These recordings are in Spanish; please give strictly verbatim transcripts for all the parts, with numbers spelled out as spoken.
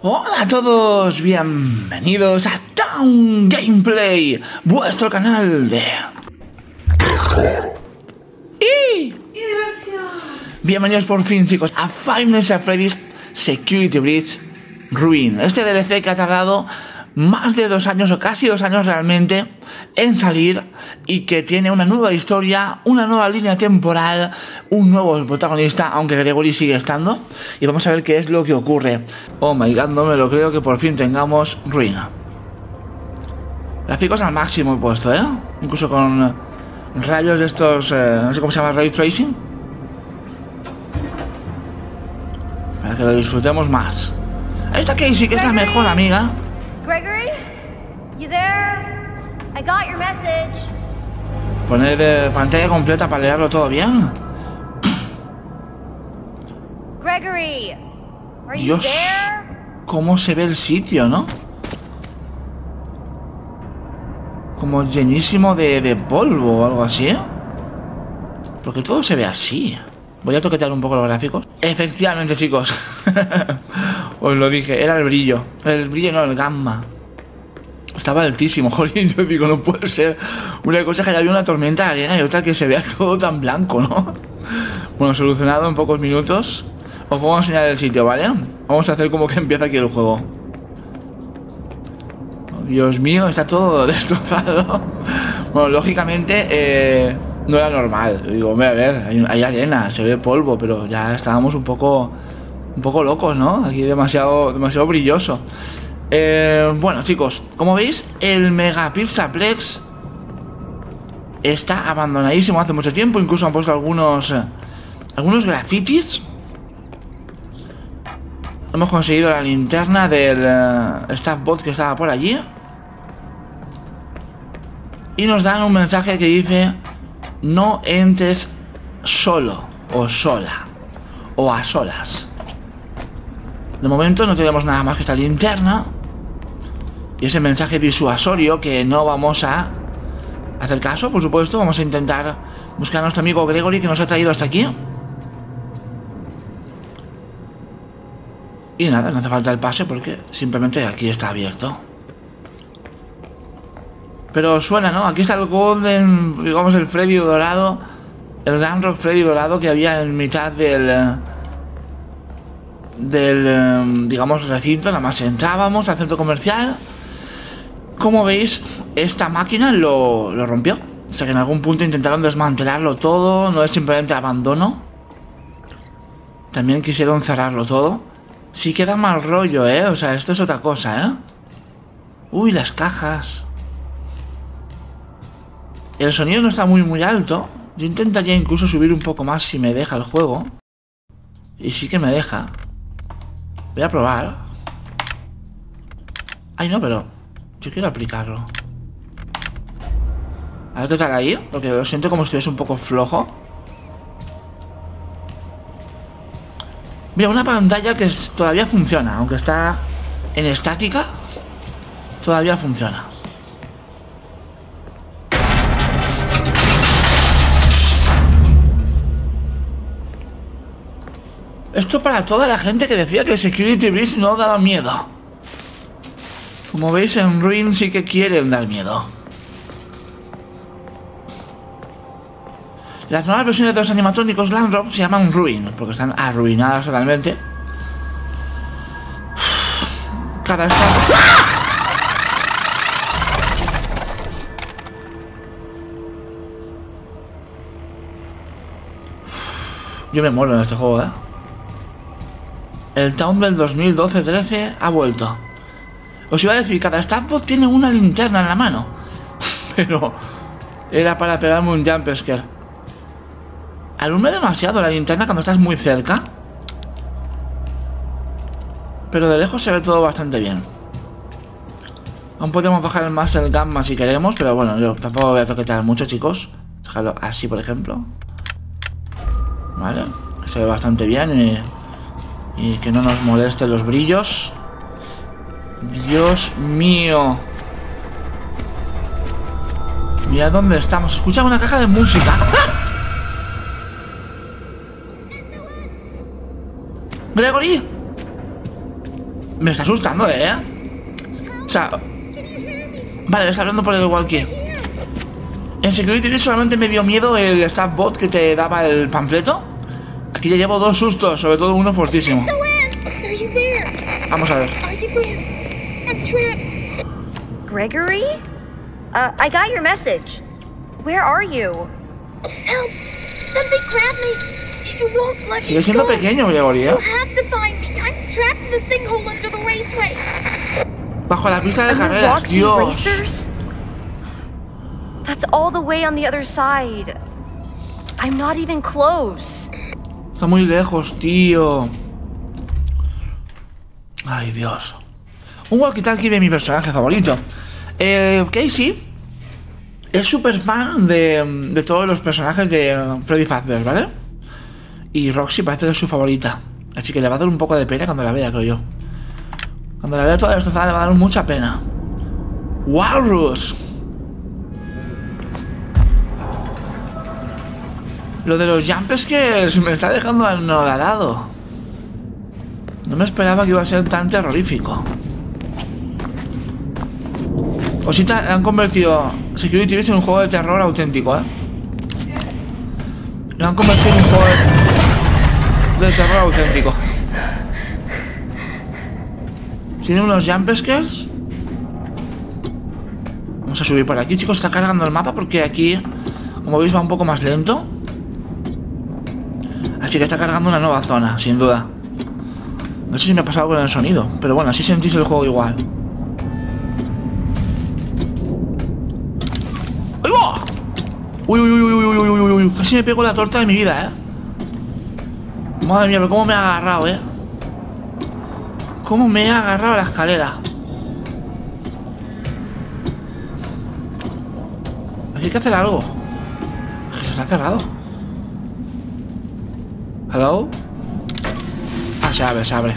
Hola a todos, bienvenidos a Town Gameplay, vuestro canal de terror y diversión. Bienvenidos por fin, chicos, a Five Nights at Freddy's Security Breach Ruin. Este D L C que ha tardado más de dos años o casi dos años realmente en salir y que tiene una nueva historia, una nueva línea temporal, un nuevo protagonista, aunque Gregory sigue estando, y vamos a ver qué es lo que ocurre. Oh my god, no me lo creo que por fin tengamos ruina. Gráficos al máximo he puesto, ¿eh? Incluso con rayos de estos, eh, no sé cómo se llama, ray tracing, para que lo disfrutemos más. Ahí está Casey, que es la mejor amiga. Gregory, you there? I got your message. Poner eh, pantalla completa para leerlo todo bien. Gregory, are you Dios, there? cómo se ve el sitio, ¿no? Como llenísimo de, de polvo o algo así, ¿eh? Porque todo se ve así. Voy a toquetear un poco los gráficos. Efectivamente, chicos. Os lo dije, era el brillo. El brillo no, el gamma. Estaba altísimo, jolín. Yo digo, no puede ser. Una cosa es que haya una tormenta de arena y otra que se vea todo tan blanco, ¿no? Bueno, solucionado en pocos minutos. Os puedo enseñar el sitio, ¿vale? Vamos a hacer como que empieza aquí el juego. Oh, Dios mío, está todo destrozado. Bueno, lógicamente eh, no era normal. Digo, hombre, a ver, hay, hay arena, se ve polvo, pero ya estábamos un poco un poco locos, ¿no? Aquí demasiado, demasiado brilloso. Eh, bueno, chicos, como veis, el Megapixaplex está abandonadísimo hace mucho tiempo. Incluso han puesto algunos eh, algunos grafitis. Hemos conseguido la linterna del uh, staff bot que estaba por allí. Y nos dan un mensaje que dice: no entres solo o sola o a solas. De momento no tenemos nada más que esta linterna y ese mensaje disuasorio que no vamos a hacer caso, por supuesto. Vamos a intentar buscar a nuestro amigo Gregory, que nos ha traído hasta aquí. Y nada, no hace falta el pase porque simplemente aquí está abierto. Pero suena, ¿no? Aquí está el Golden, digamos, el Freddy dorado, el Glamrock Freddy dorado que había en mitad del del, digamos, recinto. Nada más entrábamos al centro comercial. Como veis, esta máquina lo, lo rompió. O sea que en algún punto intentaron desmantelarlo todo. No es simplemente abandono. También quisieron cerrarlo todo. Sí que da mal rollo, ¿eh? O sea, esto es otra cosa, ¿eh? Uy, las cajas. El sonido no está muy muy alto. Yo intentaría incluso subir un poco más si me deja el juego. Y sí que me deja. Voy a probar. Ay, no, pero yo quiero aplicarlo. A ver qué tal ahí, porque lo siento como si estuviese un poco flojo. Mira, una pantalla que es, todavía funciona. Aunque está en estática, todavía funciona. Esto para toda la gente que decía que Security Breach no daba miedo. Como veis, en Ruin sí que quieren dar miedo. Las nuevas versiones de los animatrónicos Glamrock se llaman Ruin, porque están arruinadas totalmente. Cada estado... Yo me muero en este juego, ¿eh? El Town del dos mil doce trece ha vuelto. Os iba a decir, cada staffbot tiene una linterna en la mano. Pero era para pegarme un jumpscare. Alumbra demasiado la linterna cuando estás muy cerca. Pero de lejos se ve todo bastante bien. Aún podemos bajar más el gamma si queremos, pero bueno, yo tampoco voy a toquetear mucho, chicos. Dejarlo así, por ejemplo. Vale, se ve bastante bien y... Y que no nos molesten los brillos. Dios mío. Mira dónde estamos. Escucha una caja de música. Gregory. Me está asustando, ¿eh? O sea... Vale, me está hablando por el walkie. En Security solamente me dio miedo el staff bot que te daba el panfleto. Aquí ya llevo dos sustos, sobre todo uno fortísimo. Vamos a ver. Gregory? Uh, I got your message. Where are you? Help! Something grabbed me. It won't let me Sigue siendo go. pequeño, Gregory, ¿eh? You have to find me. I'm trapped in the sinkhole under the raceway. Bajo la pista de Under carreras, Roxy Dios. Racers? That's all the way on the other side. I'm not even close. Está muy lejos, tío. Ay, Dios. Un walkie-talkie de mi personaje favorito. Eh, Casey es súper fan de, de todos los personajes de Freddy Fazbear, ¿vale? Y Roxy parece que es su favorita. Así que le va a dar un poco de pena cuando la vea, creo yo. Cuando la vea toda destrozada le va a dar mucha pena. Walrus. Lo de los jumpscares me está dejando anodadado. No me esperaba que iba a ser tan terrorífico. Osita han convertido Security Base en un juego de terror auténtico, ¿eh? Lo han convertido en un juego de, de terror auténtico. Tiene unos jumpscares. Vamos a subir por aquí, chicos. Está cargando el mapa porque aquí, como veis, va un poco más lento. Así que está cargando una nueva zona, sin duda. No sé si me ha pasado con el sonido, pero bueno, así sentís el juego igual. ¡Ahí va! Uy, uy, uy, uy, uy, uy, uy, uy, casi me pego la torta de mi vida, ¿eh? Madre mía, pero cómo me ha agarrado, ¿eh? Cómo me ha agarrado la escalera. Aquí hay que hacer algo. Es que se está cerrado. ¿Hello? Ah, se abre, se abre.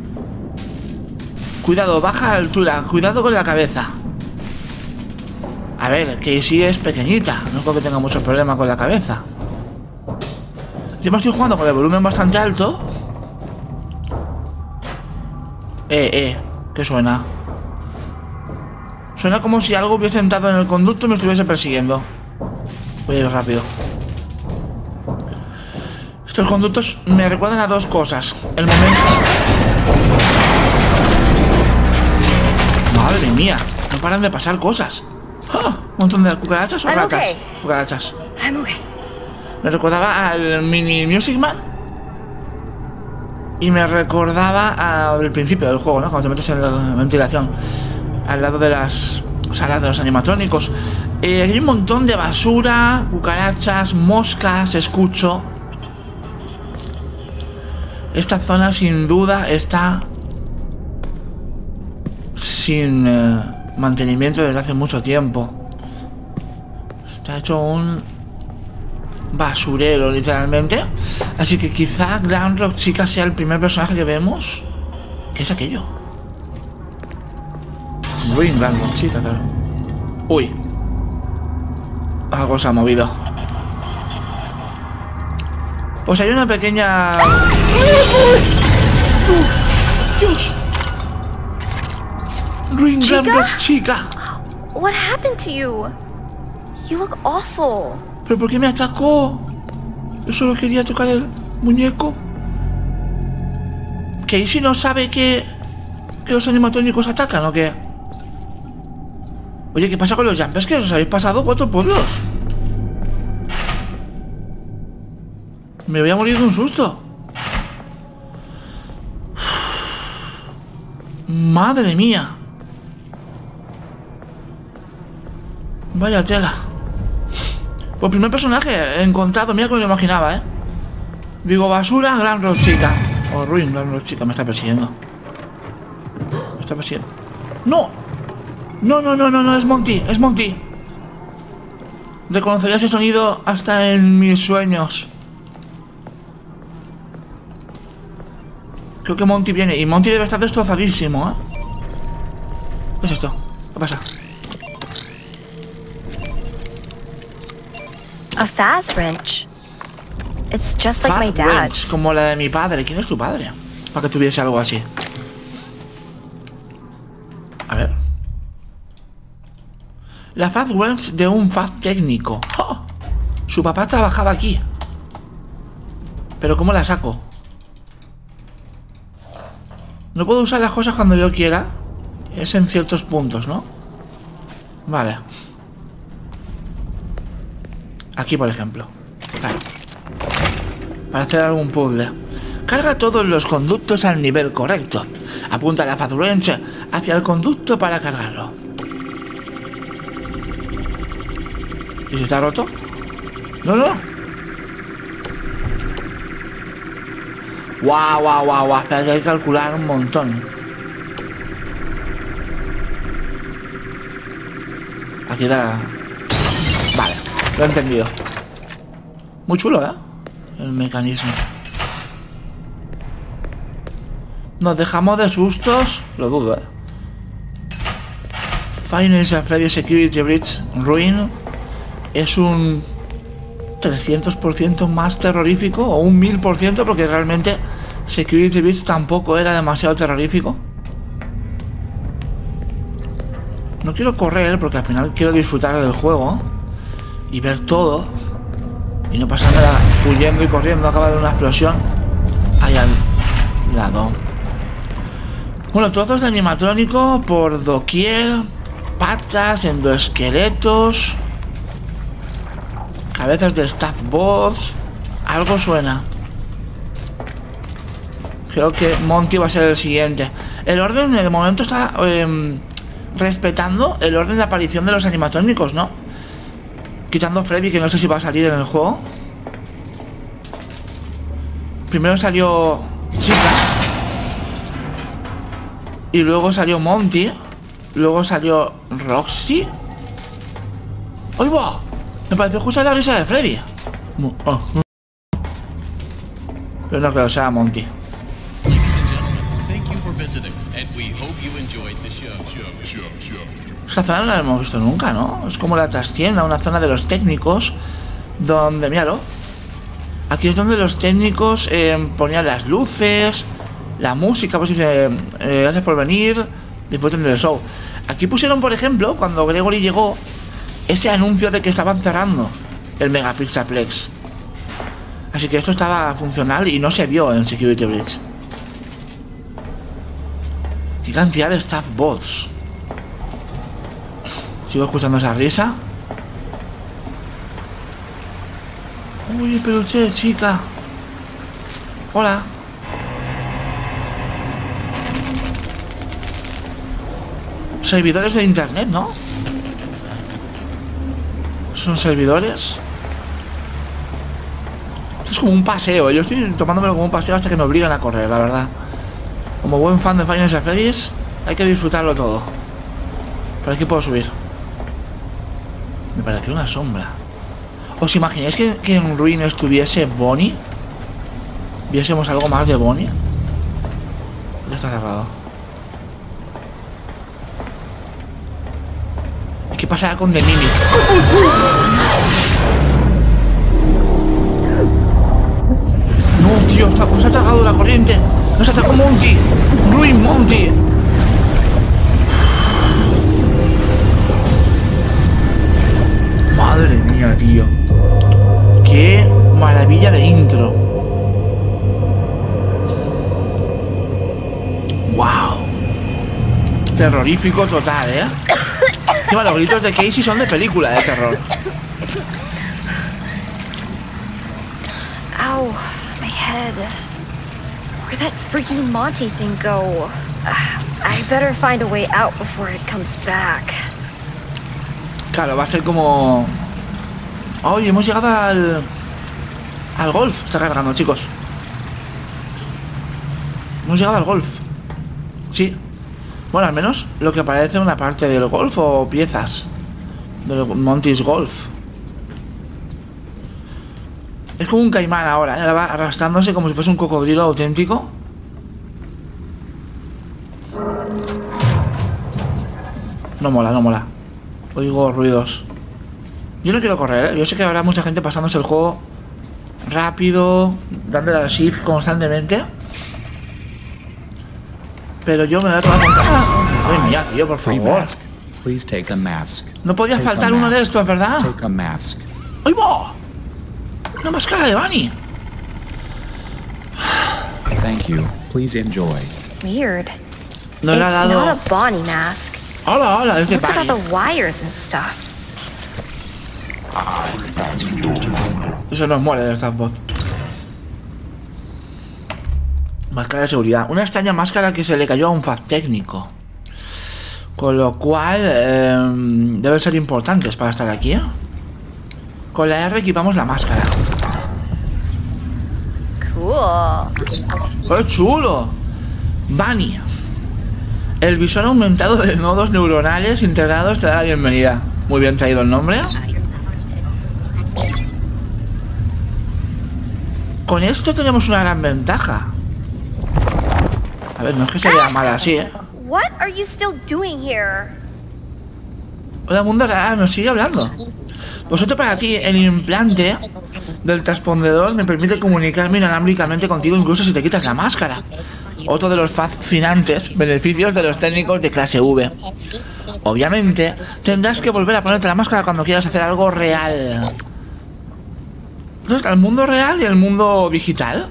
Cuidado, baja altura. Cuidado con la cabeza. A ver, Casey es pequeñita. No creo que tenga mucho problema con la cabeza. Yo me estoy jugando con el volumen bastante alto. Eh, eh, ¿qué suena? Suena como si algo hubiese entrado en el conducto y me estuviese persiguiendo. Voy a ir rápido. Estos conductos me recuerdan a dos cosas. El momento... Madre mía, no paran de pasar cosas. ¡Oh! Un montón de cucarachas o I'm ratas. okay. Cucarachas. I'm okay. Me recordaba al mini Music Man. Y me recordaba al principio del juego, ¿no? Cuando te metes en la ventilación. Al lado de las salas de los animatrónicos. Eh, hay un montón de basura, cucarachas, moscas, escucho. Esta zona sin duda está sin eh, mantenimiento desde hace mucho tiempo. Está hecho un basurero, literalmente. Así que quizá Glamrock Chica sea el primer personaje que vemos. ¿Qué es aquello? Ruin Glamrock Chica, claro. Uy. Algo se ha movido. Pues hay una pequeña... ¡Dios! Ruin Glamrock Chica. What happened to you? You look awful. ¿Pero por qué me atacó? Yo solo quería tocar el muñeco. ¿Casey no sabe que, que los animatrónicos atacan o qué? Oye, ¿qué pasa con los jumpers? ¿Que os habéis pasado cuatro pueblos? Me voy a morir de un susto. Madre mía. Vaya tela. Pues primer personaje he encontrado. Mira cómo lo imaginaba, ¿eh? Digo, basura, Glamrock Chica. O Ruin Glamrock Chica. Me está persiguiendo. Me está persiguiendo. ¡No! No, no, no, no, no, es Monty. Es Monty. Reconocería ese sonido hasta en mis sueños. Creo que Monty viene. Y Monty debe estar destrozadísimo, ¿eh? ¿Qué es esto? ¿Qué pasa? A fast wrench. It's just like my Fast wrench, dad's. como la de mi padre. ¿Quién es tu padre? Para que tuviese algo así. La Fat Wrench de un Fat técnico. ¡Oh! Su papá trabajaba aquí. Pero ¿cómo la saco? No puedo usar las cosas cuando yo quiera. Es en ciertos puntos, ¿no? Vale. Aquí, por ejemplo. Vale. Para hacer algún puzzle. Carga todos los conductos al nivel correcto. Apunta la Fat Wrench hacia el conducto para cargarlo. ¿Y si está roto? No, no. Guau, guau, guau, guau. Espera, que hay que calcular un montón. Aquí da... Vale, lo he entendido. Muy chulo, ¿eh? El mecanismo. Nos dejamos de sustos. Lo dudo, ¿eh? Final Freddy Security Breach Ruin es un trescientos por ciento más terrorífico, o un mil por ciento, porque realmente Security Breach tampoco era demasiado terrorífico. No quiero correr porque al final quiero disfrutar del juego y ver todo y no pasármela huyendo y corriendo. Acaba de una explosión ahí al lado. Bueno, trozos de animatrónico por doquier, patas, endoesqueletos, cabezas de staff bots. Algo suena. Creo que Monty va a ser el siguiente. El orden en el momento está eh, respetando el orden de aparición de los animatrónicos, ¿no? Quitando Freddy, que no sé si va a salir en el juego. Primero salió Chica. Y luego salió Monty. Luego salió Roxy. ¡Ay, va! Me pareció justo la risa de Freddy. Oh. Pero no creo que sea Monty. Esta zona no la hemos visto nunca, ¿no? Es como la trastienda, una zona de los técnicos. Donde, míralo. Aquí es donde los técnicos eh, ponían las luces, la música, pues dice, eh, gracias por venir, disfruten del show. Aquí pusieron, por ejemplo, cuando Gregory llegó, ese anuncio de que estaban cerrando el Mega Pizzaplex. Así que esto estaba funcional y no se vio en Security Breach. Qué cantidad de staff bots. Sigo escuchando esa risa. Uy, peluche, chica. Hola. Servidores de internet, ¿no? Son servidores. Esto es como un paseo. Yo estoy tomándomelo como un paseo hasta que me obligan a correr, la verdad. Como buen fan de Final Fantasy, hay que disfrutarlo todo. Por aquí puedo subir. Me pareció una sombra. ¿Os imagináis que, que en Ruin estuviese Bonnie? ¿Viésemos algo más de Bonnie? Ya está cerrado. ¿Qué pasará con The Mimic? No, tío, está, nos ha tragado la corriente. Nos atacó Monty. Ruin Monty. Madre mía, tío. Qué maravilla de intro. Wow. Terrorífico total, ¿eh? Encima los gritos de Casey son de película de terror. Ow, my head. Where'd that freaking Monty thing go? Uh, I better find a way out before it comes back. Claro, va a ser como... ¡Ay, hemos llegado al... al golf! Está cargando, chicos. Hemos llegado al golf. Sí. Bueno, al menos lo que parece una parte del golf o piezas del Monty's Golf. Es como un caimán ahora, ¿eh? Va arrastrándose como si fuese un cocodrilo auténtico. No mola, no mola. Oigo ruidos. Yo no quiero correr, ¿eh? Yo sé que habrá mucha gente pasándose el juego rápido, dándole al shift constantemente. Pero yo me voy a tomar con calma. Ay, mía, tío, por favor. Please take a mask. No podía Take a faltar uno de mask. estos, ¿verdad? Take a mask. ¡Ay, va! Una máscara de Bunny. Thank you. Please enjoy. Weird. No le ha It's dado... not a Bonnie mask. Hola, hola, es de Look at all Bunny. the wires and stuff. Eso nos muere de estas bots. Máscara de seguridad. Una extraña máscara que se le cayó a un faz técnico. Con lo cual eh, deben ser importantes para estar aquí, ¿eh? Con la R equipamos la máscara. Cool. ¡Qué chulo! Bunny. El visor aumentado de nodos neuronales integrados te da la bienvenida. Muy bien traído el nombre. Con esto tenemos una gran ventaja. A ver, no es que se vea mal así, ¿eh? What are you still doing here? Hola, mundo real, nos sigue hablando. Vosotros, para ti, el implante del transpondedor me permite comunicarme inalámbricamente contigo incluso si te quitas la máscara. Otro de los fascinantes beneficios de los técnicos de clase V. Obviamente, tendrás que volver a ponerte la máscara cuando quieras hacer algo real. ¿Dónde está el mundo real y el mundo digital?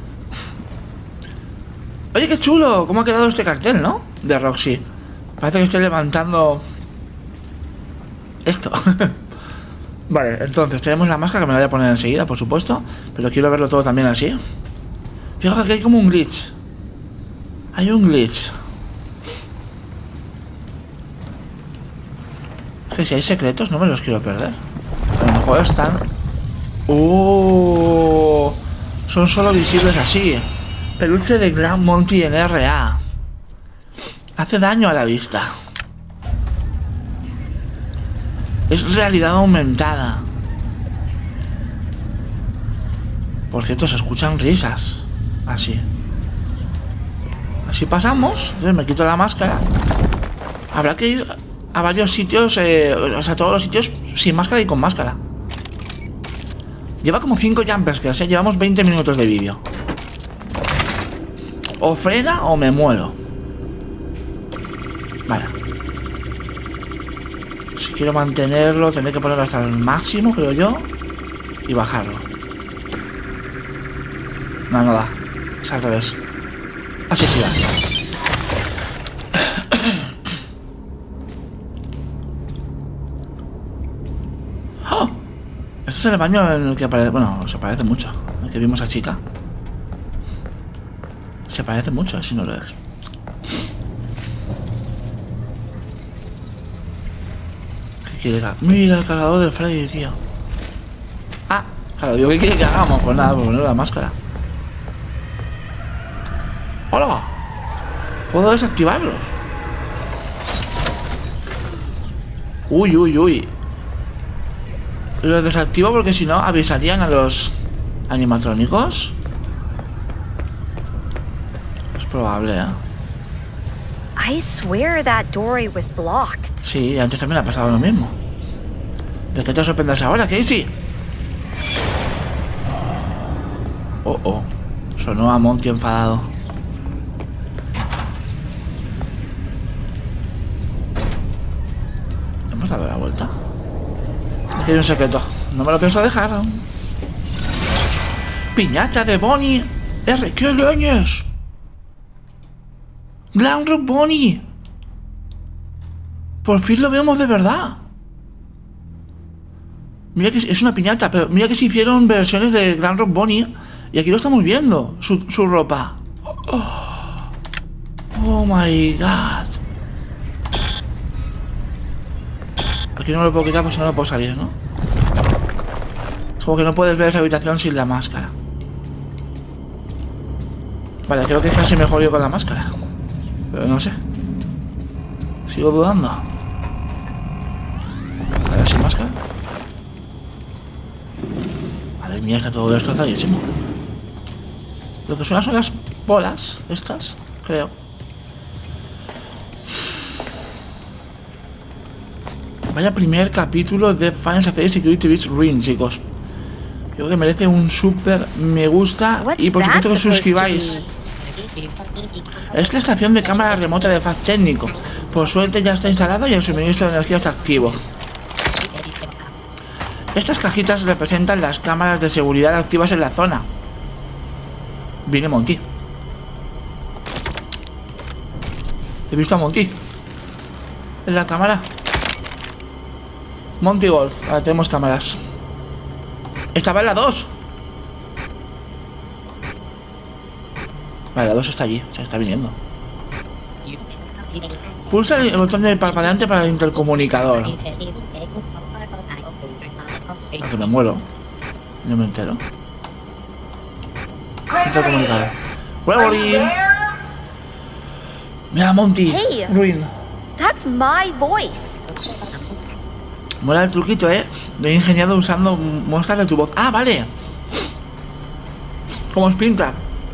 Oye, qué chulo, cómo ha quedado este cartel, ¿no? De Roxy. Parece que estoy levantando esto. Vale, entonces tenemos la máscara, que me la voy a poner enseguida, por supuesto. Pero quiero verlo todo también así. Fíjate que hay como un glitch. Hay un glitch. Es que si hay secretos no me los quiero perder. A lo mejor están... ¡Uh! Son solo visibles así. Peluche de Grand Monty en R A. Hace daño a la vista. Es realidad aumentada. Por cierto, se escuchan risas. Así. Así pasamos. Entonces me quito la máscara. Habrá que ir a varios sitios, eh, o sea, a todos los sitios sin máscara y con máscara. Lleva como cinco jumpscares, ¿eh? Llevamos veinte minutos de vídeo. O frena o me muero. Vale. Si quiero mantenerlo, tendré que ponerlo hasta el máximo, creo yo. Y bajarlo. No, no da. Es al revés. Así sí va. ¡Oh! Este es el baño en el que aparece... Bueno, se parece mucho. En el que vimos a chica. Se parece mucho, así no lo es. ¿Qué quiere que... Mira el cargador de Freddy, tío. Ah, claro, digo, ¿qué quiere que hagamos? Pues nada, pues poner la máscara. ¡Hola! ¿Puedo desactivarlos? Uy, uy, uy. Los desactivo porque si no avisarían a los animatrónicos. Es probable, ¿eh? I swear that doorway was blocked. Sí, antes también ha pasado lo mismo. ¿De qué te sorprendes ahora, Casey? Oh, oh. Sonó a Monty enfadado. ¿Hemos dado la vuelta? Aquí hay un secreto. No me lo pienso dejar. Piñata de Bonnie. R. ¿Qué leñes? Glam Rock Bonnie. Por fin lo vemos de verdad. Mira que es una piñata, pero mira que se hicieron versiones de Glam Rock Bonnie. Y aquí lo estamos viendo. Su, su ropa. Oh, oh my god. Aquí no me lo puedo quitar, pues no lo puedo salir, ¿no? Es como que no puedes ver esa habitación sin la máscara. Vale, creo que es casi mejor yo con la máscara. Pero no sé. Sigo dudando. A ver, sin máscara. Madre mía, está todo destrozadísimo. Lo que suena son las bolas estas, creo. Vaya primer capítulo de Final Fantasy Security Breach Ruin, chicos. Creo que merece un súper me gusta. Y por supuesto que os suscribáis Es la estación de cámara remota de F A Z técnico. Por suerte ya está instalada y el suministro de energía está activo. Estas cajitas representan las cámaras de seguridad activas en la zona. Viene Monty. He visto a Monty en la cámara. Monty Golf. Ahora tenemos cámaras. Estaba en la dos. Vale, la dos está allí. Se está viniendo. Pulsa el botón de parpadeante para el intercomunicador. A que me muero. No me entero. Intercomunicador. Gregory. Mira, Monty. Hey. Ruin. That's my voice. Mola el truquito, eh. Lo he ingeniado usando muestras de tu voz. Ah, vale. ¿Cómo os pinta?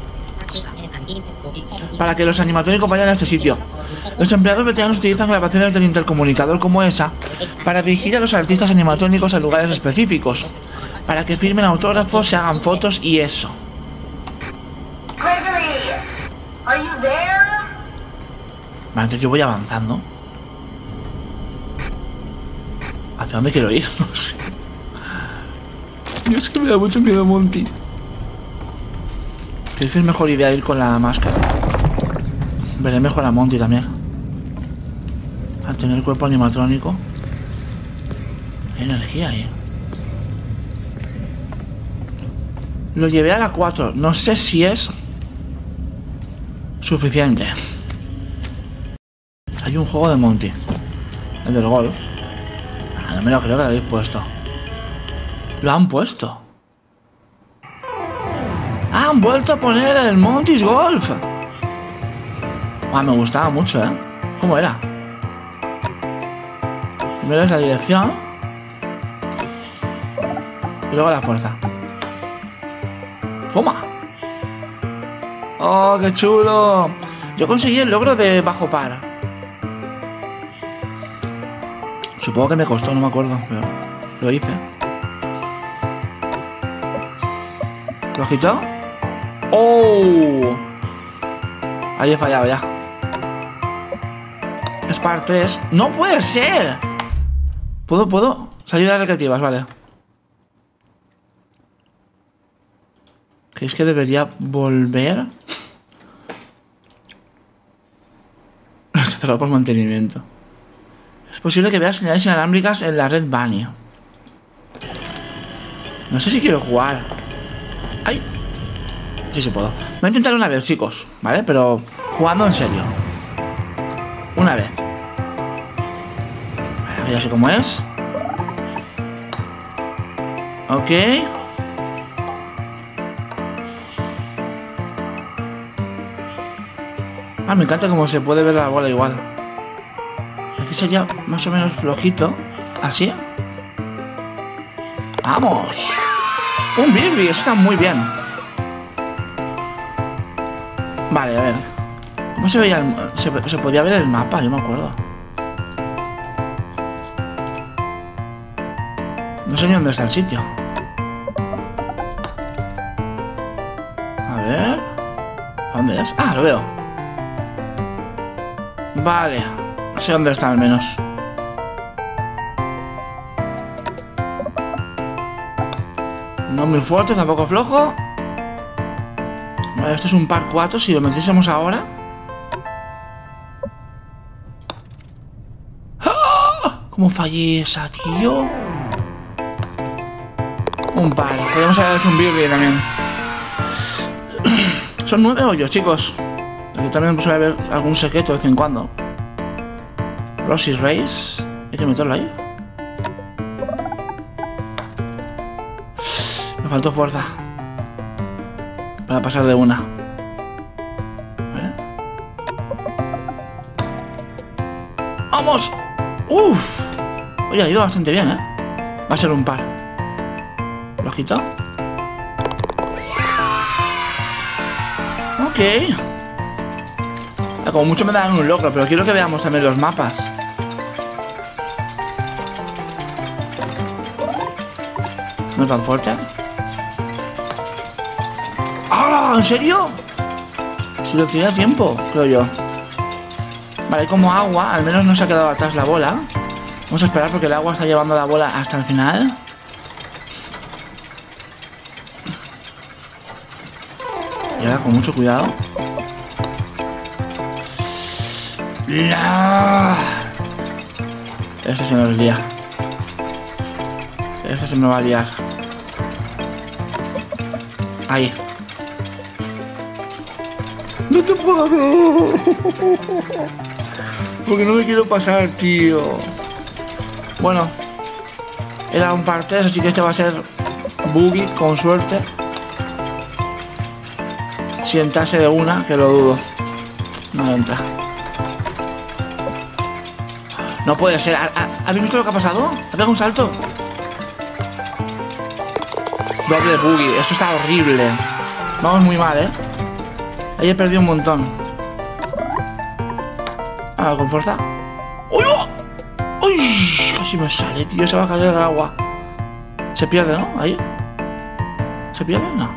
Para que los animatrónicos vayan a este sitio. Los empleados veteranos utilizan grabaciones del intercomunicador como esa para dirigir a los artistas animatrónicos a lugares específicos, para que firmen autógrafos, se hagan fotos y eso. Gregory, are you there? Vale, entonces yo voy avanzando. ¿Hacia dónde quiero ir? No sé. Dios, es que me da mucho miedo Monty. ¿Crees que es mejor idea ir con la máscara? Veré mejor a Monty también. Al tener cuerpo animatrónico. Hay energía ahí. Lo llevé a la cuatro. No sé si es suficiente. Hay un juego de Monty. El del golf. Ah, no me lo creo que lo habéis puesto. Lo han puesto. Ah, han vuelto a poner el Monty's Golf. Ah, me gustaba mucho, ¿eh? ¿Cómo era? Primero es la dirección. Y luego la fuerza. ¡Toma! ¡Oh, qué chulo! Yo conseguí el logro de bajo par. Supongo que me costó, no me acuerdo, pero lo hice. ¿Lo quitó? ¡Oh! Ahí he fallado ya. Spar tres. ¡No puede ser! ¿Puedo, puedo? Salir a recreativas, vale. ¿Creéis que debería volver? Está cerrado por mantenimiento. Es posible que veas señales inalámbricas en la red Bunny. No sé si quiero jugar. ¡Ay! Sí, sí puedo. Voy a intentar una vez, chicos, ¿vale? Pero jugando en serio. Una vez. Vale, ya sé cómo es. Ok. Ah, me encanta cómo se puede ver la bola igual. Aquí sería más o menos flojito. Así. ¡Vamos! Un Birdie, eso está muy bien. Vale, a ver. ¿Cómo se veía? El, se, se podía ver el mapa, yo me acuerdo. No sé ni dónde está el sitio. A ver. ¿Dónde es? Ah, lo veo. Vale. No sé dónde está al menos. No muy fuerte, tampoco flojo. Vale, esto es un par cuatro. Si lo metiésemos ahora. ¡Ah! ¿Cómo fallé esa, tío? Un par. Podríamos haber hecho un birdie también. Son nueve hoyos, chicos. Yo también suele haber algún secreto de vez en cuando. Rossy's Race. Hay que meterlo ahí. Me faltó fuerza para pasar de una. ¿Vale? ¡Vamos! ¡Uf! Oye, ha ido bastante bien, ¿eh? Va a ser un par. ¿Lo quito? Ok. Como mucho me dan un logro, pero quiero que veamos también los mapas. ¿No es tan fuerte? ¡Ah! ¿En serio? Sí, Si lo tiré a tiempo, creo yo. Vale, hay como agua. Al menos no se ha quedado atrás la bola. Vamos a esperar porque el agua está llevando la bola hasta el final. Y ahora con mucho cuidado. ¡No! Este se nos lía. Este se me va a liar. Ahí. No te puedo creer. Porque no me quiero pasar, tío. Bueno. Era un par tres, así que este va a ser buggy, con suerte. Si entrase de una, que lo dudo. No entra. No puede ser. ¿Habéis visto lo que ha pasado? ¿Ha pegado un salto? Doble buggy. Eso está horrible. Vamos muy mal, ¿eh? Ahí he perdido un montón. Ah, con fuerza. ¡Uy! ¡Uy! Casi me sale, tío. Se va a caer el agua. Se pierde, ¿no? Ahí. ¿Se pierde? No.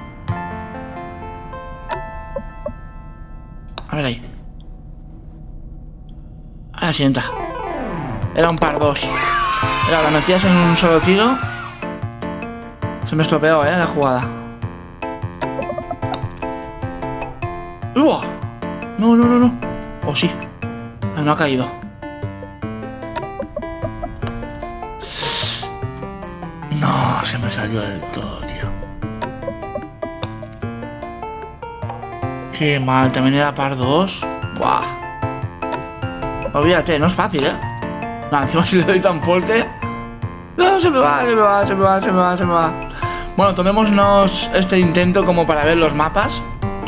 A ver ahí. A la siguiente. Era un par dos. Era la metías en un solo tiro. Se me estropeó, eh, la jugada. ¡Uah! No, no, no, no. O oh, sí. Ah, no ha caído. No, se me salió del todo, tío. Qué mal. También era par dos. Buah. Olvídate, no es fácil, eh. No, encima si le doy tan fuerte. No, se me va, se me va, se me va, se me va, se me va. Bueno, tomémonos este intento como para ver los mapas.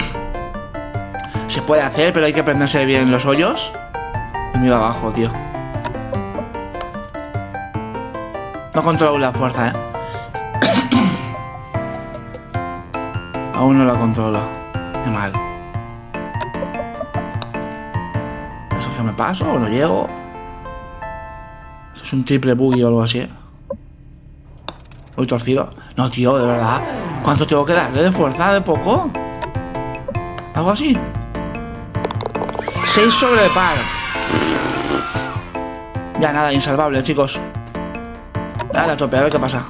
Se puede hacer, pero hay que aprenderse bien los hoyos. Y me iba abajo, tío. No controlo la fuerza, eh. Aún no la controlo. Qué mal. ¿Eso que me paso o no llego? Esto es un triple buggy o algo así, ¿eh? Voy torcido. No, tío, de verdad. ¿Cuánto tengo que darle de fuerza? ¿De poco? ¿Algo así? seis sobre par. Ya nada, insalvable, chicos. Dale a tope, a ver qué pasa.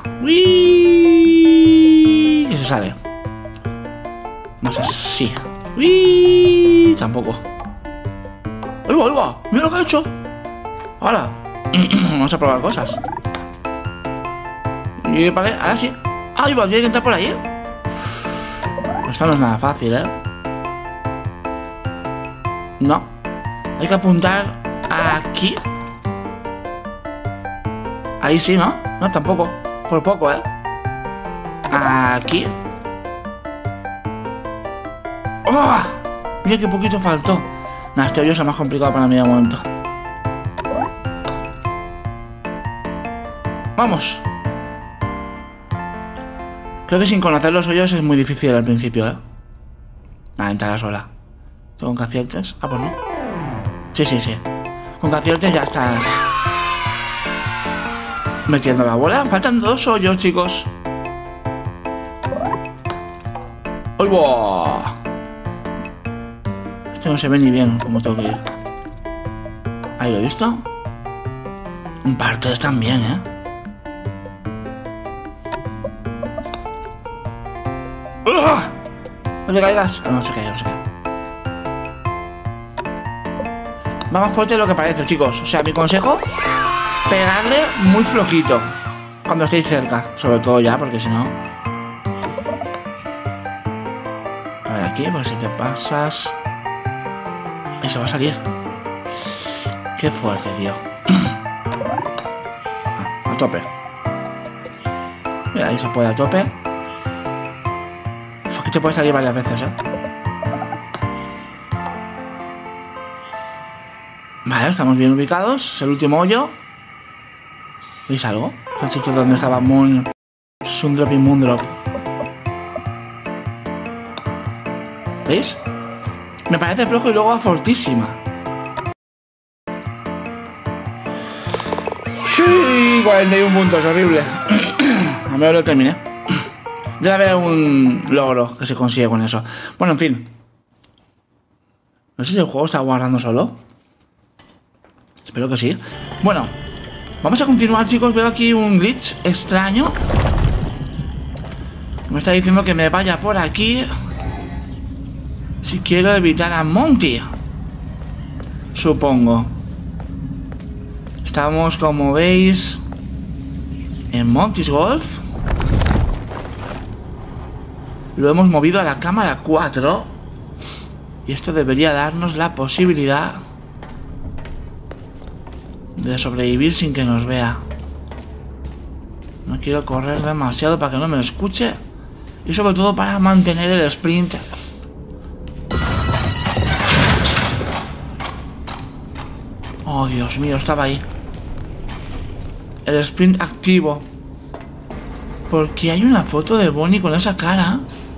Uy, y se sale. Más así. Uy, tampoco. ¡Ahí va, ahí va! ¡Mira lo que ha hecho! Ahora. Vamos a probar cosas. Y vale, ahora sí. ¡Ahí va! Tiene que entrar por ahí, ¿eh? Esto no es nada fácil, ¿eh? No. Hay que apuntar aquí. Ahí sí, ¿no? No, tampoco. Por poco, ¿eh? Aquí. ¡Oh! Mira qué poquito faltó. Nah, este hoyo es el más complicado para mí de momento. Vamos. Creo que sin conocer los hoyos es muy difícil al principio, ¿eh? Nada, entrada sola. ¿Con que aciertes? Ah, pues no. Sí, sí, sí. Con que aciertes ya estás metiendo la bola. Faltan dos hoyos, chicos. ¡Uy, boh! Este no se ve ni bien como tengo que ir. Ahí lo he visto. Un par tres también, ¿eh? ¡Ugh! No te caigas. Ah, no se cae, no se cae. Va más fuerte de lo que parece, chicos. O sea, mi consejo, pegarle muy flojito cuando estéis cerca. Sobre todo ya, porque si no... A ver, aquí, pues si te pasas... Ahí se va a salir. Qué fuerte, tío. Ah, a tope. Mira, ahí se puede a tope. Uf, aquí te puede salir varias veces, eh. Vale, estamos bien ubicados. Es el último hoyo. ¿Veis algo? Es el sitio donde estaba Moon... Sundrop y Moondrop. ¿Veis? Me parece flojo y luego va fortísima. Sí, cuarenta y uno puntos, horrible. A ver, lo terminé. Debe haber un logro que se consigue con eso. Bueno, en fin. No sé si el juego está guardando solo. Espero que sí. Bueno, vamos a continuar, chicos. Veo aquí un glitch extraño. Me está diciendo que me vaya por aquí si quiero evitar a Monty, supongo. Estamos, como veis, en Monty's Golf. Lo hemos movido a la cámara cuatro. Y esto debería darnos la posibilidad de sobrevivir sin que nos vea. No quiero correr demasiado para que no me escuche. Y sobre todo para mantener el sprint. Oh, Dios mío, estaba ahí. El sprint activo. Porque hay una foto de Bonnie con esa cara.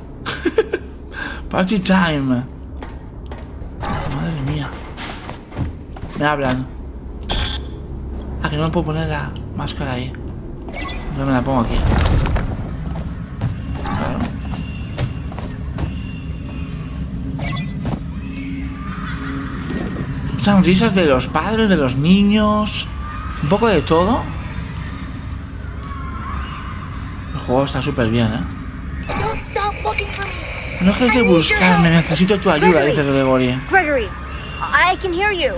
Party time. Madre mía. Me hablan. Ah, que no me puedo poner la máscara ahí. Yo me la pongo aquí. Claro. Escuchan risas de los padres, de los niños. Un poco de todo. El juego está súper bien, ¿eh? Don't stop looking for me. No dejes de buscarme, necesito tu ayuda, dice Gregory. Gregory, I can hear you.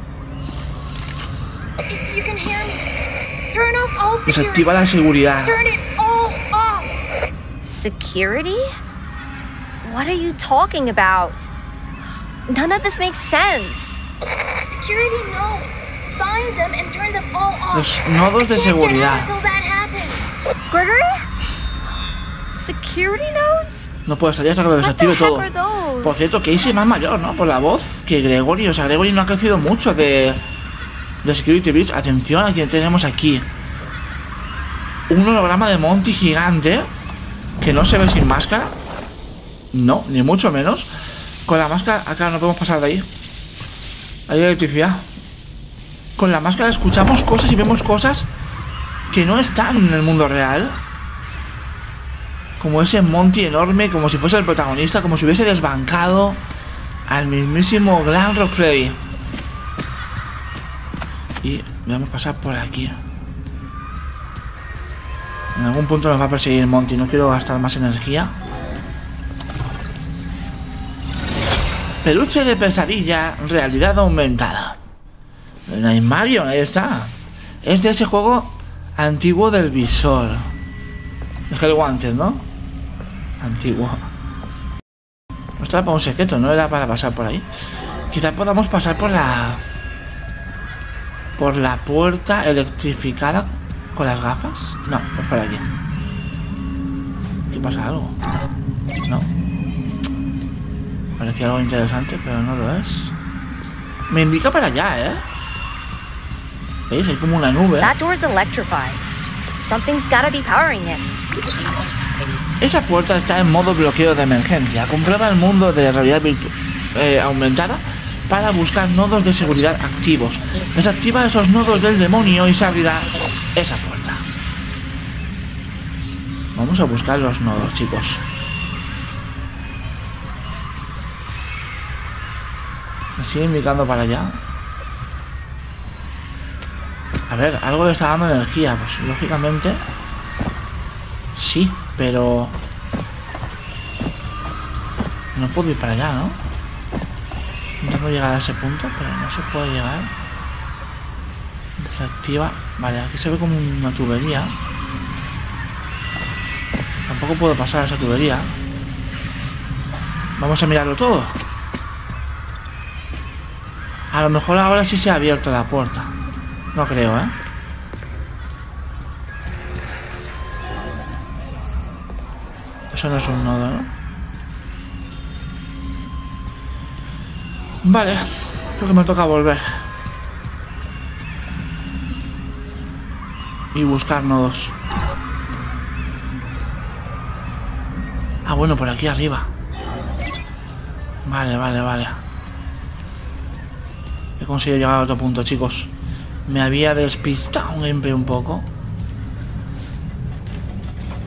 If you can hear me, turn off all security. Desactiva la seguridad. Turn it all off. Security? What are you talking about? None of this makes sense. Security nodes. Find them and turn them all off. Los nodos de I can't get seguridad. out until that happens. Gregory? Security nodes? No puedo salir hasta que lo What the desactive heck todo. are those? Por cierto, Casey es más mayor, ¿no? Por la voz que Gregory. O sea, Gregory no ha crecido mucho de, de Security Breach. Atención a quien tenemos aquí. Un holograma de Monty gigante que no se ve sin máscara. No, ni mucho menos. Con la máscara, acá no podemos pasar de ahí. Hay electricidad. Con la máscara escuchamos cosas y vemos cosas que no están en el mundo real. Como ese Monty enorme, como si fuese el protagonista, como si hubiese desbancado al mismísimo Glam Rock Freddy. Y vamos a pasar por aquí. En algún punto nos va a perseguir Monty, no quiero gastar más energía. Peluche de pesadilla, realidad aumentada. Nightmarion, ahí está. Es de ese juego antiguo del visor. Es el Wanted, ¿no? Antiguo. No estaba para un secreto, no era para pasar por ahí. Quizá podamos pasar por la... Por la puerta electrificada con las gafas. No, pues por aquí. ¿Qué pasa? ¿Algo? No. Parecía algo interesante, pero no lo es. Me indica para allá, ¿eh? ¿Veis? Hay como una nube. That door's electrified. Something's gotta be powering it. Esa puerta está en modo bloqueo de emergencia. Comprueba el mundo de realidad virtu eh, aumentada para buscar nodos de seguridad activos. Desactiva esos nodos del demonio y se abrirá esa puerta. Vamos a buscar los nodos, chicos. Me sigue indicando para allá. A ver, algo le está dando energía. Pues lógicamente sí, pero no puedo ir para allá, ¿no? Intento llegar a ese punto, pero no se puede llegar. Desactiva. Vale, aquí se ve como una tubería. Tampoco puedo pasar a esa tubería. Vamos a mirarlo todo. A lo mejor ahora sí se ha abierto la puerta. No creo, ¿eh? Eso no es un nodo, ¿no? Vale, creo que me toca volver. Y buscar nodos. Ah, bueno, por aquí arriba. Vale, vale, vale. He conseguido llegar a otro punto, chicos. Me había despistado un gameplay un poco.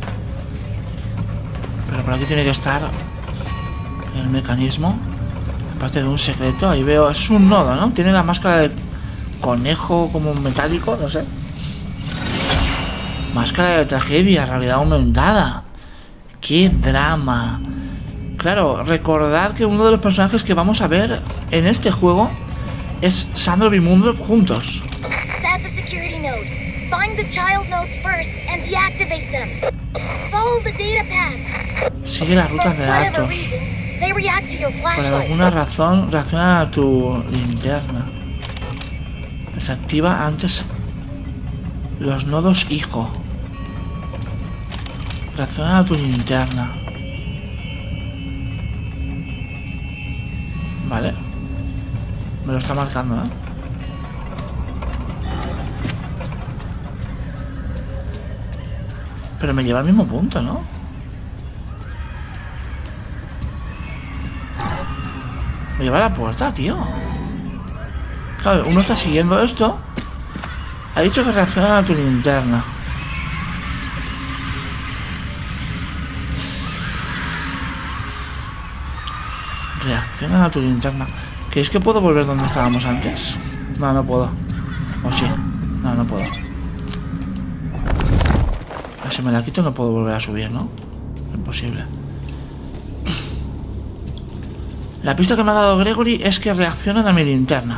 Pero por aquí tiene que estar el mecanismo. Aparte de un secreto, ahí veo... Es un nodo, ¿no? Tiene la máscara de conejo como metálico, no sé. Máscara de tragedia, realidad aumentada. ¡Qué drama! Claro, recordad que uno de los personajes que vamos a ver en este juego es Sandro y Mundrup juntos. That's a security node. Find the child nodes first and deactivate them. Follow the data paths. Sigue las rutas de datos. They react to your Por flashlight. alguna razón reacciona a tu linterna. Desactiva antes los nodos hijo. Reacciona a tu linterna. Vale. Me lo está marcando, ¿eh? Pero me lleva al mismo punto, ¿no? Me lleva a la puerta, tío. Claro, uno está siguiendo esto. Ha dicho que reacciona a tu linterna. Reacciona a tu linterna. ¿Creéis que puedo volver donde estábamos antes? No, no puedo. ¿O sí? No, no puedo. Si me la quito no puedo volver a subir, ¿no? Imposible. La pista que me ha dado Gregory es que reaccionan a mi linterna.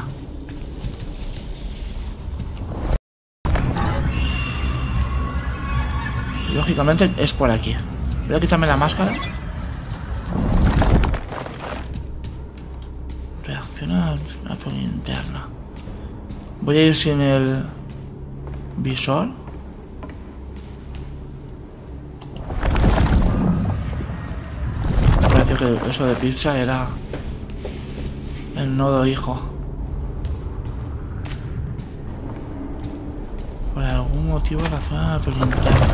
Lógicamente es por aquí. Voy a quitarme la máscara. Reacciona a tu linterna. Voy a ir sin el visor. Me pareció que eso de pizza era el nodo hijo. Por algún motivo reacciona a tu linterna.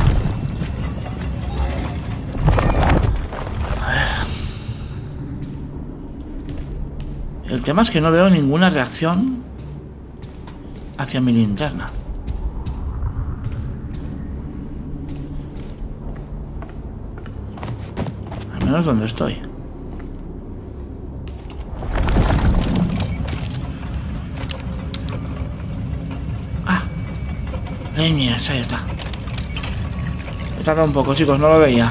El tema es que no veo ninguna reacción hacia mi linterna. Al menos donde estoy. Ah, leñas, ahí está. He tardado un poco, chicos, no lo veía.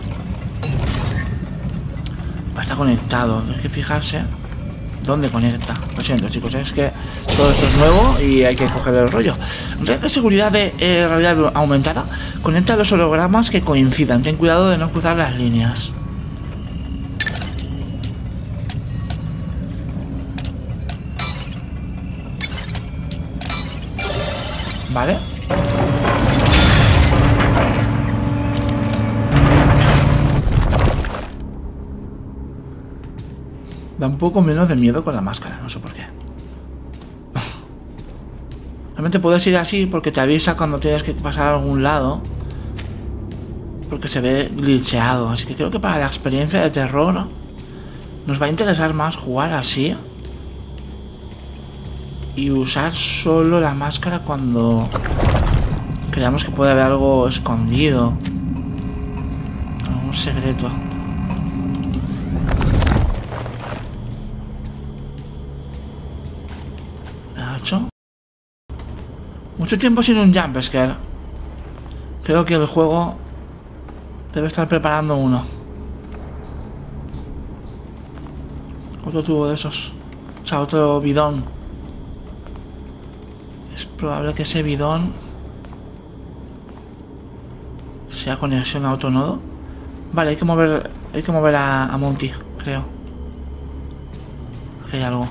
Está conectado, hay que fijarse dónde conecta. Lo siento, chicos, es que todo esto es nuevo y hay que coger el rollo. Red de seguridad de eh, realidad aumentada. Conecta los hologramas que coincidan. Ten cuidado de no cruzar las líneas. Vale. Da un poco menos de miedo con la máscara, no sé por qué. Realmente puedes ir así porque te avisa cuando tienes que pasar a algún lado. Porque se ve glitcheado. Así que creo que para la experiencia de terror nos va a interesar más jugar así. Y usar solo la máscara cuando creamos que puede haber algo escondido. Algún secreto. Mucho tiempo sin un jumpscare. Creo que el juego debe estar preparando uno. Otro tubo de esos. O sea, otro bidón. Es probable que ese bidón sea conexión a otro nodo. Vale, hay que mover. Hay que mover a, a Monty, creo. Aquí hay algo.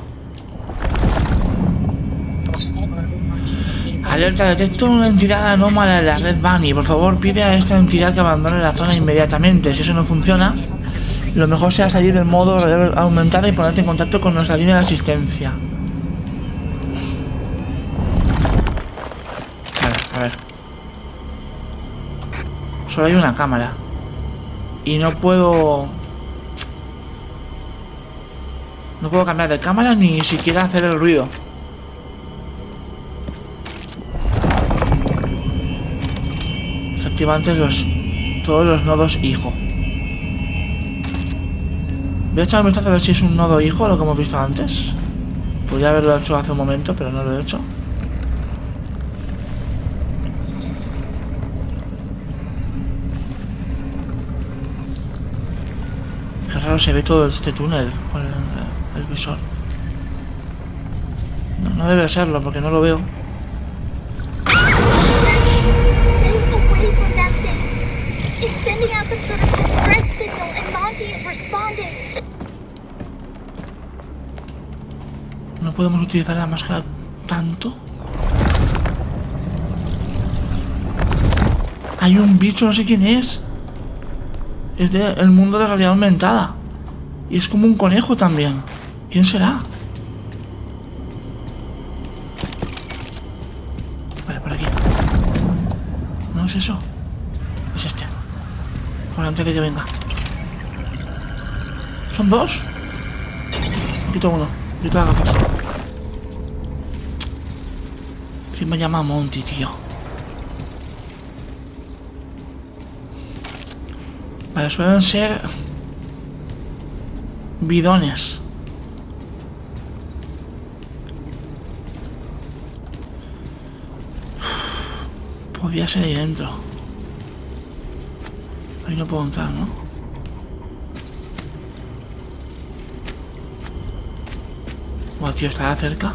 Alerta, detecto una entidad anómala en la red Bunny. Por favor, pide a esta entidad que abandone la zona inmediatamente. Si eso no funciona, lo mejor será salir del modo realidad aumentada y ponerte en contacto con nuestra línea de asistencia. A ver, a ver. Solo hay una cámara. Y no puedo... No puedo cambiar de cámara ni siquiera hacer el ruido. Activa antes los todos los nodos hijo. Voy a echar un vistazo a ver si es un nodo hijo, lo que hemos visto antes. Podría haberlo hecho hace un momento, pero no lo he hecho. Qué raro se ve todo este túnel con el, el visor. No, no debe serlo porque no lo veo. No podemos utilizar la máscara tanto. Hay un bicho, no sé quién es. Es del mundo de realidad aumentada. Y es como un conejo también. ¿Quién será? Vale, por aquí. No es eso. Es este. Por antes de que venga. ¿Son dos? Quito uno. Quito la gafas. ¿Quién me llama Monty, tío? Vale, suelen ser bidones. Podría ser ahí dentro. Ahí no puedo entrar, ¿no? Buah, tío, estará cerca.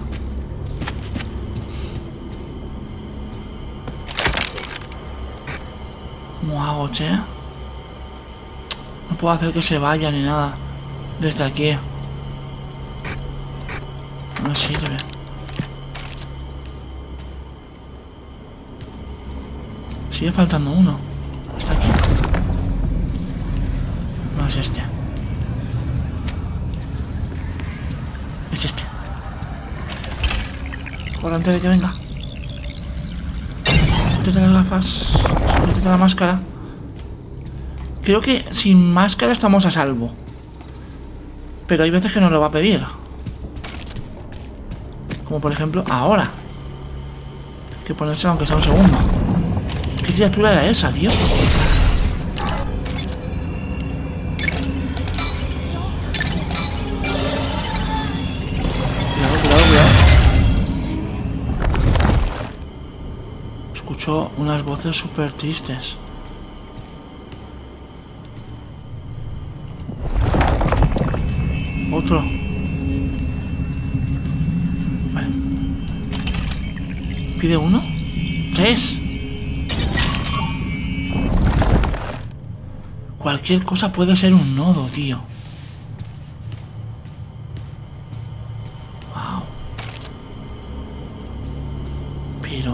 ¿Cómo hago, che? No puedo hacer que se vaya ni nada desde aquí. No sirve. Sigue faltando uno. Está aquí. No es este. Es este. Por antes de que venga. Quítate las gafas. Quítate la máscara. Creo que sin máscara estamos a salvo. Pero hay veces que nos lo va a pedir. Como por ejemplo ahora. Hay que ponerse aunque sea un segundo. ¿Qué criatura era esa, tío? Cuidado, cuidado, cuidado. Escucho unas voces súper tristes. Otro. Vale. Pide uno. Tres. Cualquier cosa puede ser un nodo, tío. Wow. Pero...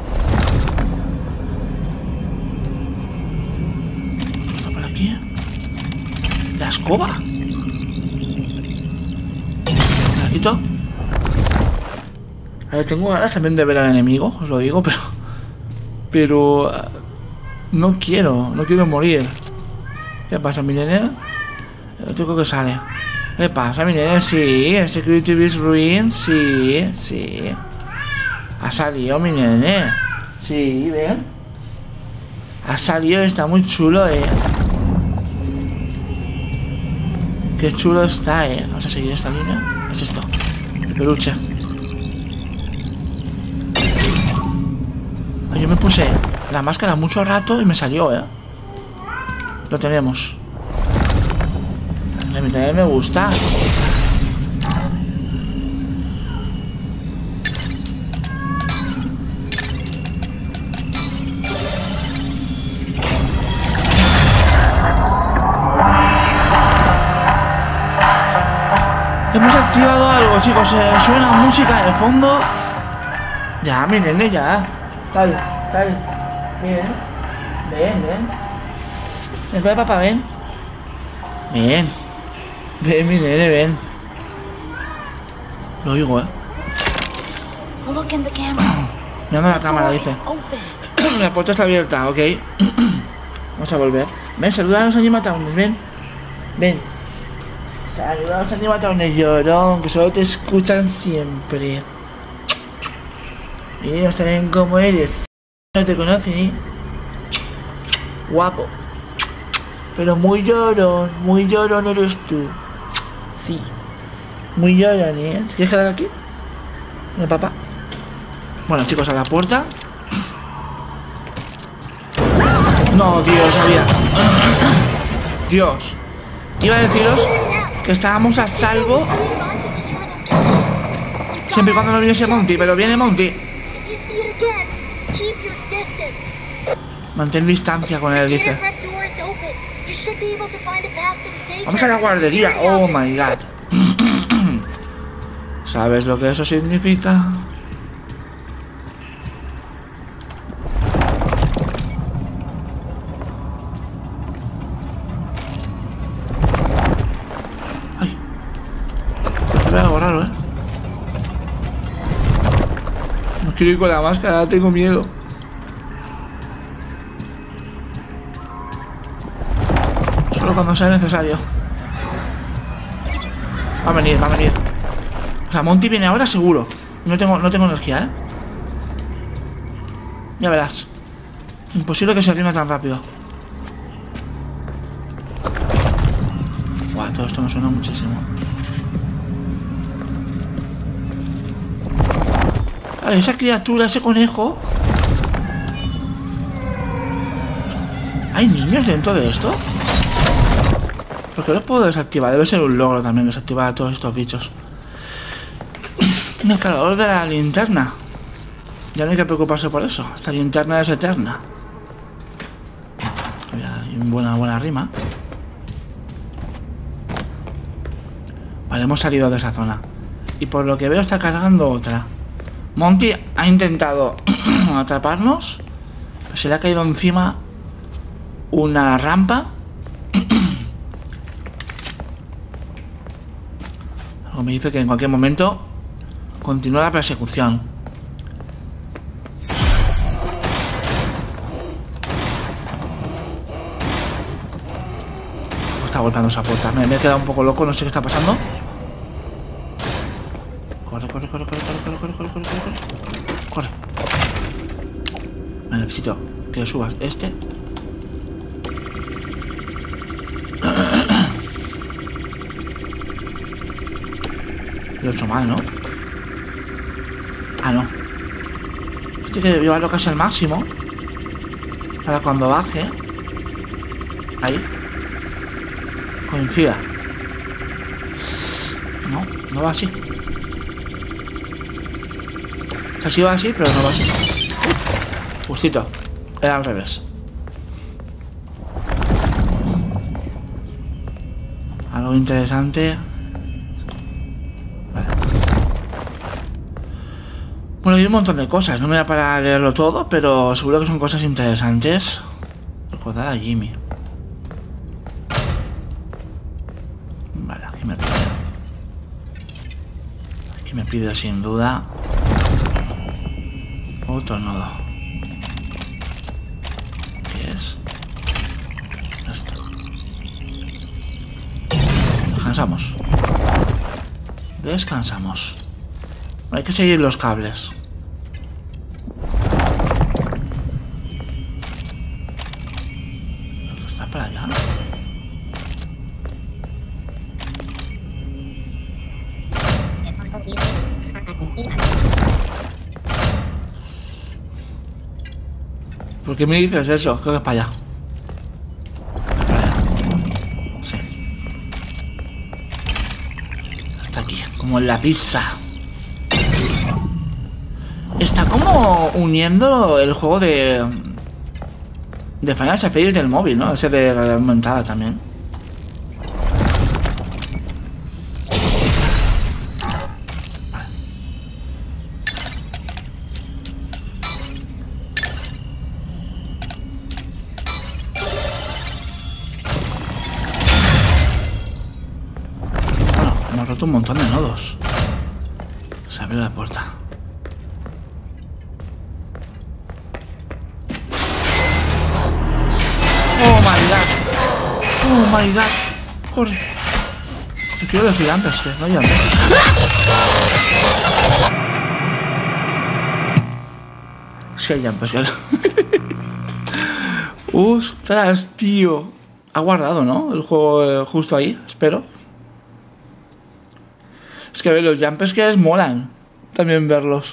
¿qué está por aquí? La escoba. ¿La quito? A ver, tengo ganas también de ver al enemigo, os lo digo, pero... Pero... No quiero, no quiero morir. ¿Qué pasa, mi nene? El otro que sale. ¿Qué pasa, mi nene? Sí, el Security Beast Ruin. Sí, sí. Ha salido, mi nene. Sí, ven. Ha salido, está muy chulo, eh. Qué chulo está, eh. Vamos a seguir esta línea. Es esto. El peluche. Yo me puse la máscara mucho rato y me salió, eh. Lo tenemos. A mí también me gusta. Hemos activado algo, chicos. Eh, suena música de fondo. Ya, mi nene, ya. Tal, tal. Bien. Ven, ven. Ven, ven, papá, ven. Ven. Ven, mi nene, ven. Lo oigo, eh. Mirando la cámara, dice. La puerta está abierta, ok. Vamos a volver. Ven, saluda a los animataunes, ven. Ven. Saluda a los animataunes, llorón, que solo te escuchan siempre. Y no saben cómo eres. No te conocen, ¿eh? Guapo. Pero muy llorón, muy llorón eres tú. Sí. Muy llorón, ¿eh? ¿Te quieres quedar aquí? ¿No, papá? Bueno, chicos, a la puerta. No, Dios, había... Dios. Iba a deciros que estábamos a salvo siempre y cuando no viniese Monty, pero viene Monty. Mantén distancia con él, dice. Vamos a la guardería. Oh my god. ¿Sabes lo que eso significa? Ay. Se ve algo raro, ¿eh? No quiero ir con la máscara, tengo miedo. Solo cuando sea necesario. Va a venir, va a venir. O sea, Monty viene ahora seguro. No tengo, no tengo energía, ¿eh? Ya verás. Imposible que se arrime tan rápido. Buah, todo esto me suena muchísimo. Ay, esa criatura, ese conejo. ¿Hay niños dentro de esto? ¿Por qué lo puedo desactivar? Debe ser un logro también desactivar a todos estos bichos. El cargador de la linterna. Ya no hay que preocuparse por eso. Esta linterna es eterna. Buena, buena rima. Vale, hemos salido de esa zona. Y por lo que veo está cargando otra. Monty ha intentado atraparnos. Se le ha caído encima una rampa. Algo me dice que en cualquier momento continúa la persecución. Está golpeando esa puerta. Me, me he quedado un poco loco, no sé qué está pasando. Corre, corre, corre, corre, corre, corre, corre, corre, corre, corre. Me necesito que subas este. Lo he hecho mal, ¿no? Ah, no. Este hay que llevarlo casi al máximo. Para cuando baje. Ahí. Coincida. No, no va así. O sea, sí va así, pero no va así. Justito. Era al revés. Algo interesante. Vale. Bueno, hay un montón de cosas. No me voy a parar a leerlo todo, pero seguro que son cosas interesantes. Recordad a Jimmy. Vale, aquí me pide. Aquí me pide sin duda otro nodo. ¿Qué es? Esto. Descansamos. Descansamos. Hay que seguir los cables. ¿Está para allá? ¿Por qué me dices eso? Creo que es para allá. Para allá. Sí. Hasta aquí. Como en la pizza. Está como uniendo el juego de... de Final Fantasy del móvil, ¿no? Ese de realidad aumentada también. Un montón de nodos. Se abre la puerta. Oh my god. Oh my god. Corre. Te quiero decir antes que no hay antes. Sí hay antes, claro. Ostras, tío. Ha guardado, ¿no? El juego eh, justo ahí, espero. Es que los jumpscares molan. También verlos.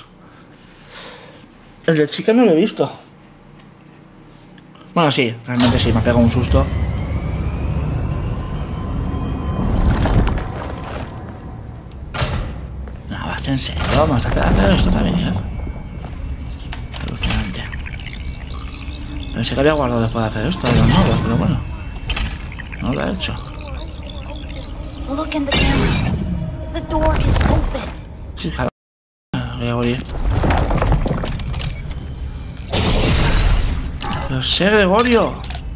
El de chica no lo he visto. Bueno, sí, realmente sí, me ha pegado un susto. No, vas en serio, vamos a hacer, hacer esto también, ¿eh? Alucinante. Pensé que había guardado después de hacer esto, los nodos, pero bueno. No lo he hecho. Look in the camera. The door is open. Sí, claro. Gregory. Lo sé, Gregorio.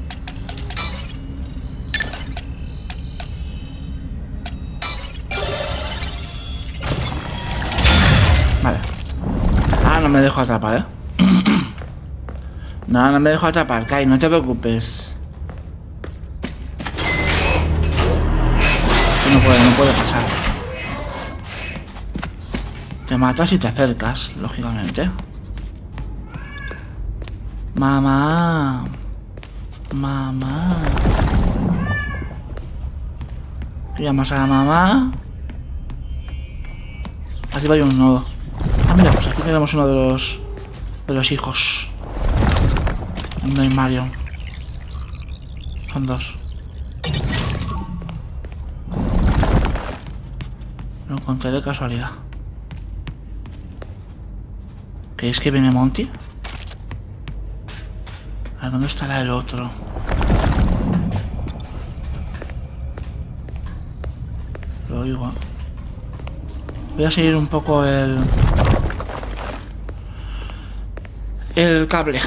Vale. Ah, no me dejo atrapar, ¿eh? No, no me dejo atrapar, Kai, no te preocupes. No puede, no puede pasar. Te matas y te acercas, lógicamente. Mamá. Mamá. Llamas a la mamá. Arriba hay un nodo. Ah, mira, pues aquí tenemos uno de los de los hijos. No hay Marion. Son dos. Lo encontré de casualidad. ¿Creéis que viene Monty? A ver, ¿dónde estará el otro? Lo oigo. Voy a seguir un poco el... el cable.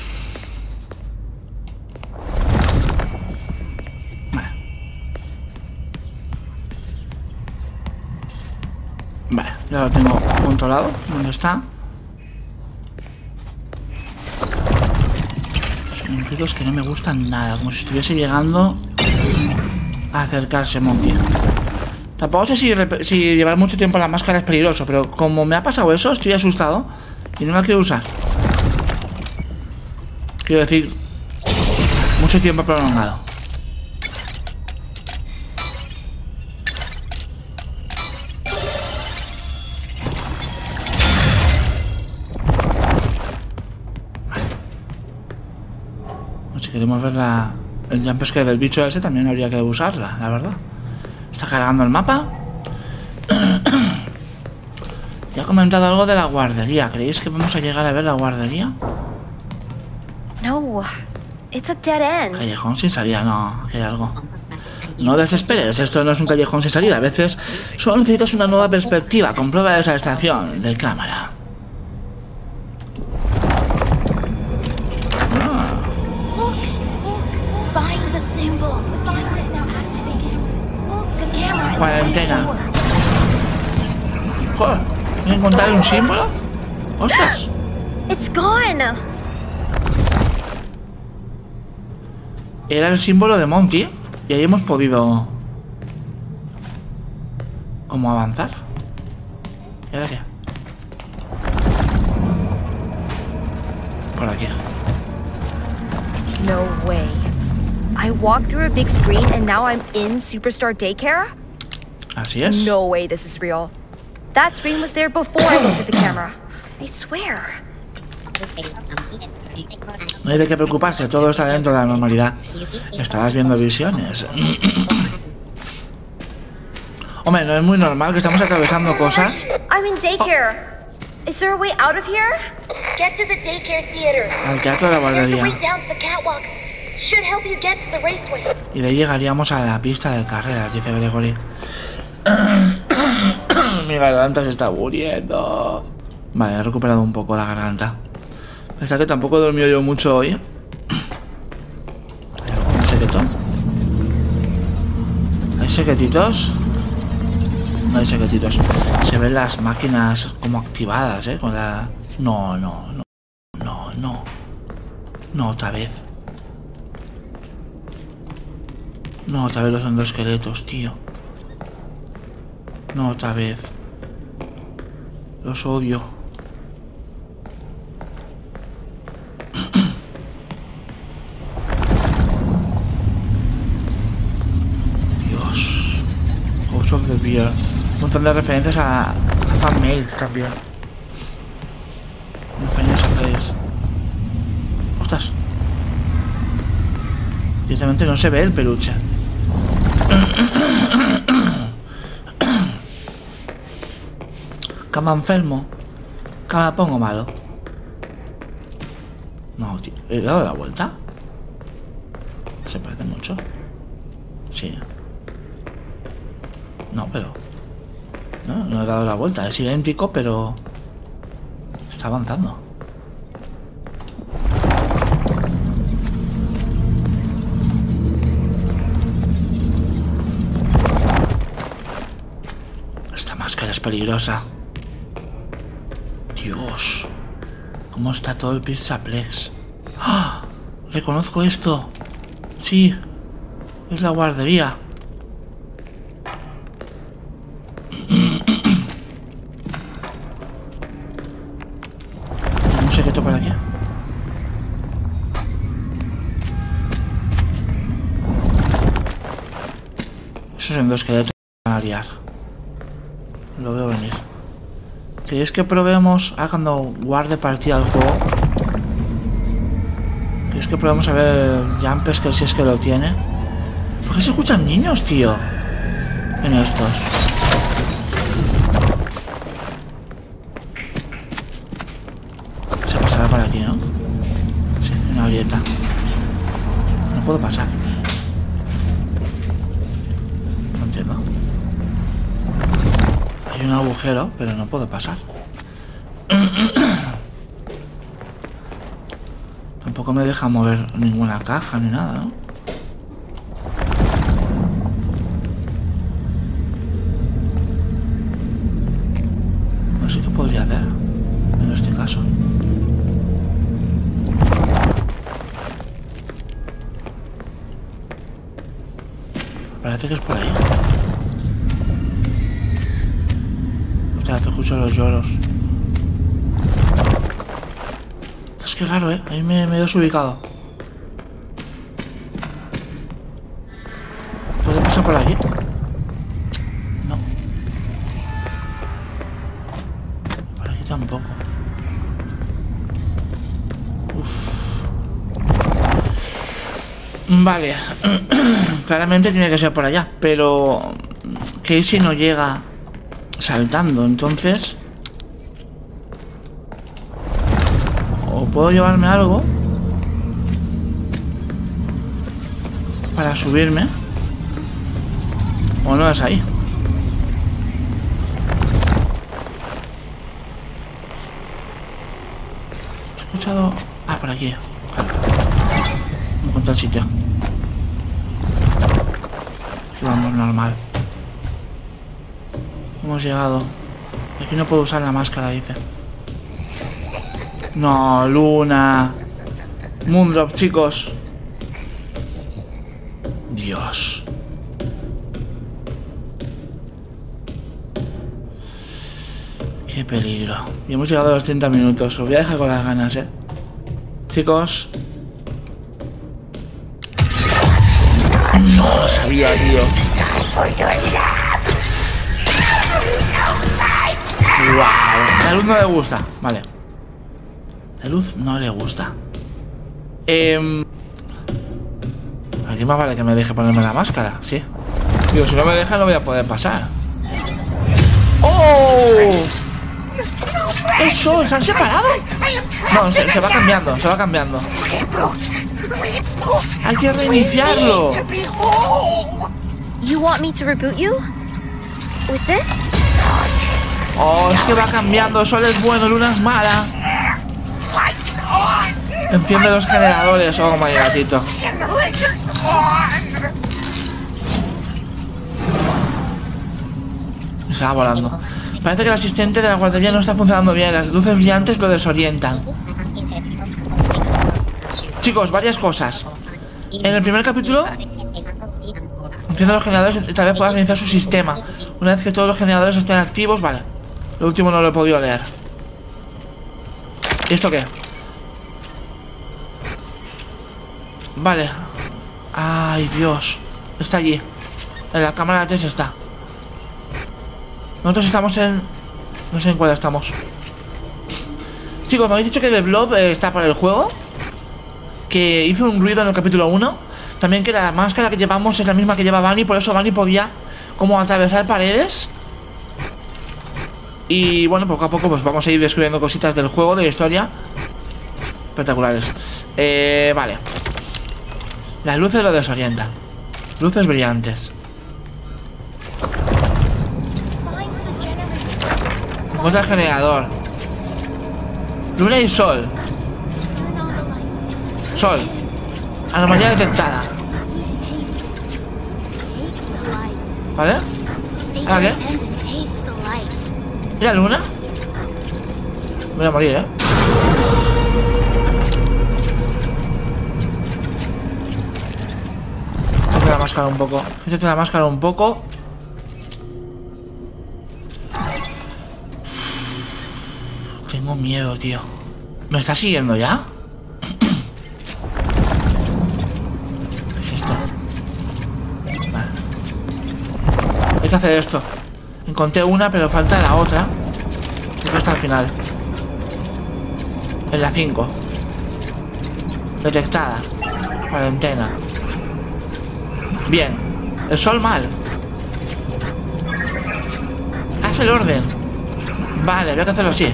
Vale. Vale, ya lo tengo controlado. ¿Dónde está? Son ruidos que no me gustan nada. Como si estuviese llegando a acercarse Monkey. Tampoco sé si, si llevar mucho tiempo la máscara es peligroso, pero como me ha pasado eso, estoy asustado y no la quiero usar. Quiero decir, mucho tiempo prolongado. Vale. Pues si queremos ver la, el jumpscare del bicho ese, también habría que usarla, la verdad. Está cargando el mapa. Ya he comentado algo de la guardería. ¿Creéis que vamos a llegar a ver la guardería? No, it's a dead end. Callejón sin salida, no, aquí hay algo. No desesperes, esto no es un callejón sin salida. A veces solo necesitas una nueva perspectiva. Comprueba esa estación de cámara. Ah. Look, look, find the symbol. The camera is now activated. Look, the camera is Cuarentena. on. Joder, ¿he encontrado un símbolo? ¡Ostras! It's gone. Era el símbolo de Monty y ahí hemos podido... ¿Cómo avanzar? ¿Y ahora qué? Por aquí. No way. I walked through a big screen and now I'm in Superstar Daycare? Así es. No way this is real. That screen was there before I looked at the camera. I swear. No hay de qué preocuparse, todo está dentro de la normalidad. Estabas viendo visiones. Hombre, no es muy normal que estamos atravesando cosas. I'm in daycare. Is there a way out of here? Get to the daycare theater. Al teatro de la There's a way guardería. down to the catwalks. Should help you get to the raceway. Y de ahí llegaríamos a la pista de carreras, dice Gregory. Mi garganta se está muriendo. Vale, he recuperado un poco la garganta. Pensaba que tampoco he dormido yo mucho hoy. ¿Hay algún secreto? ¿Hay secretitos? No hay secretitos. Se ven las máquinas como activadas, ¿eh? Con la... No, no, no. No, no. No, otra vez. No, otra vez los endoesqueletos, tío. No, otra vez. Los odio. Dios. House of the Bear. Un montón de referencias a, a fanmails también. Ingenieros hacéis. Ostras. Directamente no se ve el peluche. Cama enfermo. Cama pongo malo. No, tío. ¿He dado la vuelta? Se parece mucho. Sí. No, pero... No, no he dado la vuelta. Es idéntico, pero... Está avanzando. Esta máscara es peligrosa. Dios. ¿Cómo está todo el Pizzaplex? ¡Ah! Reconozco esto. Sí. Es la guardería. Un secreto por aquí. Esos son dos esqueletos van a liar. Lo veo venir. ¿Queréis que probemos? Ah, cuando guarde partida al juego. ¿Queréis que probemos a ver Jumpers, que si es que lo tiene? ¿Por qué se escuchan niños, tío? En estos. Se pasará por aquí, ¿no? Sí, una grieta. No puedo pasar. No entiendo. Hay un agujero, pero no puedo pasar. Tampoco me deja mover ninguna caja ni nada, ¿no? No sé qué podría hacer en este caso. Parece que es por ahí. Hostia, te escucho los lloros. Es que raro, ¿eh? Ahí me, me he desubicado. ¿Puedo pasar por aquí? No. Por aquí tampoco. Uf. Vale. Claramente tiene que ser por allá. Pero... Casey no llega saltando, entonces... O puedo llevarme algo para subirme. O no es ahí. He escuchado... Ah, por aquí. Claro. No encontré el sitio. Vamos, normal. Hemos llegado. Aquí no puedo usar la máscara, dice. No, Luna. Moondrop, chicos. Dios. Qué peligro. Y hemos llegado a los treinta minutos. Os voy a dejar con las ganas, eh. Chicos. No lo sabía, tío. Wow. La luz no le gusta. Vale. La luz no le gusta. Eh... Aquí más vale que me deje ponerme la máscara. Sí. Digo, si no me deja no voy a poder pasar. ¡Oh! ¡Eso! ¿Se han separado? No, se, se va cambiando. Se va cambiando. Hay que reiniciarlo. You want me to reboot you? With this? Oh, es que va cambiando. Sol es bueno, Luna es mala. Enciende los generadores. Oh, my gatito. Se va volando. Parece que el asistente de la guardería no está funcionando bien. Las luces brillantes lo desorientan. Chicos, varias cosas. En el primer capítulo, enciende los generadores y tal vez puedas reiniciar su sistema. Una vez que todos los generadores estén activos, vale. Lo último no lo he podido leer. ¿Y esto qué? Vale. Ay, Dios. Está allí. En la cámara de test está. Nosotros estamos en... No sé en cuál estamos. Chicos, me habéis dicho que The Blob eh, está por el juego. Que hizo un ruido en el capítulo uno. También que la máscara que llevamos es la misma que lleva Bunny. Por eso Bunny podía como atravesar paredes. Y bueno, poco a poco pues vamos a ir descubriendo cositas del juego, de la historia. Espectaculares. Eh, vale. Las luces lo desorientan. Luces brillantes. Encuentra el generador. Luna y sol. Sol. Anomalía detectada. ¿Vale? ¿Ahora qué? ¿Y la luna? Voy a morir, ¿eh? Quítate la máscara un poco. Quítate la máscara un poco. Tengo miedo, tío. ¿Me está siguiendo ya? ¿Qué es esto? Vale. Hay que hacer esto. Encontré una, pero falta la otra. Creo que está al final. En la cinco. Detectada. Cuarentena. Bien. El sol mal. Haz el orden. Vale, voy a hacerlo así.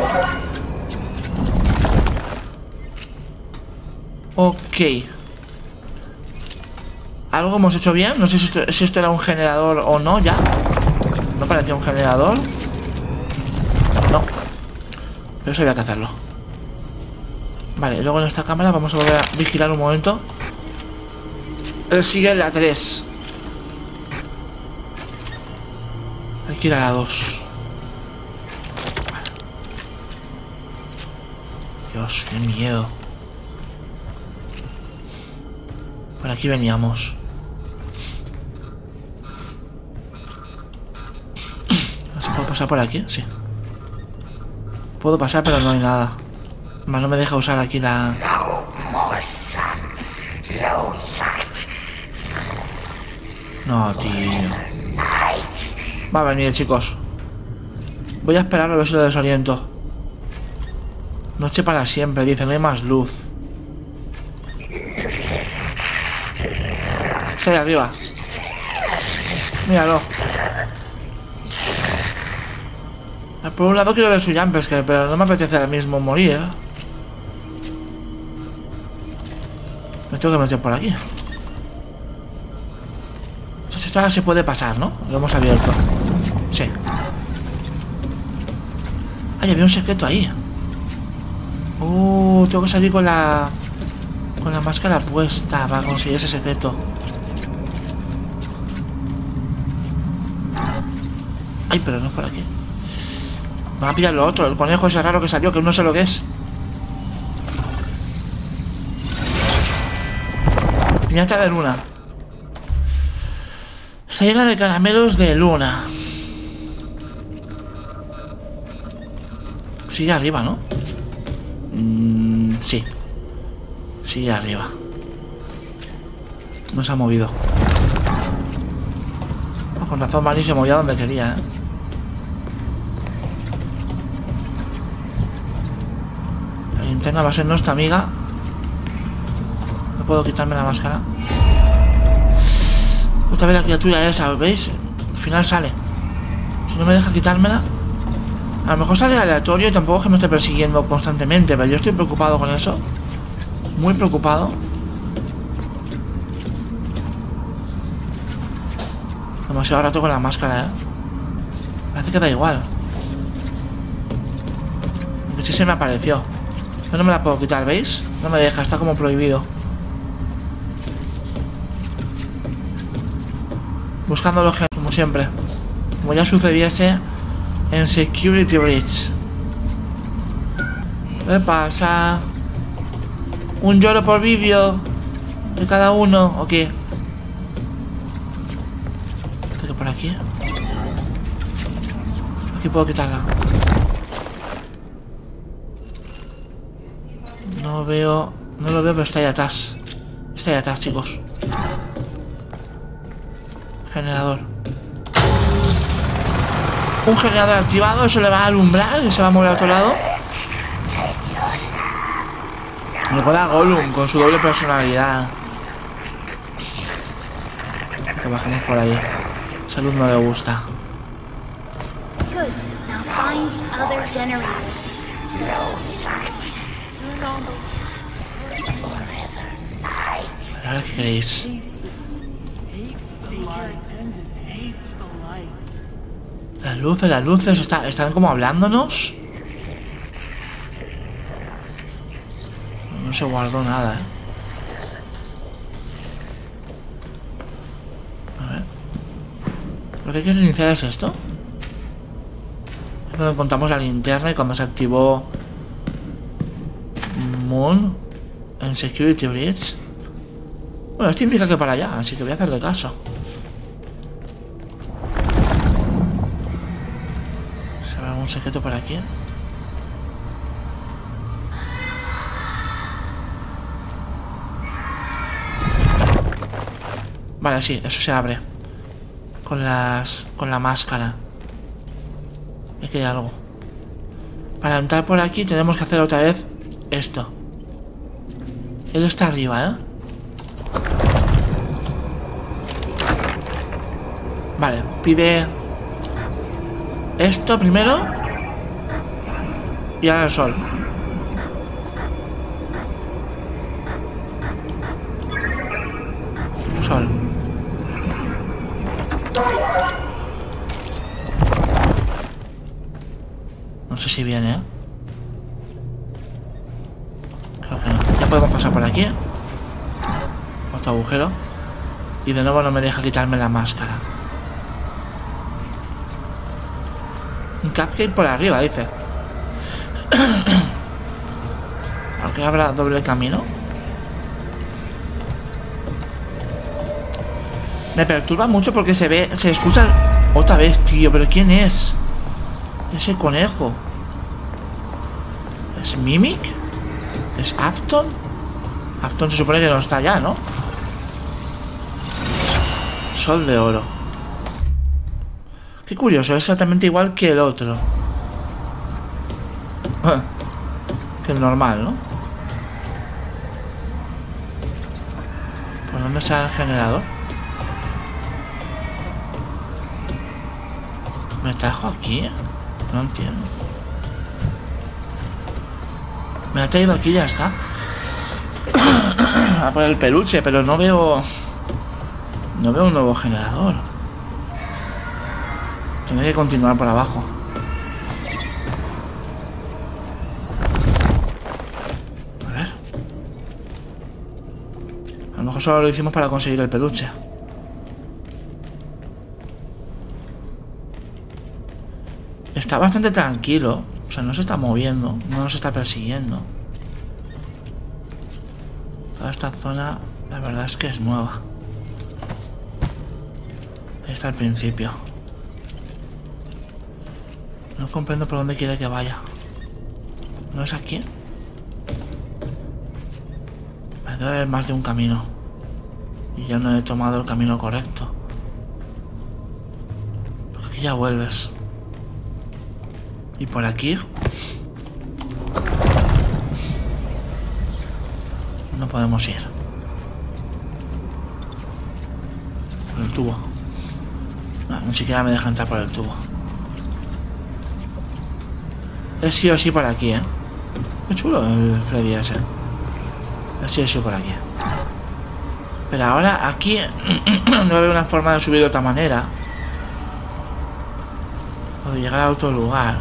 Ok. Algo hemos hecho bien. No sé si esto, si esto era un generador o no ya. No parecía un generador. No. Pero eso había que hacerlo. Vale, luego en esta cámara vamos a volver a vigilar un momento. Él sigue la tres. Hay que ir a la dos. Vale. Dios, qué miedo. Por aquí veníamos. ¿Puedo pasar por aquí? Sí. Puedo pasar, pero no hay nada. Más no me deja usar aquí la... No, tío. Va a venir, chicos. Voy a esperar a ver si lo desoriento. Noche para siempre, dice, no hay más luz. Está ahí arriba. Míralo. Por un lado quiero ver su jumpscare, pero no me apetece ahora mismo morir. Me tengo que meter por aquí. Entonces esto ahora se puede pasar, ¿no? Lo hemos abierto. Sí. Ay, había un secreto ahí. Uh, tengo que salir con la... Con la máscara puesta para conseguir ese secreto. Ay, pero no es por aquí. Me va a pillar lo otro, el conejo ese raro que salió, que no sé lo que es. Piñata de luna. Está llena de caramelos de luna. Sigue arriba, ¿no? Mm, sí. Sigue arriba. No se ha movido. Oh, con razón, Manny se movía donde quería, ¿eh? La linterna va a ser nuestra amiga. No puedo quitarme la máscara. Otra vez la criatura esa, ¿veis? Al final sale. Si no me deja quitármela. A lo mejor sale aleatorio y tampoco es que me esté persiguiendo constantemente, pero yo estoy preocupado con eso. Muy preocupado. Demasiado rato con la máscara, ¿eh? Parece que da igual. Aunque sí se me apareció. Yo no me la puedo quitar, ¿veis? No me deja, está como prohibido. Buscando los genes, como siempre. Como ya sucediese en Security Breach. ¿Qué pasa? ¿Un lloro por vídeo de cada uno o qué? ¿Qué por aquí? Aquí puedo quitarla. No veo... No lo veo, pero está ahí atrás. Está ahí atrás, chicos. Generador. un generador activado. Eso le va a alumbrar y se va a mover a otro lado. Me recuerda a Gollum con su doble personalidad. Que bajemos por ahí. Esa luz no le gusta. Good. Now find the other generator. Ahora, ¿qué queréis? Las luces, las luces está, están como hablándonos. No se guardó nada, ¿eh? A ver. Lo que hay que reiniciar es esto. Cuando encontramos la linterna y cuando se activó Moon en Security Bridge. Bueno, esto implica que para allá, así que voy a hacerle caso. ¿Se ve algún secreto por aquí? Vale, sí, eso se abre. Con las... con la máscara. Aquí hay algo. Para entrar por aquí tenemos que hacer otra vez esto. Él está arriba, ¿eh? Vale, pide esto primero. Y ahora el sol. Sol. No sé si viene, ¿eh? Creo que no. Ya podemos pasar por aquí. Otro agujero. Y de nuevo no me deja quitarme la máscara. Un cupcake por arriba, dice. Aunque habrá doble camino. Me perturba mucho porque se ve, se escucha otra vez, tío. ¿Pero quién es? Ese conejo. ¿Es Mimic? ¿Es Afton? Afton se supone que no está allá, ¿no? Sol de oro. Qué curioso, es exactamente igual que el otro. Que el normal, ¿no? ¿Por dónde sale el generador? ¿Me trajo aquí? No entiendo. Me ha traído aquí y ya está. A por el peluche, pero no veo... No veo un nuevo generador. Tendré que continuar por abajo. A ver. A lo mejor solo lo hicimos para conseguir el peluche. Está bastante tranquilo. O sea, no se está moviendo. No nos está persiguiendo. Toda esta zona, la verdad es que es nueva. Ahí está el principio. No comprendo por dónde quiere que vaya. ¿No es aquí? Debe haber más de un camino. Y yo no he tomado el camino correcto. Porque aquí ya vuelves. Y por aquí no podemos ir. Por el tubo. No, ni siquiera me deja entrar por el tubo. Es sí o sí por aquí, ¿eh? Qué chulo el Freddy ese. Es sí o sí por aquí. Pero ahora aquí debe haber una forma de subir de otra manera. O de llegar a otro lugar.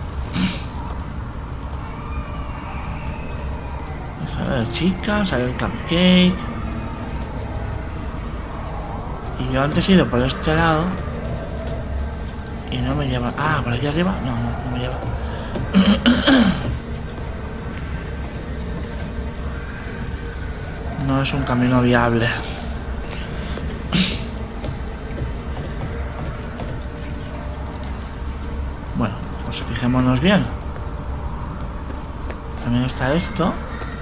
Sale la chica, sale el cupcake. Y yo antes he ido por este lado. Y no me lleva... Ah, ¿por aquí arriba? No, no, no me lleva. No es un camino viable. Bueno, pues fijémonos bien. También está esto.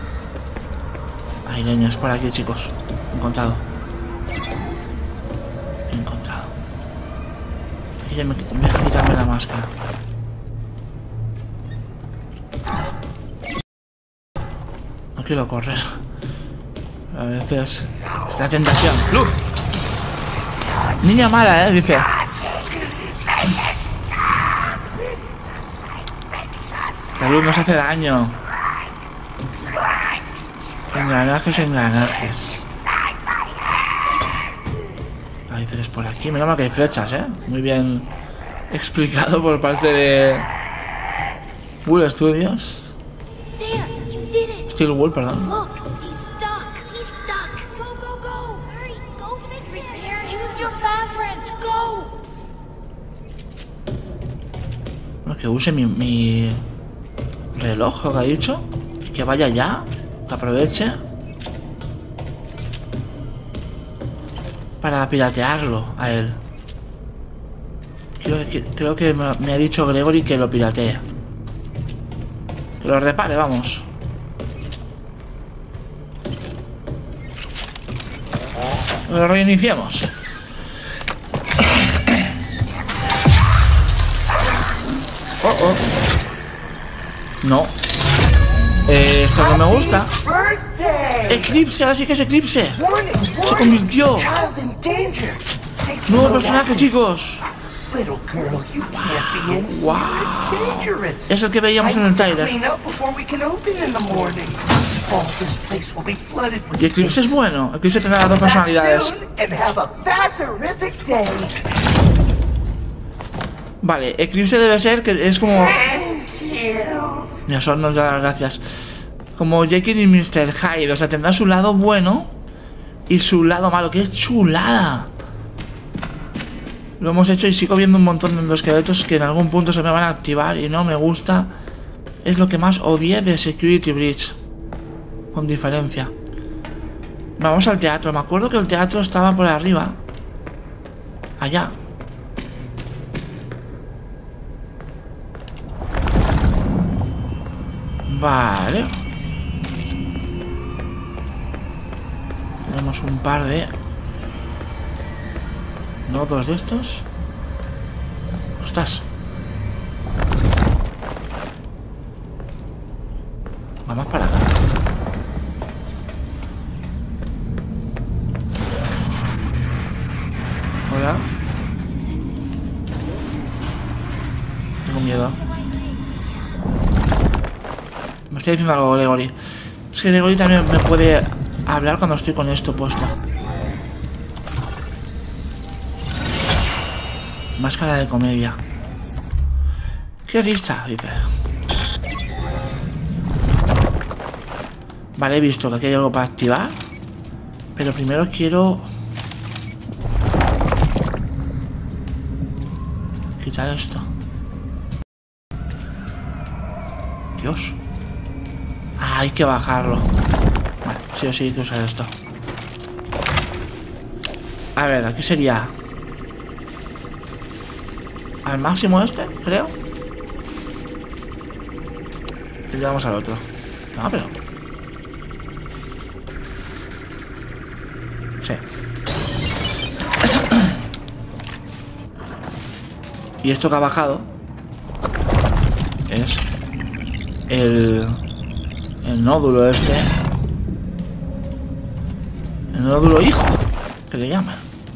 Hay leñas por aquí, chicos. He encontrado. He encontrado. Aquí Oye, me, me deja quitarme la máscara. No quiero correr. A veces es la tentación. ¡Luz! Niña mala, eh, dice. La luz nos hace daño. Engranajes, engranajes. Hay tres por aquí. Menos mal que hay flechas, eh. Muy bien explicado por parte de Wool Studios. Steel Wool, perdón. Look, he's stuck. He's stuck. Go, go, go. Hurry, go fix it. Repair. Use your fast wrench. Go. Bueno, que use mi, mi reloj, lo que ha dicho. Que vaya ya. Que aproveche. Para piratearlo a él. Creo que, creo que me, me ha dicho Gregory que lo piratee. Que lo repare, vamos. Lo reiniciamos. Oh, oh. No. Eh, esto no me gusta. Eclipse, ahora sí que es Eclipse. Se convirtió. Nuevo personaje, chicos. Wow. Es el que veíamos en el trailer. Y Eclipse es bueno. Eclipse tendrá dos personalidades. Vale, Eclipse debe ser que es como... Ya son, nos da las gracias. Como Jekyll y mister Hyde. O sea, tendrá su lado bueno y su lado malo. ¡Qué chulada! Lo hemos hecho y sigo viendo un montón de endoesqueletos que en algún punto se me van a activar y no me gusta. Es lo que más odié de Security Breach. Con diferencia. Vamos al teatro. Me acuerdo que el teatro estaba por arriba. Allá. Vale. Tenemos un par de nodos de estos. Ostras. Vamos para acá. Hola. Tengo miedo. Me estoy diciendo algo, Gregory. Es que Gregory también me puede hablar cuando estoy con esto puesto. Máscara de comedia. ¡Qué risa! Dice. Vale, he visto que aquí hay algo para activar. Pero primero quiero... quitar esto. Dios. Ah, hay que bajarlo. Vale, sí o sí hay que usar esto. A ver, aquí sería... al máximo este, creo. Y le damos al otro. No, pero... sí. Y esto que ha bajado es el, el nódulo este. El nódulo hijo, que le llaman.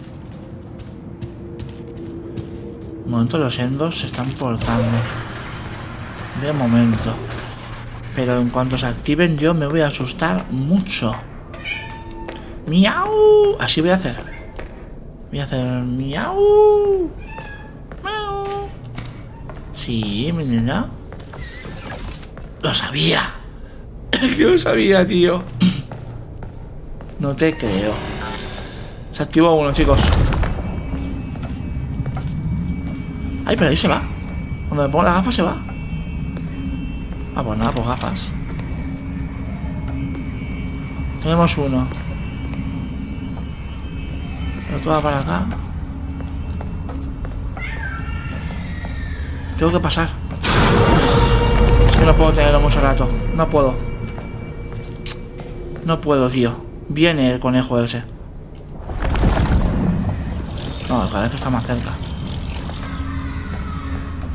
De momento los endos se están portando. De momento. Pero en cuanto se activen yo me voy a asustar mucho. ¡Miau! Así voy a hacer. Voy a hacer miau. Miau. Sí, mira. Lo sabía. Que lo sabía, tío. No te creo. Se activó uno, chicos. Ay, pero ahí se va. Cuando me pongo las gafas se va. Ah, pues nada, pues gafas. Tenemos uno. Pero todo va para acá. Tengo que pasar. Es que no puedo tenerlo mucho rato. No puedo. No puedo, tío. Viene el conejo ese. No, cada vez está más cerca.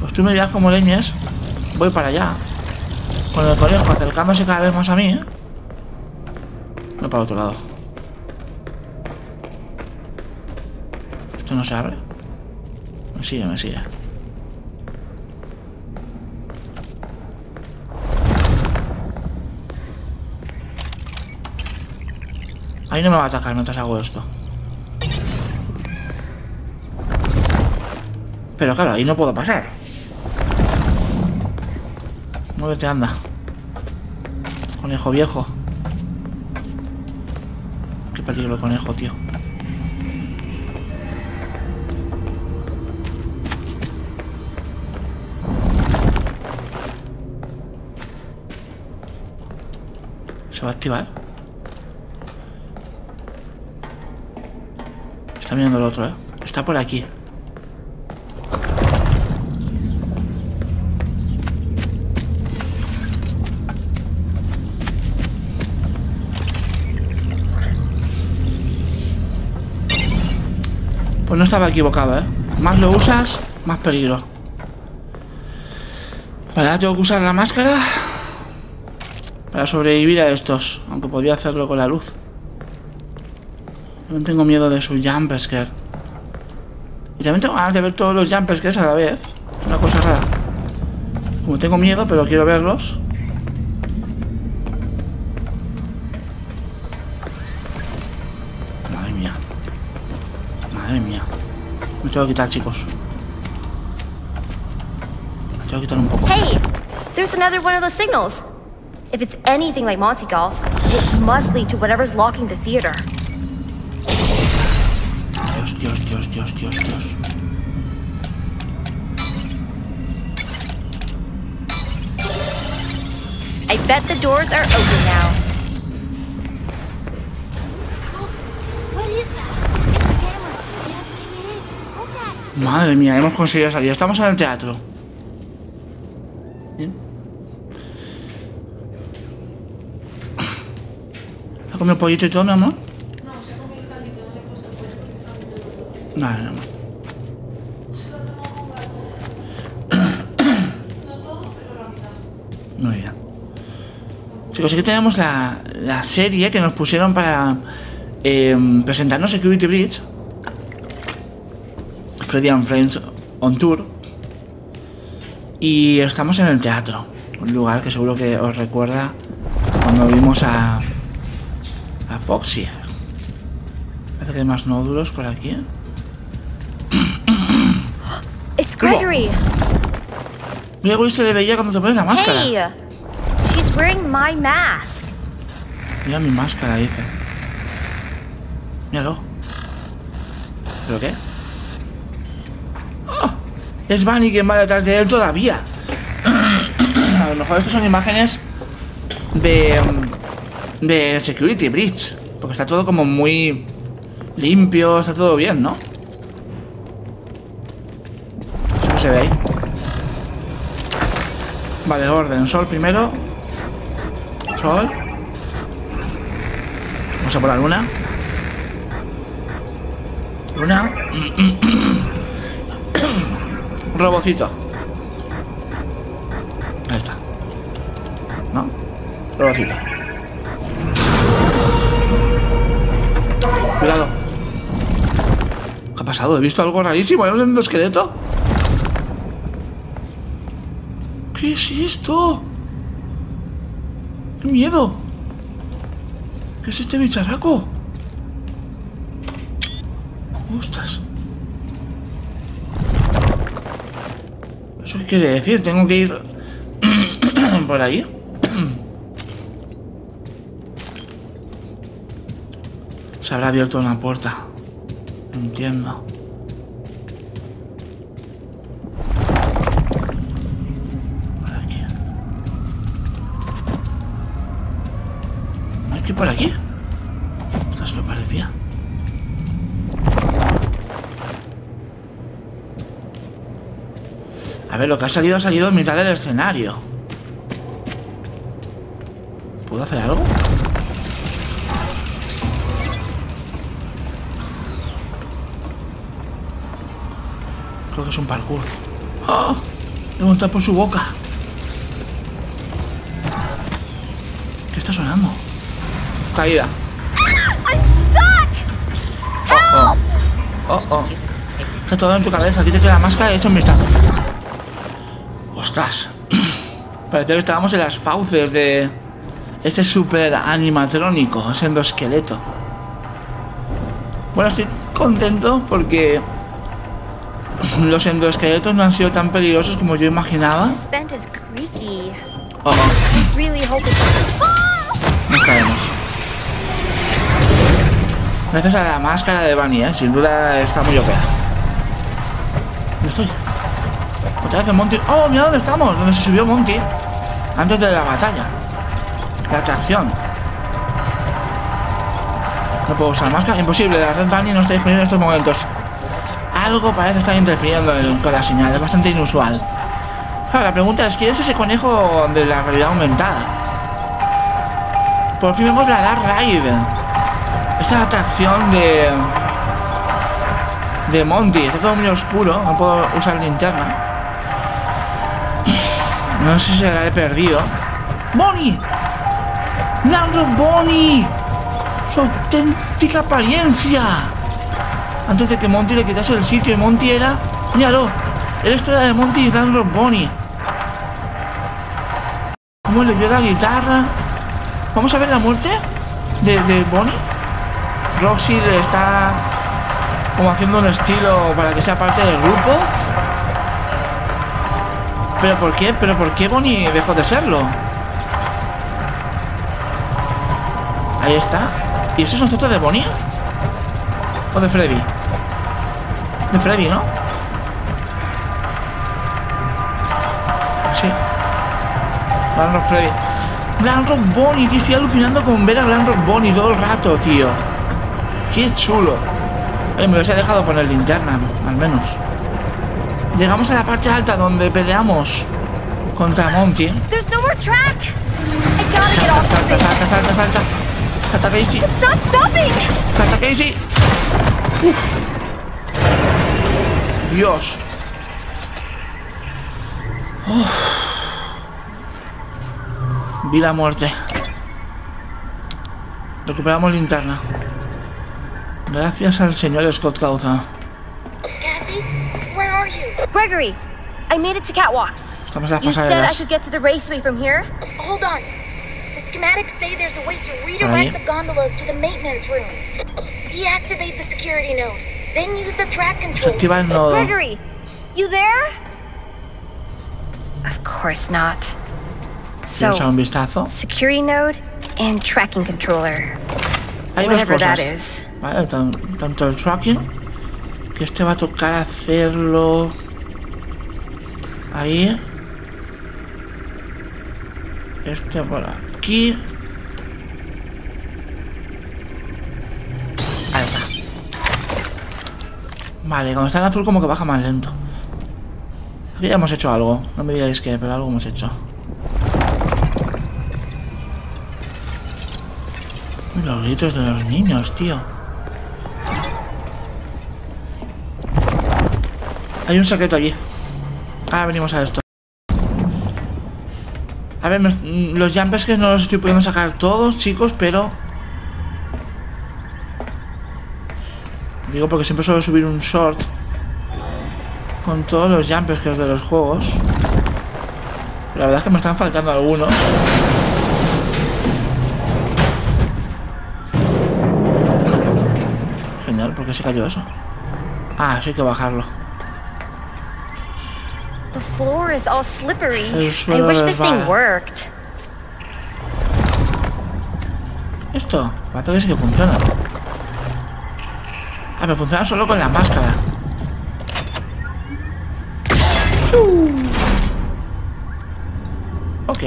Pues tú me dirás como leñes. Voy para allá. Con el conejo acercándose cada vez más a mí, ¿eh? No para otro lado. Esto no se abre. Me sigue, me sigue. Ahí no me va a atacar mientras hago esto. Pero claro, ahí no puedo pasar. Muévete, anda. Conejo viejo. Qué peligro el conejo, tío. ¿Se va a activar? Está mirando el otro, ¿eh? Está por aquí. Pues no estaba equivocado, ¿eh? Más lo usas, más peligro. Vale, ahora tengo que usar la máscara para sobrevivir a estos. Aunque podría hacerlo con la luz. No tengo miedo de su jumpscare. Y también tengo ganas de ver todos los jumpscares a la vez. Es una cosa rara. Como tengo miedo, pero quiero verlos. Madre mía. Madre mía. Me tengo que quitar, chicos. Me tengo que quitar un poco. Hey! There's another one of those signals. If it's anything like Monty Golf, it must lead to whatever's locking the theater. Dios, Dios, Dios, Dios, Dios, Dios. I bet the doors are open now. What is that? It's a camera. Yes, it is. Look at it. Madre mía, hemos conseguido salir. Estamos en el teatro. Bien. ¿Ha comido pollito y todo, mi amor? Vale, no. Muy bien. Chicos, aquí tenemos la, la serie que nos pusieron para eh, presentarnos Security Breach. Freddy and Friends on Tour. Y estamos en el teatro. Un lugar que seguro que os recuerda cuando vimos a, a Foxy. Parece que hay más nódulos por aquí, ¿eh? It's Gregory! Mira, Gregory se le veía cuando te pones la máscara. Hey! She's wearing my mask. Mira mi máscara, dice. Míralo. ¿Pero qué? ¡Oh! Es Bunny quien va detrás de él todavía. A lo mejor estas son imágenes de de Security Breach, porque está todo como muy limpio, está todo bien, ¿no? Eso que se ve ahí. Vale, orden. Sol primero. Sol. Vamos a por la luna. Luna. Robocito. Ahí está. ¿No? Robocito. Cuidado. ¿Qué ha pasado? He visto algo rarísimo. ¿Hay un endoesqueleto? ¿Qué es esto? ¡Qué miedo! ¿Qué es este bicharraco? ¡Ostras! ¿Eso qué quiere decir? ¿Tengo que ir por ahí? Se habrá abierto una puerta. Entiendo. Por aquí. ¿No hay que ir por aquí? Esto se lo parecía. A ver, lo que ha salido ha salido en mitad del escenario. ¿Puedo hacer algo? Creo que es un parkour. ¡Oh! Preguntar por su boca. ¿Qué está sonando? Caída. I'm stuck! Oh, oh. Oh, oh. Está todo en tu cabeza. Quítate la máscara y echa un vistazo. Ostras. Parecía que estábamos en las fauces de ese super animatrónico, ese endoesqueleto. Bueno, estoy contento porque los endoesqueletos no han sido tan peligrosos como yo imaginaba. This vent is creaky. Oh, oh. I really hope it's... Nos caemos. Gracias a la máscara de Bunny, ¿eh? Sin duda está muy O P. ¿Dónde estoy? Otra vez en Monty. ¡Oh, mira dónde estamos! Donde se subió Monty antes de la batalla. La atracción. No puedo usar máscara. Imposible, la Red Bunny no está disponible en estos momentos. Algo parece estar interfiriendo con la señal. Es bastante inusual. Claro, la pregunta es: ¿quién es ese conejo de la realidad aumentada? Por fin vemos la Dark Ride. Esta atracción de... de Monty. Está todo muy oscuro. No puedo usar linterna. No sé si la he perdido. ¡Bonnie! ¡Landrock Bonnie! ¡Su auténtica apariencia! Antes de que Monty le quitase el sitio. Y Monty era... ¡Míralo! Es la historia de Monty y Landrock Bonnie. ¿Cómo le dio la guitarra? ¿Vamos a ver la muerte de, de Bonnie? Roxy le está como haciendo un estilo para que sea parte del grupo. ¿Pero por qué? ¿Pero por qué Bonnie dejó de serlo? Ahí está. ¿Y eso es una estatua de Bonnie? ¿O de Freddy? De Freddy, ¿no? Sí. Landrock Freddy. Landrock Bonnie, tío. Estoy alucinando con ver a Landrock Bonnie todo el rato, tío. Qué chulo. Eh, me hubiese dejado poner linterna, al menos. Llegamos a la parte alta donde peleamos contra Monty. There's no more track. I gotta get Salta, off salta, this thing. salta, salta, salta. Salta, Casey. It's not stopping. Salta, Casey. Uf. Dios. Uf. Vi la muerte. Recuperamos linterna. Gracias al señor Scott Cauza. Cassie, where are you? Gregory, I made it to Catwalks. Estamos en las You said I pasarelas. could get to the raceway from here? Hold on. The schematics say there's a way to ahí. redirect the gondolas to the maintenance room. Deactivate the security node, then use the track Se control. activa el nodo. Gregory, you there? Of course not. Quiero echar un So, vistazo. security node and tracking controller. Hay dos Whatever that cosas. is. Vale, tan- tanto el tracking, que este va a tocar hacerlo ahí. Este por aquí. Ahí está. Vale, cuando está en azul como que baja más lento. Aquí ya hemos hecho algo. No me digáis qué, pero algo hemos hecho. Uy, los gritos de los niños, tío. Hay un secreto allí. Ahora venimos a esto. A ver, me- los jumpers que no los estoy pudiendo sacar todos, chicos, pero... Digo porque siempre suelo subir un short con todos los jumpers que es de los juegos. La verdad es que me están faltando algunos. Genial, ¿por qué se cayó eso? Ah, eso hay que bajarlo. The floor is all slippery. El I suelo wish this thing resbala. worked. Esto, parece que sí que funciona. Ah, pero funciona solo con la máscara. Ok.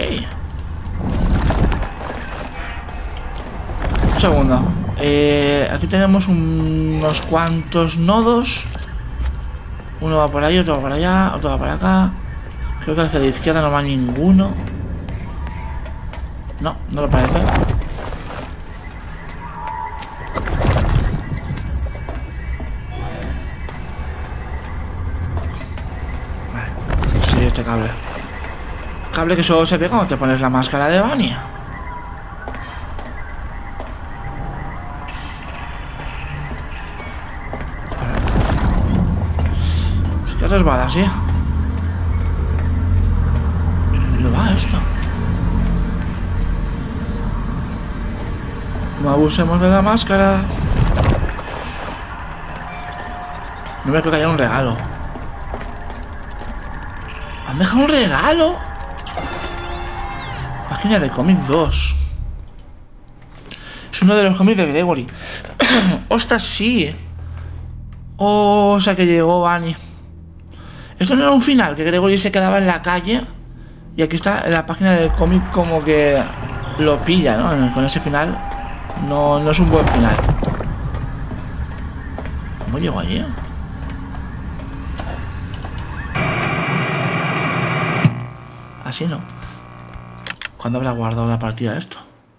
Un segundo. Eh, aquí tenemos un- unos cuantos nodos. Uno va por ahí, otro va por allá, otro va por acá. Creo que hacia la izquierda no va ninguno. No, no lo parece. Vale. Sí, este cable. Cable que solo se ve cuando te pones la máscara de Bunny. Es que resbala, sí. ¿Dónde va esto? No abusemos de la máscara. No me creo que haya un regalo. ¿Han dejado un regalo? Página de cómic dos. Es uno de los cómics de Gregory. Ostras, sí. Oh, o sea que llegó Bunny. Esto no era un final, que Gregory se quedaba en la calle. Y aquí está en la página del cómic como que lo pilla, ¿no? Con ese final. No, no es un buen final. ¿Cómo llegó allí? Así no. ¿Cuándo habrá guardado la partida esto?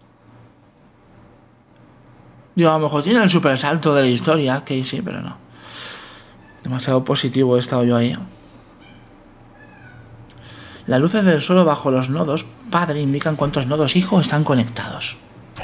Digo, a lo mejor tiene el super salto de la historia, que sí, pero no. Demasiado positivo he estado yo ahí. Las luces del suelo bajo los nodos padre indican cuántos nodos hijo están conectados.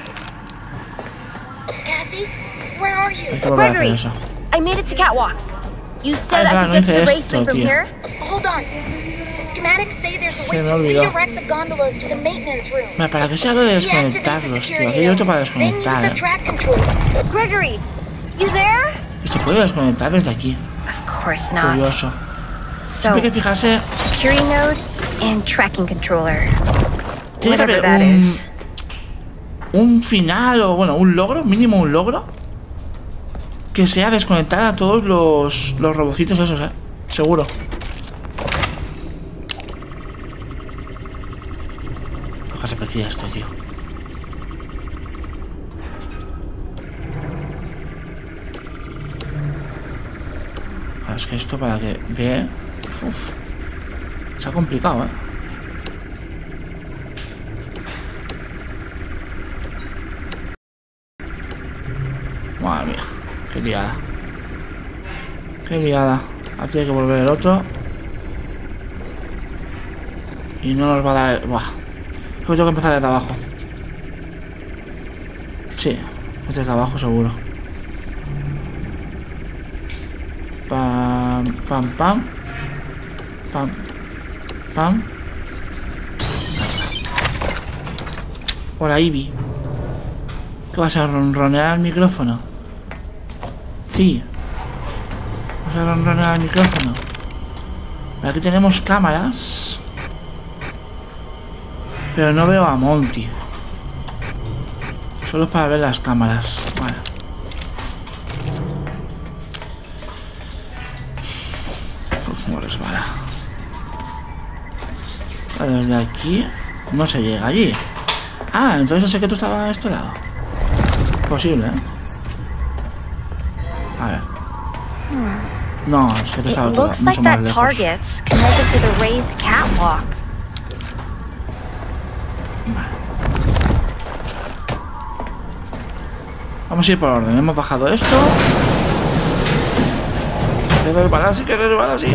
Cassie, where are you? Hay que volver a hacer Gregory, eso. I made it to catwalks. You said Ay, I claro, could no get to the hice raceway esto, from tío. here. Hold on. The schematics say there's a Se way me to olvidó. redirect the gondolas to the maintenance room. Mira, ¿para qué se habla de Deactivate the desconectarlos, tío? security Aquí hay otro para node, then use desconectar, the ¿eh? track controller. Gregory, you there? Y se puede desconectar desde aquí. Of course not. Curioso. So, Siempre hay que fijarse. security node and tracking controller. Tiene que Whatever haber that un, is. un final o, bueno, un logro, mínimo un logro, que sea desconectar a todos los, los robocitos esos, ¿eh? Seguro. Tengo que repetir esto, tío. Ah, es que esto para que vea... Uf, se ha complicado, ¿eh? Madre mía, qué liada. Qué liada. Aquí hay que volver el otro. Y no nos va a dar... Buah. Creo que tengo que empezar desde abajo. Sí, desde abajo seguro. Pam, pam, pam. Pam, pam. Hola, Ivy. ¿Qué vas a ronronear al micrófono? Sí. Vas a ronronear al micrófono. Aquí tenemos cámaras. Pero no veo a Monty. Solo es para ver las cámaras. Vale. Uf, cómo resbala. Vale, desde aquí no se llega allí. Ah, entonces el secreto estaba a este lado. Posible, ¿eh? A ver. No, es que te It estaba looks mucho like más that lejos. target's connected to the raised catwalk. Vamos a ir por orden. Hemos bajado esto. Que resbala así, que resbala así.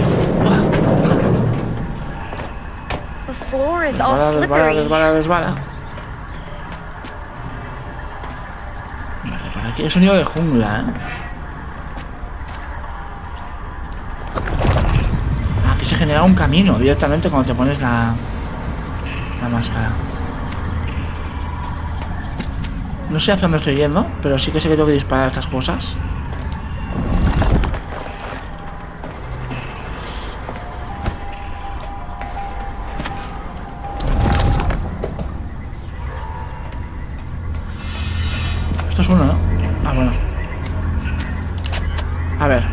The floor is all Resbala, resbala, slippery. resbala, resbala. Vale, por aquí hay sonido de jungla, ¿eh? Aquí se genera un camino directamente cuando te pones la, la máscara. No sé hacia dónde estoy yendo, pero sí que sé que tengo que disparar estas cosas. Esto es uno, ¿no? Ah, bueno. A ver.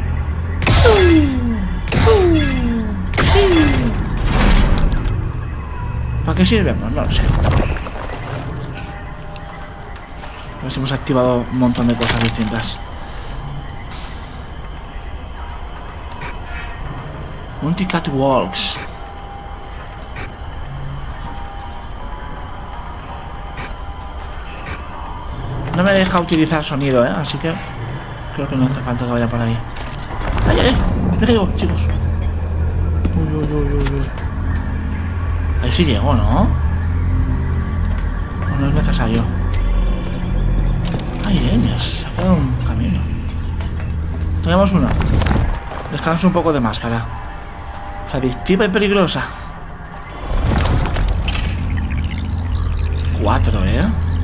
¿Para qué sirve? Pues no lo sé. A ver si hemos activado un montón de cosas distintas. Monty Catwalks. No me deja utilizar sonido, ¿eh? Así que creo que no hace falta que vaya por ahí. ¡Ay, ay! ¡Me caigo, chicos! Uy, uy, uy, uy, uy. Ahí sí llegó, ¿no? No, no es necesario. Ay, leñas, se ha quedado un camino. Tenemos una. Descanso un poco de máscara. Es adictiva y peligrosa. Cuatro, ¿eh?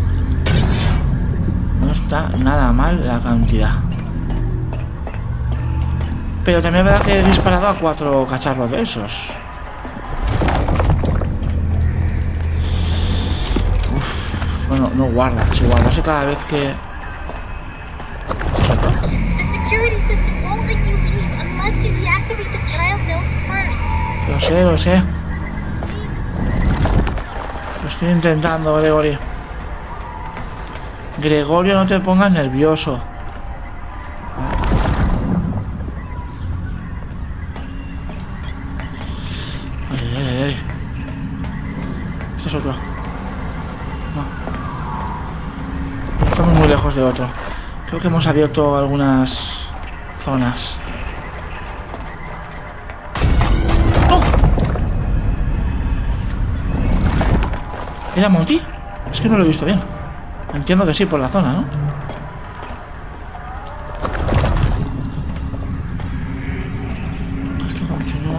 No está nada mal la cantidad. Pero también es verdad que he disparado a cuatro cacharros de esos. Uf, bueno, no guarda. Si guardase cada vez que... Lo sé, lo sé. Lo estoy intentando, Gregory. Gregorio, no te pongas nervioso. Ay, ay, ay. Este es otro. No. Estamos muy lejos de otro. Creo que hemos abierto algunas zonas. ¡Oh! ¿Era Monty? Es que no lo he visto bien. Entiendo que sí, por la zona, ¿no? Esto continúa.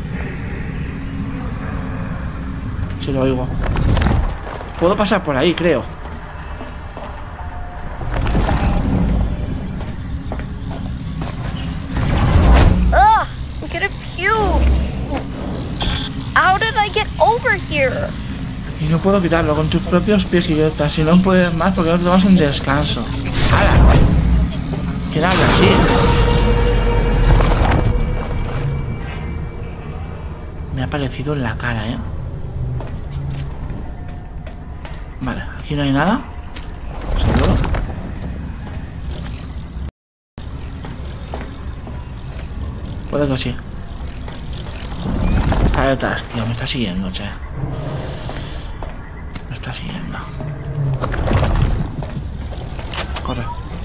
Sí, lo oigo. Puedo pasar por ahí, creo. Ugh, I'm gonna puke. How did I get over here? Y no puedo quitarlo con tus propios pies, idiota. Si no puedes más, porque no te tomas un descanso. ¡Hala! ¿Quién habla así? Me ha aparecido en la cara, ¿eh? Vale, aquí no hay nada. ¿Seguro? Puede que sí. Está detrás, tío. Me está siguiendo, che. Me está siguiendo. Corre.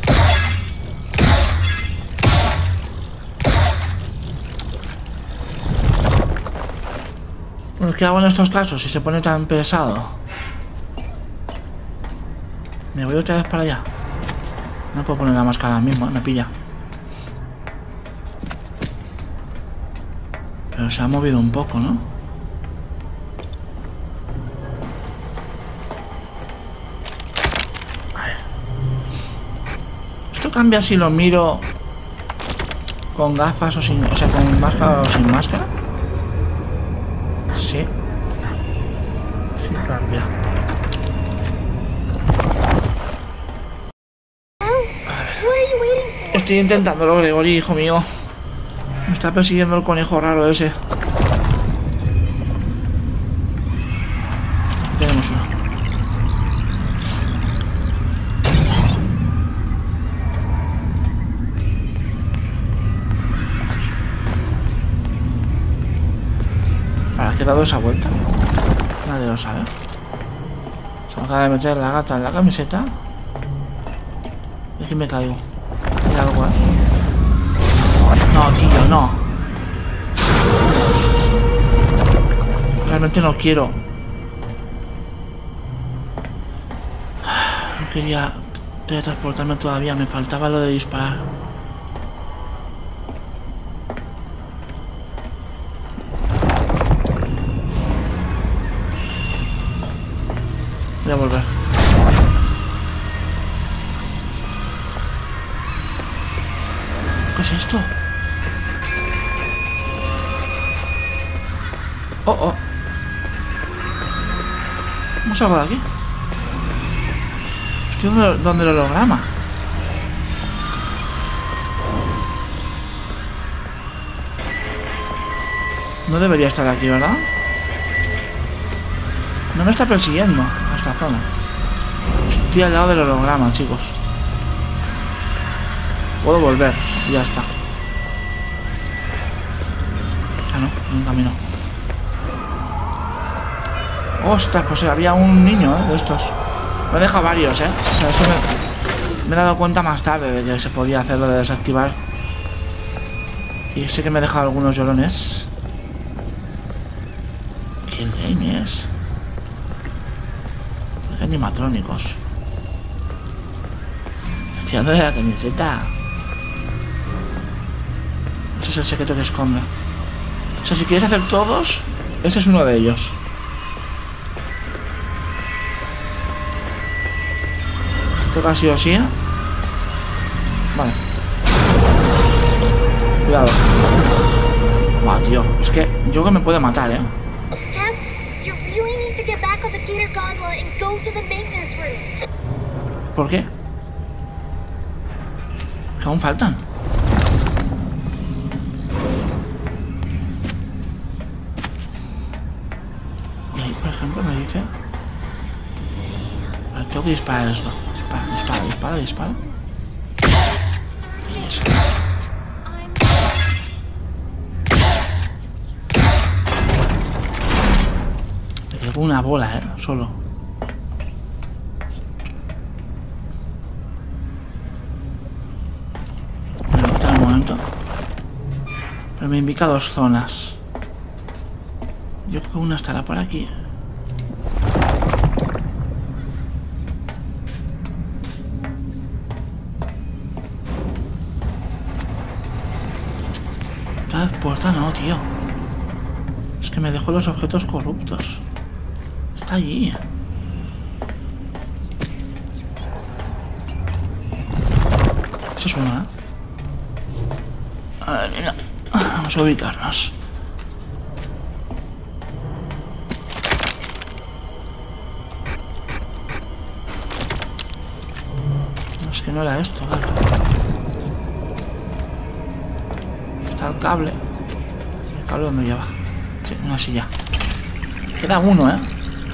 Bueno, ¿qué hago en estos casos si se pone tan pesado? Me voy otra vez para allá. No puedo poner la máscara ahora mismo, ¿eh? Me pilla. Pero se ha movido un poco, ¿no? A ver. ¿Esto cambia si lo miro con gafas o sin... O sea, con máscara o sin máscara? Sí. Sí cambia. Estoy intentándolo, Gregory, hijo mío. Me está persiguiendo el conejo raro ese. Tenemos uno. ¿Para qué he dado esa vuelta? Nadie lo sabe. Se me acaba de meter la gata en la camiseta. Y aquí me caigo. Hay algo, ¿eh? No, tío, no. Realmente no quiero. No quería teletransportarme todavía. Me faltaba lo de disparar. Voy a volver. ¿Qué es esto? Oh, oh. ¿Cómo salgo de aquí? Estoy donde, donde el holograma. No debería estar aquí, ¿verdad? No me está persiguiendo a esta zona. Estoy al lado del holograma, chicos. Puedo volver, y ya está. Ah, no, un camino. Ostras, pues había un niño, ¿eh? De estos. Me he dejado varios, ¿eh? O sea, eso me, me he dado cuenta más tarde de que se podía hacer lo de desactivar. Y sé que me he dejado algunos llorones. ¿Qué leñes? Animatrónicos. Tirando de la camiseta. Ese es el secreto que esconde. O sea, si quieres hacer todos, ese es uno de ellos. Toca así o así, ¿eh? Vale. Cuidado. Buah, tío. Es que yo creo que me puede matar, ¿eh? Cass, you really need to get back on the Gator gondola and go to the maintenance room. ¿Por qué? Que aún faltan. Y ahí, por ejemplo, me dice... Vale, tengo que disparar esto. Dispara, dispara, dispara, dispara. Yes. Me quedo con una bola, eh, solo. Me lo quita un momento. Pero me indica dos zonas. Yo creo que una estará por aquí. Puerta no, tío. Es que me dejó los objetos corruptos. Está allí. Eso es uno, ¿eh? A ver, mira. Vamos a ubicarnos. No, es que no era esto, claro. Está el cable. ¿El cable dónde lleva? Sí, una silla. Queda uno, ¿eh?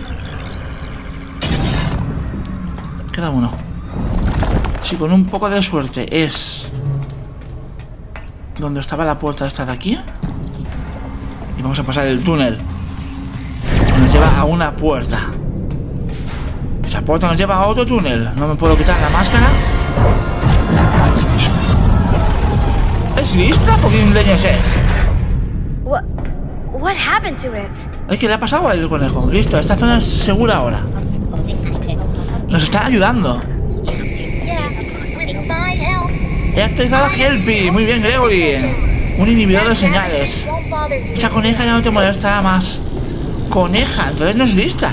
Queda uno. Si con un poco de suerte es donde estaba la puerta esta de aquí. Y vamos a pasar el túnel. Nos lleva a una puerta. Esa puerta nos lleva a otro túnel. No me puedo quitar la máscara. ¿Es lista? ¿Por qué un leño es? What? What happened to it? Ay, ¿qué le ha pasado al conejo? Listo, esta zona es segura ahora. Nos están ayudando. Yeah, with my help. He activado Helpy. Muy bien, Gregory. Un inhibidor de señales. Won't bother you. Esa coneja ya no te molestará más. Coneja, entonces no es lista.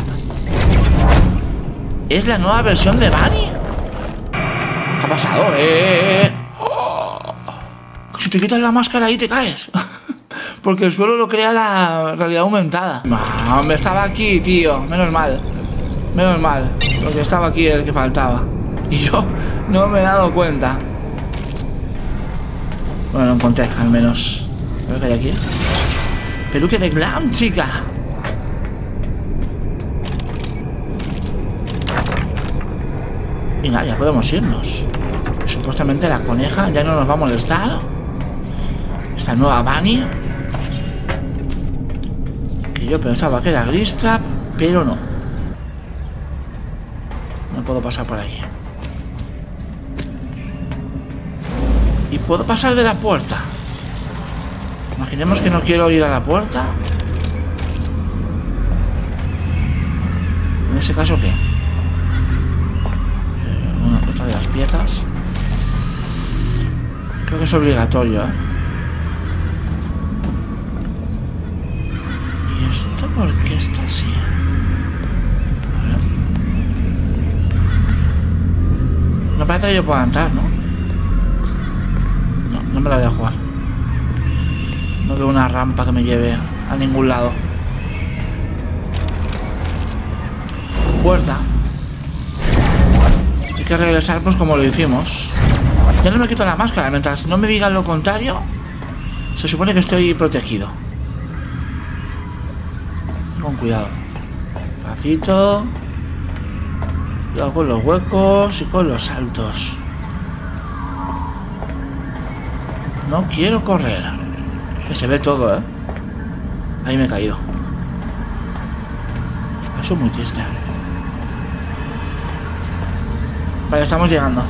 ¿Es la nueva versión de Bunny? ¿Qué ha pasado? ¡Eh! Oh. Si te quitas la máscara ahí te caes. Porque el suelo lo crea la realidad aumentada. No, hombre, estaba aquí, tío. Menos mal. Menos mal. Porque estaba aquí el que faltaba. Y yo no me he dado cuenta. Bueno, lo encontré, al menos. A ver qué hay aquí. Peluque de glam, chica. Y nada, ya podemos irnos. Supuestamente la coneja ya no nos va a molestar. Esta nueva Bunny. Que yo pensaba que era Gristrap, pero no. No puedo pasar por aquí. Y puedo pasar de la puerta. Imaginemos que no quiero ir a la puerta. En ese caso, ¿qué? Eh, una, otra de las piezas. Creo que es obligatorio, ¿eh? ¿Y esto por qué está así? A ver. No parece que yo pueda entrar, ¿no? No, no me la voy a jugar. No veo una rampa que me lleve a ningún lado. Puerta. Hay que regresar pues como lo hicimos. Ya no me quito la máscara. Mientras no me digan lo contrario, se supone que estoy protegido. Con cuidado. Despacito. Cuidado con los huecos y con los saltos. No quiero correr. Que se ve todo, ¿eh? Ahí me he caído. Eso es muy triste. Vale, estamos llegando.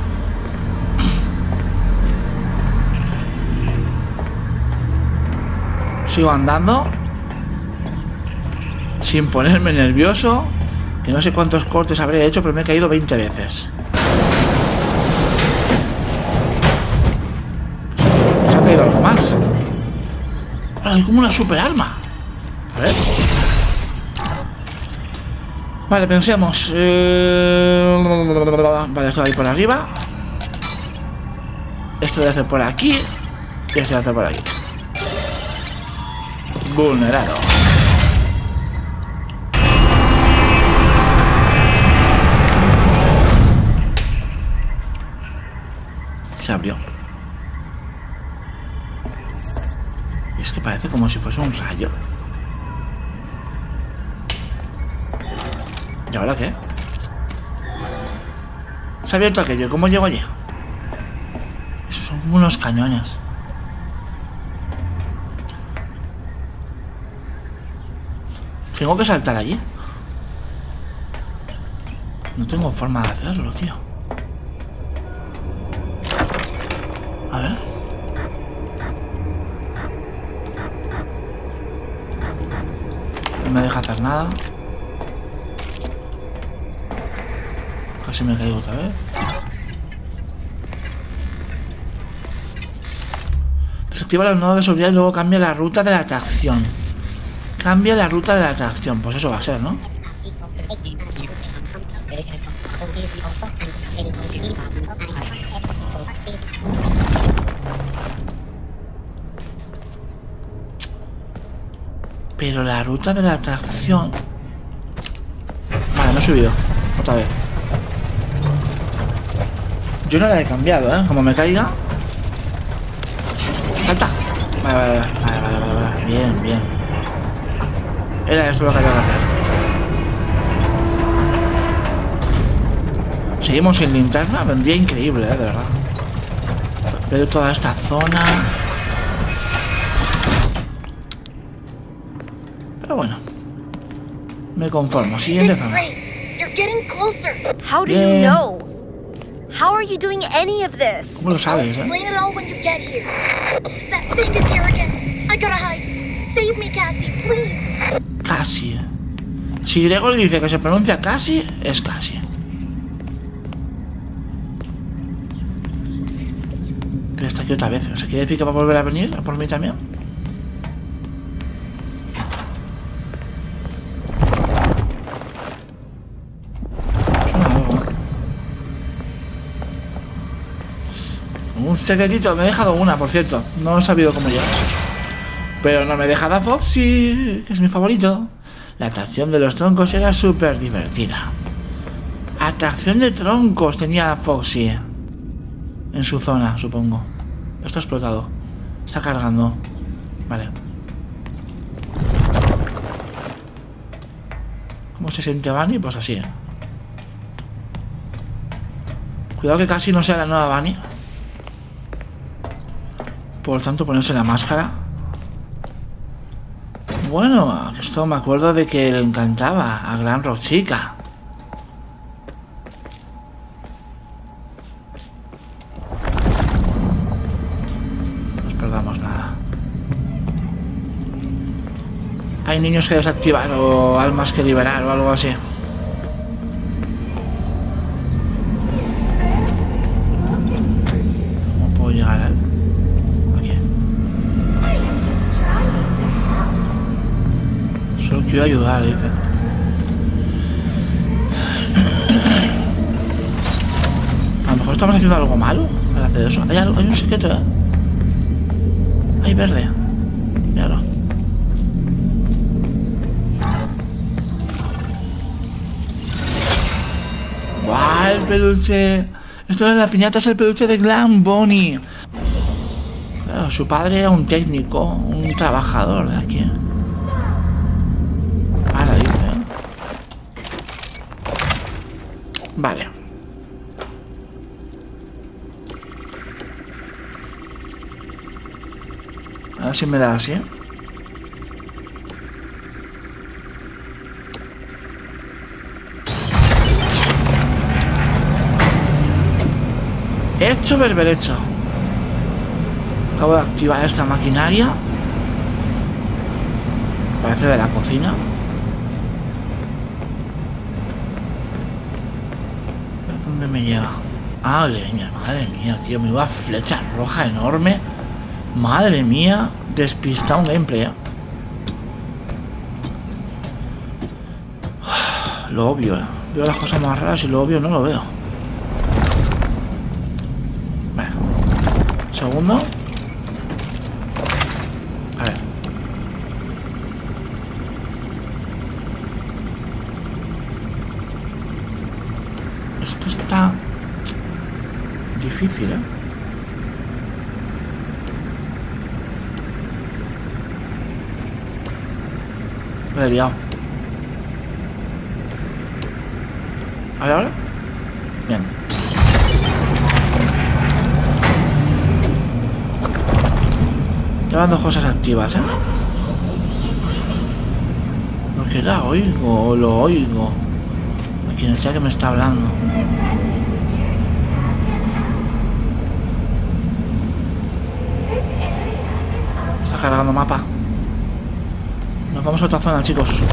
Sigo andando. sin ponerme nervioso, que no sé cuántos cortes habré hecho, pero me he caído veinte veces. Se ha caído algo más. Ahora hay como una super arma. A ver. Vale, pensemos. Eh... Vale, esto va a ir por arriba. Esto lo voy a hacer por aquí. Y esto lo voy a hacer por aquí. Vulnerado. Se abrió. Y es que parece como si fuese un rayo. ¿Y ahora qué? Se ha abierto aquello. ¿Cómo llego allí? Esos son como unos cañones. Tengo que saltar allí. No tengo forma de hacerlo, tío. A ver. No me deja hacer nada. Casi me caigo otra vez. Desactiva los nodos de seguridad y luego cambia la ruta de la atracción. Cambia la ruta de la atracción. Pues eso va a ser, ¿no? Pero la ruta de la atracción... Vale, no he subido. Otra vez. Yo no la he cambiado, ¿eh? Como me caiga... ¡Salta! Vale, vale, vale, vale, vale, vale. Bien, bien. Era esto lo que había que hacer. Seguimos sin linterna. Vendría increíble, ¿eh? De verdad. Pero toda esta zona... Pero bueno. Me conformo. Siguiente zona. How do you know? How are you doing any of this? ¿Cómo lo sabes, eh? Explain it all when you get here. That thing is here again. I gotta hide. Save me, Cassie, please. Casi. Si Gregor dice que se pronuncia casi, es casi. Que está aquí otra vez. O sea, ¿quiere decir que va a volver a venir? ¿A por mí también? Un secretito, me he dejado una, por cierto. No he sabido cómo llegar. Pero no me he dejado a Foxy, que es mi favorito. La atracción de los troncos era súper divertida. Atracción de troncos tenía Foxy. En su zona, supongo. Esto ha explotado. Está cargando. Vale. ¿Cómo se siente Bunny? Pues así. Cuidado que casi no sea la nueva Bunny. Por tanto, ponerse la máscara. Bueno, esto me acuerdo de que le encantaba a Gran Rock Chica. No nos perdamos nada. Hay niños que desactivar o almas que liberar o algo así. ¿Cómo puedo llegar a él? Solo quiero ayudar, dice. A lo mejor estamos haciendo algo malo al hacer eso. Hay, algo, hay un secreto, ¿eh? Hay verde. Míralo. ¡Guau! El peluche. Esto de la piñata es el peluche de Glam Bunny. Claro, su padre era un técnico, un trabajador de aquí. Ahora dice. Vale. A ver si me da así. Hecho berberecho. Acabo de activar esta maquinaria. Parece de la cocina. ¿Dónde me lleva? Ah, leña, madre mía, tío. Me iba flecha roja enorme. Madre mía. Despistado un gameplay, ¿eh? Lo obvio, ¿eh? Veo las cosas más raras y lo obvio no lo veo. Vale. Segundo. A ver. Esto está difícil, ¿eh? Me he liado. A ver ahora. Bien. Llevan dos cosas activas, ¿eh? Porque la oigo, o lo oigo. A quien sea que me está hablando. Está cargando mapa. Nos vamos a otra zona, chicos.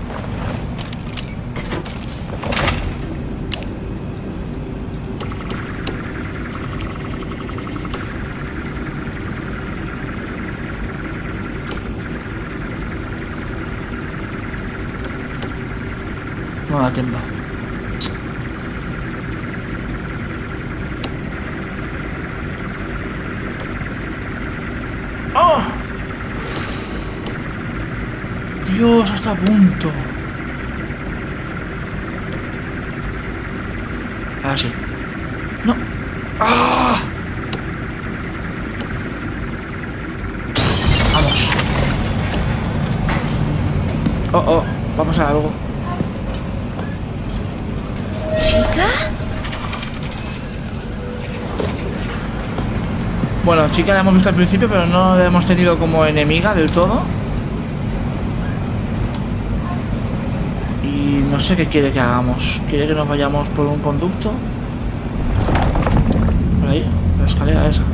No da tiempo. ¡Oh! Dios, hasta a punto. Ahora sí. No. ¡Ah! Vamos. Oh, oh. Va a pasar algo. Chica? Bueno, sí que la hemos visto al principio, pero no la hemos tenido como enemiga del todo. Y no sé qué quiere que hagamos. ¿Quiere que nos vayamos por un conducto? Por ahí, la escalera esa.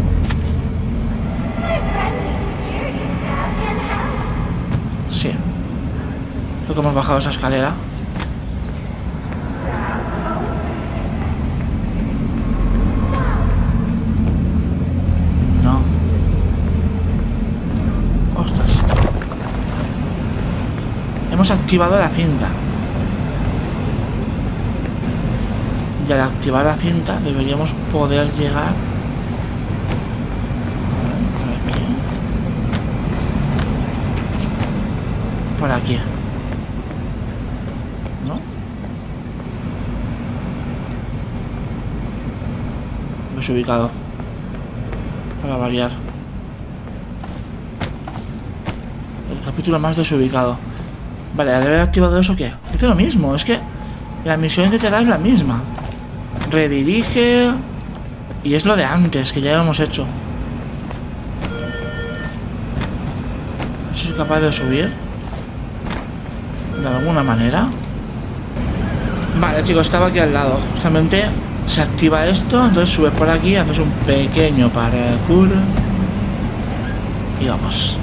Sí. Creo que hemos bajado esa escalera. No. Ostras. Hemos activado la cinta. Y al activar la cinta deberíamos poder llegar por aquí. Por aquí. ¿No? Desubicado. Para variar. El capítulo más desubicado. Vale, al haber activado eso, ¿qué? Dice lo mismo, es que la misión que te da es la misma. Redirige. Y es lo de antes, que ya lo hemos hecho. No sé si soy capaz de subir de alguna manera. Vale, chicos, estaba aquí al lado. Justamente se activa esto. Entonces subes por aquí, haces un pequeño parkour y vamos.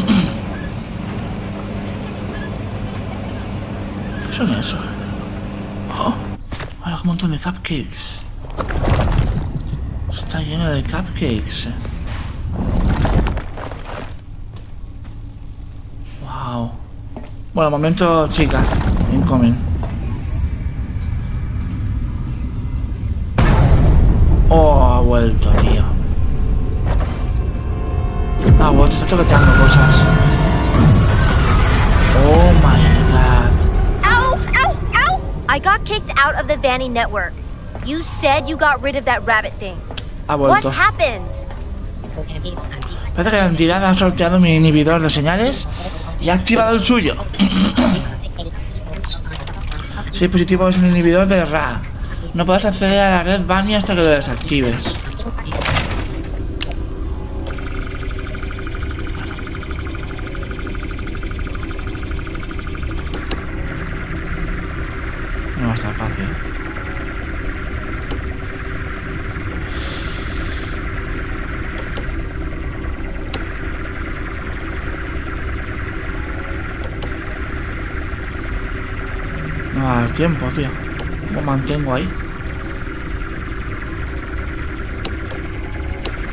¿Qué son eso? Oh, hay un montón de cupcakes. Está lleno de cupcakes. Wow. Bueno, momento chica. Incoming. Oh, ha vuelto, tío. Ha vuelto, está toqueteando cosas. Oh my god. Ow! Ow! Ow! I got kicked out of the Vanny network. You said you got rid of that rabbit thing. Ha What vuelto. happened? Parece que la entidad ha sorteado mi inhibidor de señales y ha activado el suyo. Ese dispositivo es un inhibidor de R A. No podrás acceder a la red Vanny hasta que lo desactives. No va a estar fácil. No va a dar tiempo, tío. ¿Cómo mantengo ahí?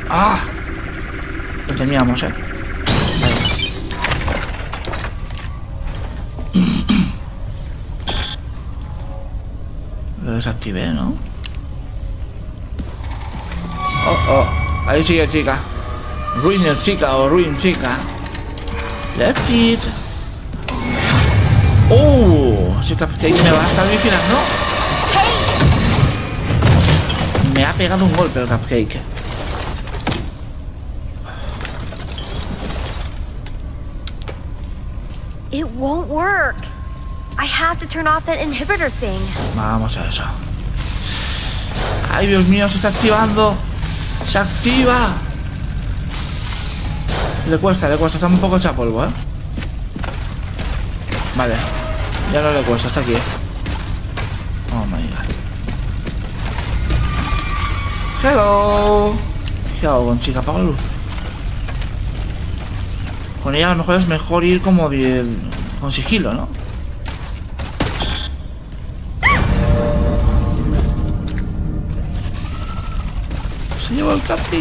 ¡Ah! Lo teníamos, eh. Lo desactivé, ¿no? Oh, oh. Ahí sigue chica. Ruiner chica o Ruin chica. Let's eat. Oh, ese cupcake me va a estar vigilando. Me ha pegado un golpe el cupcake. It won't work. I have to turn off that inhibitor thing. Vamos a eso. Ay, Dios mío, se está activando. Se activa. Le cuesta, le cuesta. Está un poco hecha polvo, ¿eh? Vale. Ya no le cuesta, está aquí. Oh my god. Hello. ¿Qué hago con chica? Apago la luz. Con ella a lo mejor es mejor ir como de, con sigilo, ¿no? Se llevó el cupcake.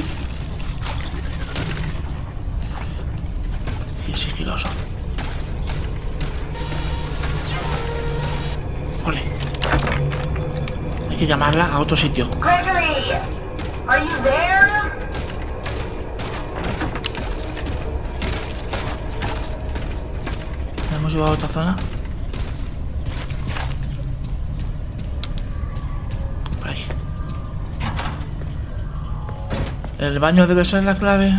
Qué sigiloso. Ole. Hay que llamarla a otro sitio. Gregory, are you there? ¿La hemos llevado a otra zona? Por aquí. ¿El baño debe ser la clave?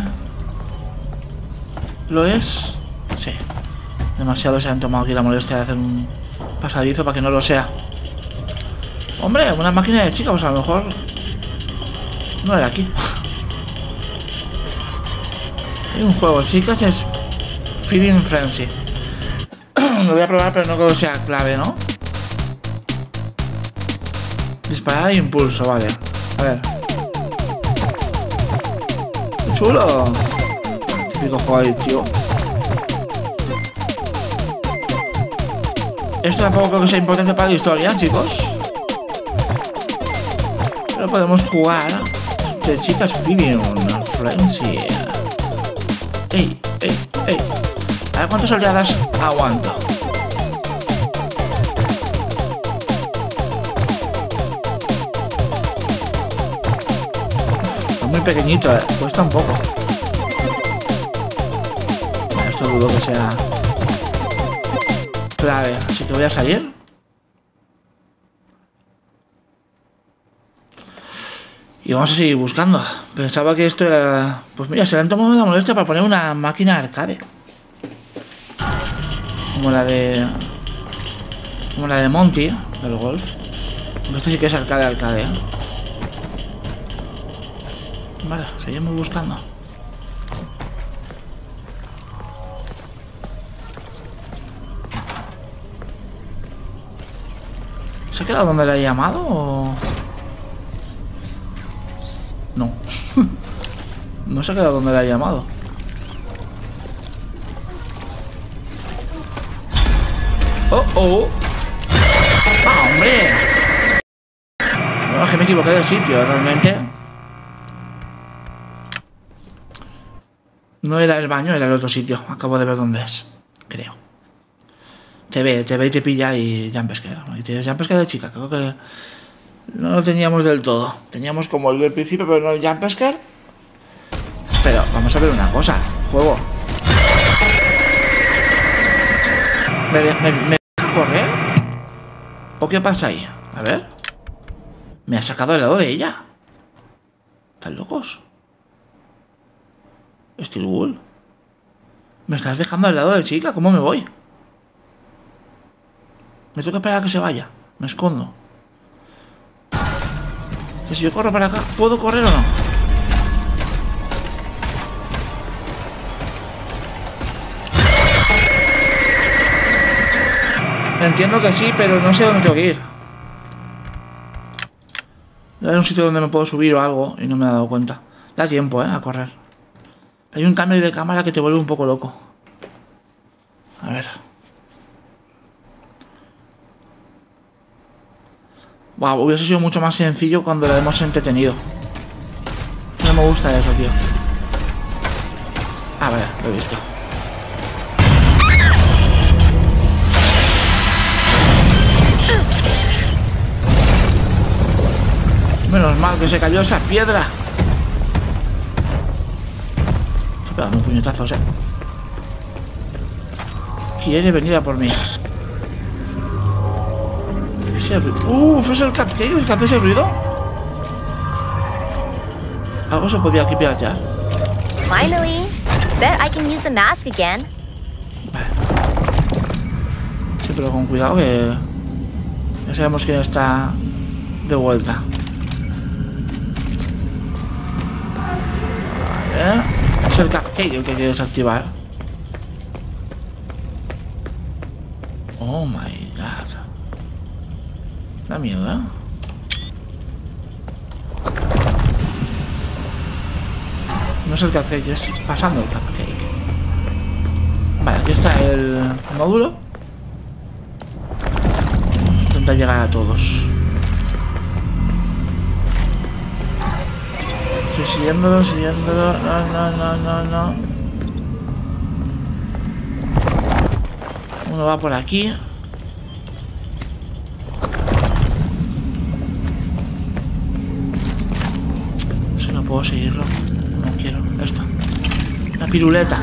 ¿Lo es? Sí. Demasiado se han tomado aquí la molestia de hacer un pasadizo para que no lo sea. Hombre, una máquina de chica, pues a lo mejor no era aquí. Hay un juego, chicas, es Feeding Frenzy. Lo voy a probar, pero no creo que sea clave, ¿no? Disparar e impulso, vale. A ver. ¡Chulo! Típico juego ahí, tío. Esto tampoco creo que sea importante para la historia, chicos. Pero podemos jugar. Este chicas Feeding Frenzy. Ey, ey, ey. A ver cuántas oleadas aguanto. Es muy pequeñito, eh. Cuesta un poco. Bueno, esto dudo que sea clave, así que voy a salir. Y vamos a seguir buscando. Pensaba que esto era... Pues mira, se le han tomado la molestia para poner una máquina arcade. Como la de... Como la de Monty, del golf. Este sí que es arcade, arcade, ¿eh? Vale, seguimos buscando. ¿Se ha quedado donde le he llamado o...? No. No se ha quedado donde le he llamado. ¡Oh, oh! ¡Ah, hombre! No, es que me equivoqué del sitio, realmente. No era el baño, era el otro sitio. Acabo de ver dónde es, creo. Te ve, te ve y te pilla y jumpscare. Y tienes jumpscare de chica, creo que no lo teníamos del todo. Teníamos como el del principio, pero no el jumpscare. Pero vamos a ver una cosa, juego. ¿Me, me, me deja correr? ¿O qué pasa ahí? A ver. Me ha sacado al lado de ella. ¿Están locos? Steel Wool. Me estás dejando al lado de chica. ¿Cómo me voy? Me tengo que esperar a que se vaya. Me escondo. Si yo corro para acá, ¿puedo correr o no? Entiendo que sí, pero no sé dónde tengo que ir. Hay un sitio donde me puedo subir o algo y no me he dado cuenta. Da tiempo, eh, a correr. Hay un cambio de cámara que te vuelve un poco loco. A ver. Wow, hubiese sido mucho más sencillo cuando lo hemos entretenido. me gusta eso, tío. Ah, vale, lo he visto. Menos mal que se cayó esa piedra. Se pegan un puñetazo, eh. Quiere venir a por mí. Ese ruido. Uf, es el cupcake el que hace ese ruido. Algo se podía aquí piratear. Finally, bet I can use the mask again. Vale. Sí, pero con cuidado que ya sabemos que ya está de vuelta. Vale. Es el cupcake el que hay que desactivar. Oh my god. Da miedo, ¿eh? No es el cupcake, es pasando el cupcake. Vale, aquí está el módulo. Intenta llegar a todos. Estoy siguiéndolo, siguiéndolo. No, no, no, no, no. Uno va por aquí. Si no puedo seguirlo. No quiero. Esto. La piruleta.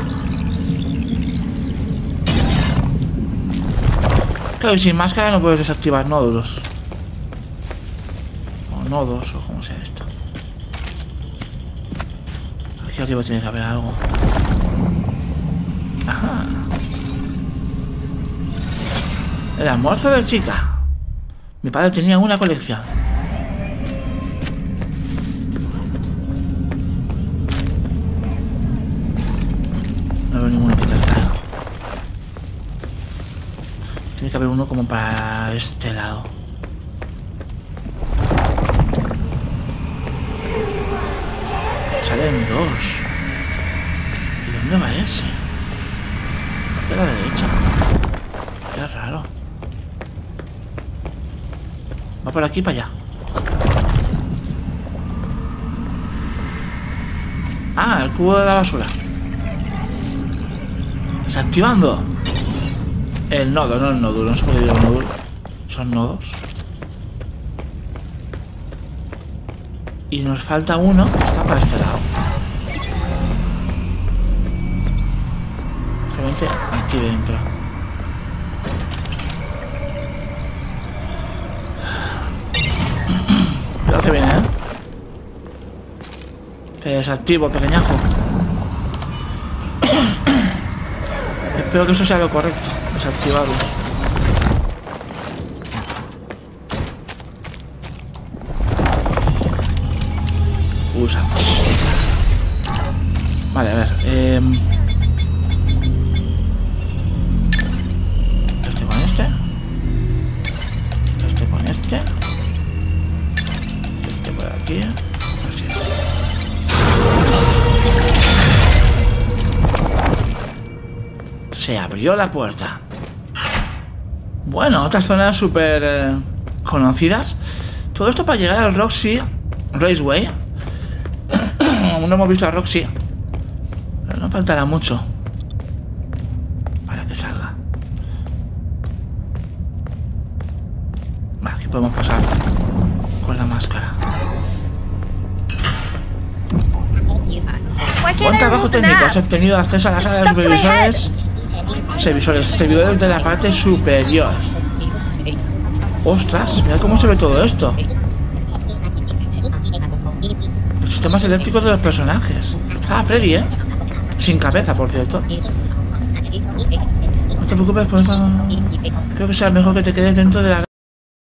Claro, y sin máscara no puedes desactivar nódulos. O nodos, o como sea esto. Aquí arriba tiene que haber algo. Ajá. El almuerzo de chica. Mi padre tenía una colección. No veo ninguno que te caiga. Tiene que haber uno como para este lado. Salen dos. ¿Y dónde va ese? Hacia la derecha. Qué raro. Va por aquí para allá. Ah, el cubo de la basura. Desactivando el nodo, no el nódulo. No se puede ir a un nódulo. Son nodos. Y nos falta uno que está para este lado. Justamente aquí dentro. Cuidado que viene, ¿eh? Te desactivo, pequeñajo. Espero que eso sea lo correcto. Desactivarlos. Usamos. Vale, a ver. Eh... Este con este. Este con este. Este por aquí. Así. Se abrió la puerta. Bueno, otras zonas súper eh, conocidas. Todo esto para llegar al Roxy Raceway. Aún no hemos visto a Roxy. Pero no faltará mucho para que salga. Vale, aquí podemos pasar con la máscara. Buen trabajo técnico. Has obtenido acceso a la sala de supervisores. Servidores, servidores de la parte superior. Ostras, mira cómo se ve todo esto. Los sistemas eléctricos de los personajes. Ah, Freddy, ¿eh? Sin cabeza, por cierto. No te preocupes por esto. Creo que sea mejor que te quedes dentro de la...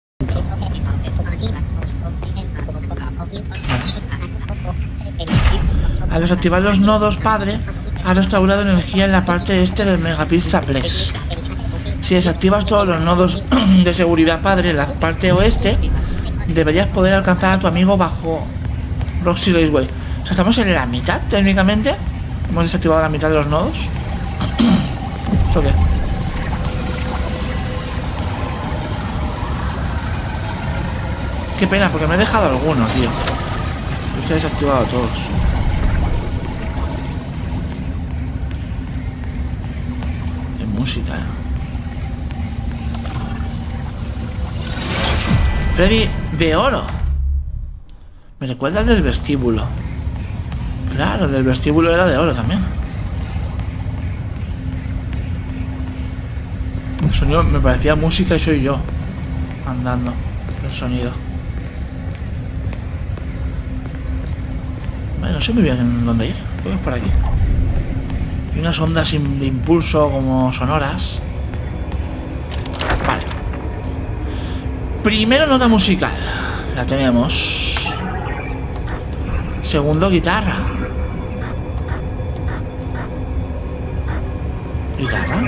Al desactivar los nodos padre, ha restaurado energía en la parte este del Megapixaplex. Si desactivas todos los nodos de seguridad padre en la parte oeste, deberías poder alcanzar a tu amigo bajo Roxy Raceway. O sea, estamos en la mitad, técnicamente. Hemos desactivado la mitad de los nodos. ¿Esto qué? Qué pena, porque me he dejado alguno, tío. Los he desactivado todos. música, ¿eh? Freddy de oro. Me recuerda al del vestíbulo. Claro, el del vestíbulo era de oro también. El sonido me parecía música y soy yo andando. El sonido. Vale, no sé muy bien en dónde ir. Voy por aquí. Hay unas ondas de impulso como sonoras. Vale. Primero nota musical. La tenemos. Segundo guitarra. Guitarra.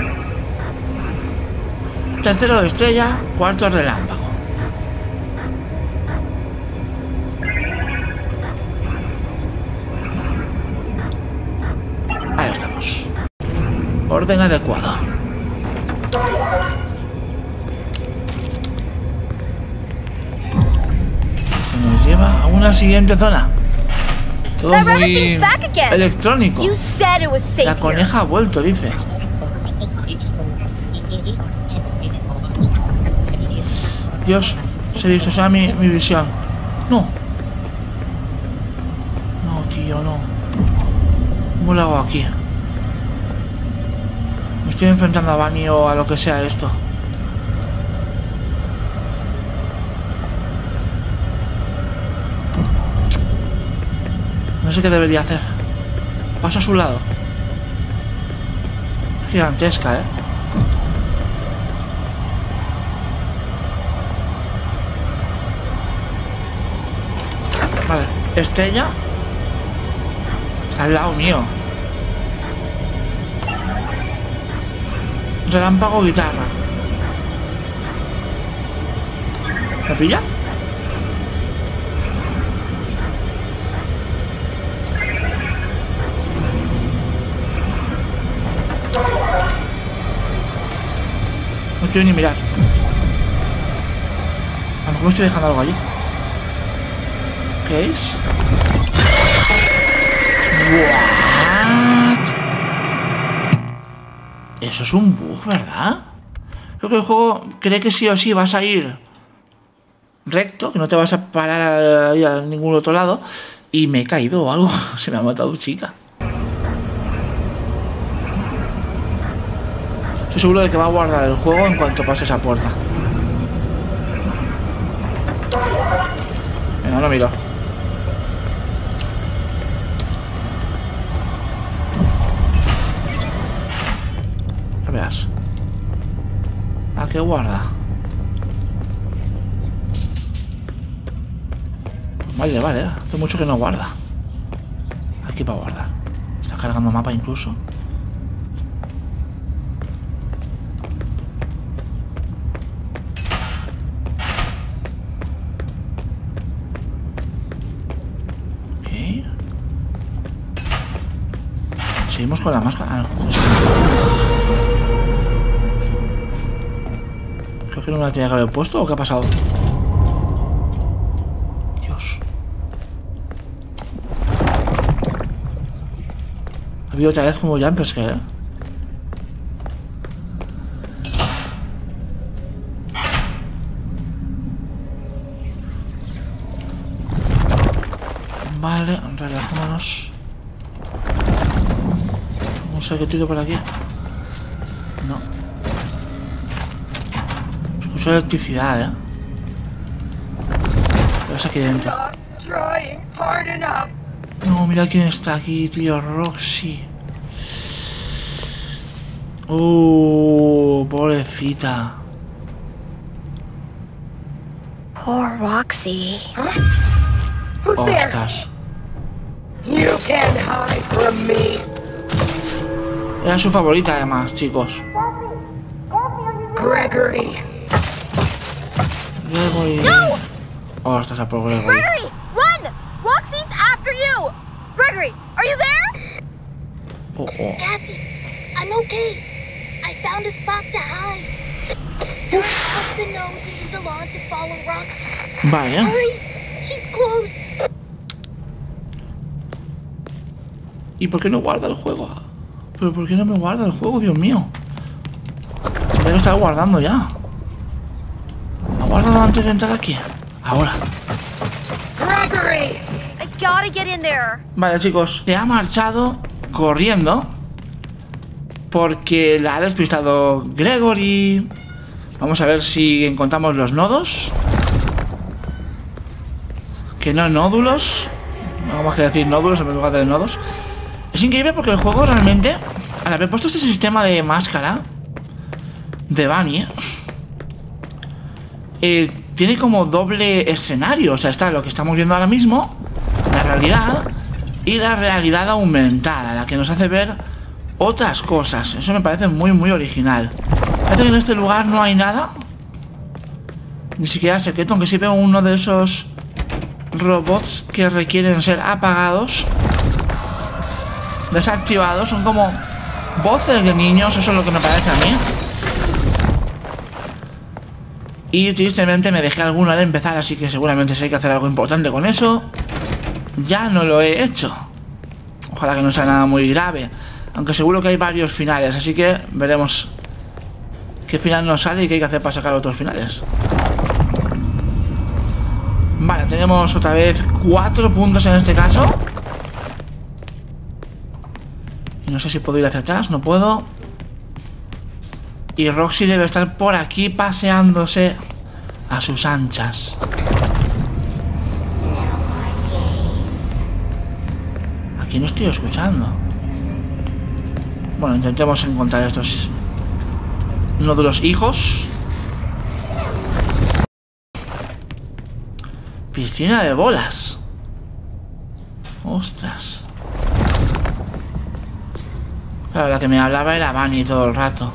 Tercero estrella. Cuarto relámpago. Ahí estamos. Orden adecuado. Esto nos lleva a una siguiente zona. Todo That rabbit muy thing's back again. electrónico. You said it was safe La here. coneja ha vuelto, dice. Dios, se distorsiona mi, mi visión. No. No, tío, no. ¿Cómo lo hago aquí? Me estoy enfrentando a Bunny o a lo que sea esto. No sé qué debería hacer. Paso a su lado. Gigantesca, ¿eh? Vale, estrella. Está al lado mío. Relámpago, guitarra. ¿Me pilla? No quiero ni mirar. A lo mejor me estoy dejando algo allí. ¿Qué es? What? Eso es un bug, ¿verdad? Creo que el juego cree que sí o sí vas a ir recto, que no te vas a parar ahí a ningún otro lado. Y me he caído o algo. Se me ha matado chica. Estoy seguro de que va a guardar el juego en cuanto pase esa puerta. Venga, no miro. A veas. ¿A qué guarda? Vale, vale. Hace mucho que no guarda. Aquí para guardar. Está cargando mapa incluso. Seguimos con la máscara. Ah, no. Creo que no me la tenía que haber puesto. ¿O qué ha pasado? Dios. Ha habido otra vez como jumpers, ¿eh? Vale, relajémonos. Vamos a ver qué tiro por aquí. No. Escucho electricidad, ¿eh? ¿Qué pasa aquí dentro? No, mira quién está aquí, tío. Roxy. Uh, pobrecita. Poor Roxy. Ostras. You can't hide from me. Era su favorita, además, chicos. Gregory. Gregory. Oh, estás a por Gregory. Gregory, run! Roxy's after you! Gregory, are you there? Oh, oh. Cassie, I'm okay. I found a spot to hide. Don't trust the nose and use Alon to follow Roxy. Vale. Hurry, she's close. ¿Y por qué no guarda el juego? ¿Pero por qué no me guarda el juego, Dios mío? Debe estar guardando ya. ¿Ha guardado antes de entrar aquí? Ahora. Gregory! I gotta get in there. Vale, chicos, se ha marchado corriendo porque la ha despistado Gregory. Vamos a ver si encontramos los nodos. Que no nódulos. No vamos a decir nódulos en lugar de nodos. Es increíble porque el juego realmente, al haber puesto este sistema de máscara de Bunny, eh, tiene como doble escenario. O sea, está lo que estamos viendo ahora mismo, la realidad, y la realidad aumentada, la que nos hace ver otras cosas. Eso me parece muy muy original. Parece que en este lugar no hay nada, ni siquiera secreto, aunque sí veo uno de esos robots que requieren ser apagados, desactivados. Son como voces de niños, eso es lo que me parece a mí. Y tristemente me dejé alguno al empezar, así que seguramente si hay que hacer algo importante con eso, ya no lo he hecho. Ojalá que no sea nada muy grave, aunque seguro que hay varios finales, así que veremos qué final nos sale y qué hay que hacer para sacar otros finales. Vale, tenemos otra vez cuatro puntos en este caso. Y no sé si puedo ir hacia atrás, no puedo. Y Roxy debe estar por aquí paseándose a sus anchas. Aquí no estoy escuchando. Bueno, intentemos encontrar estos nódulos hijos. Piscina de bolas. Ostras. Claro, la que me hablaba era Bunny todo el rato.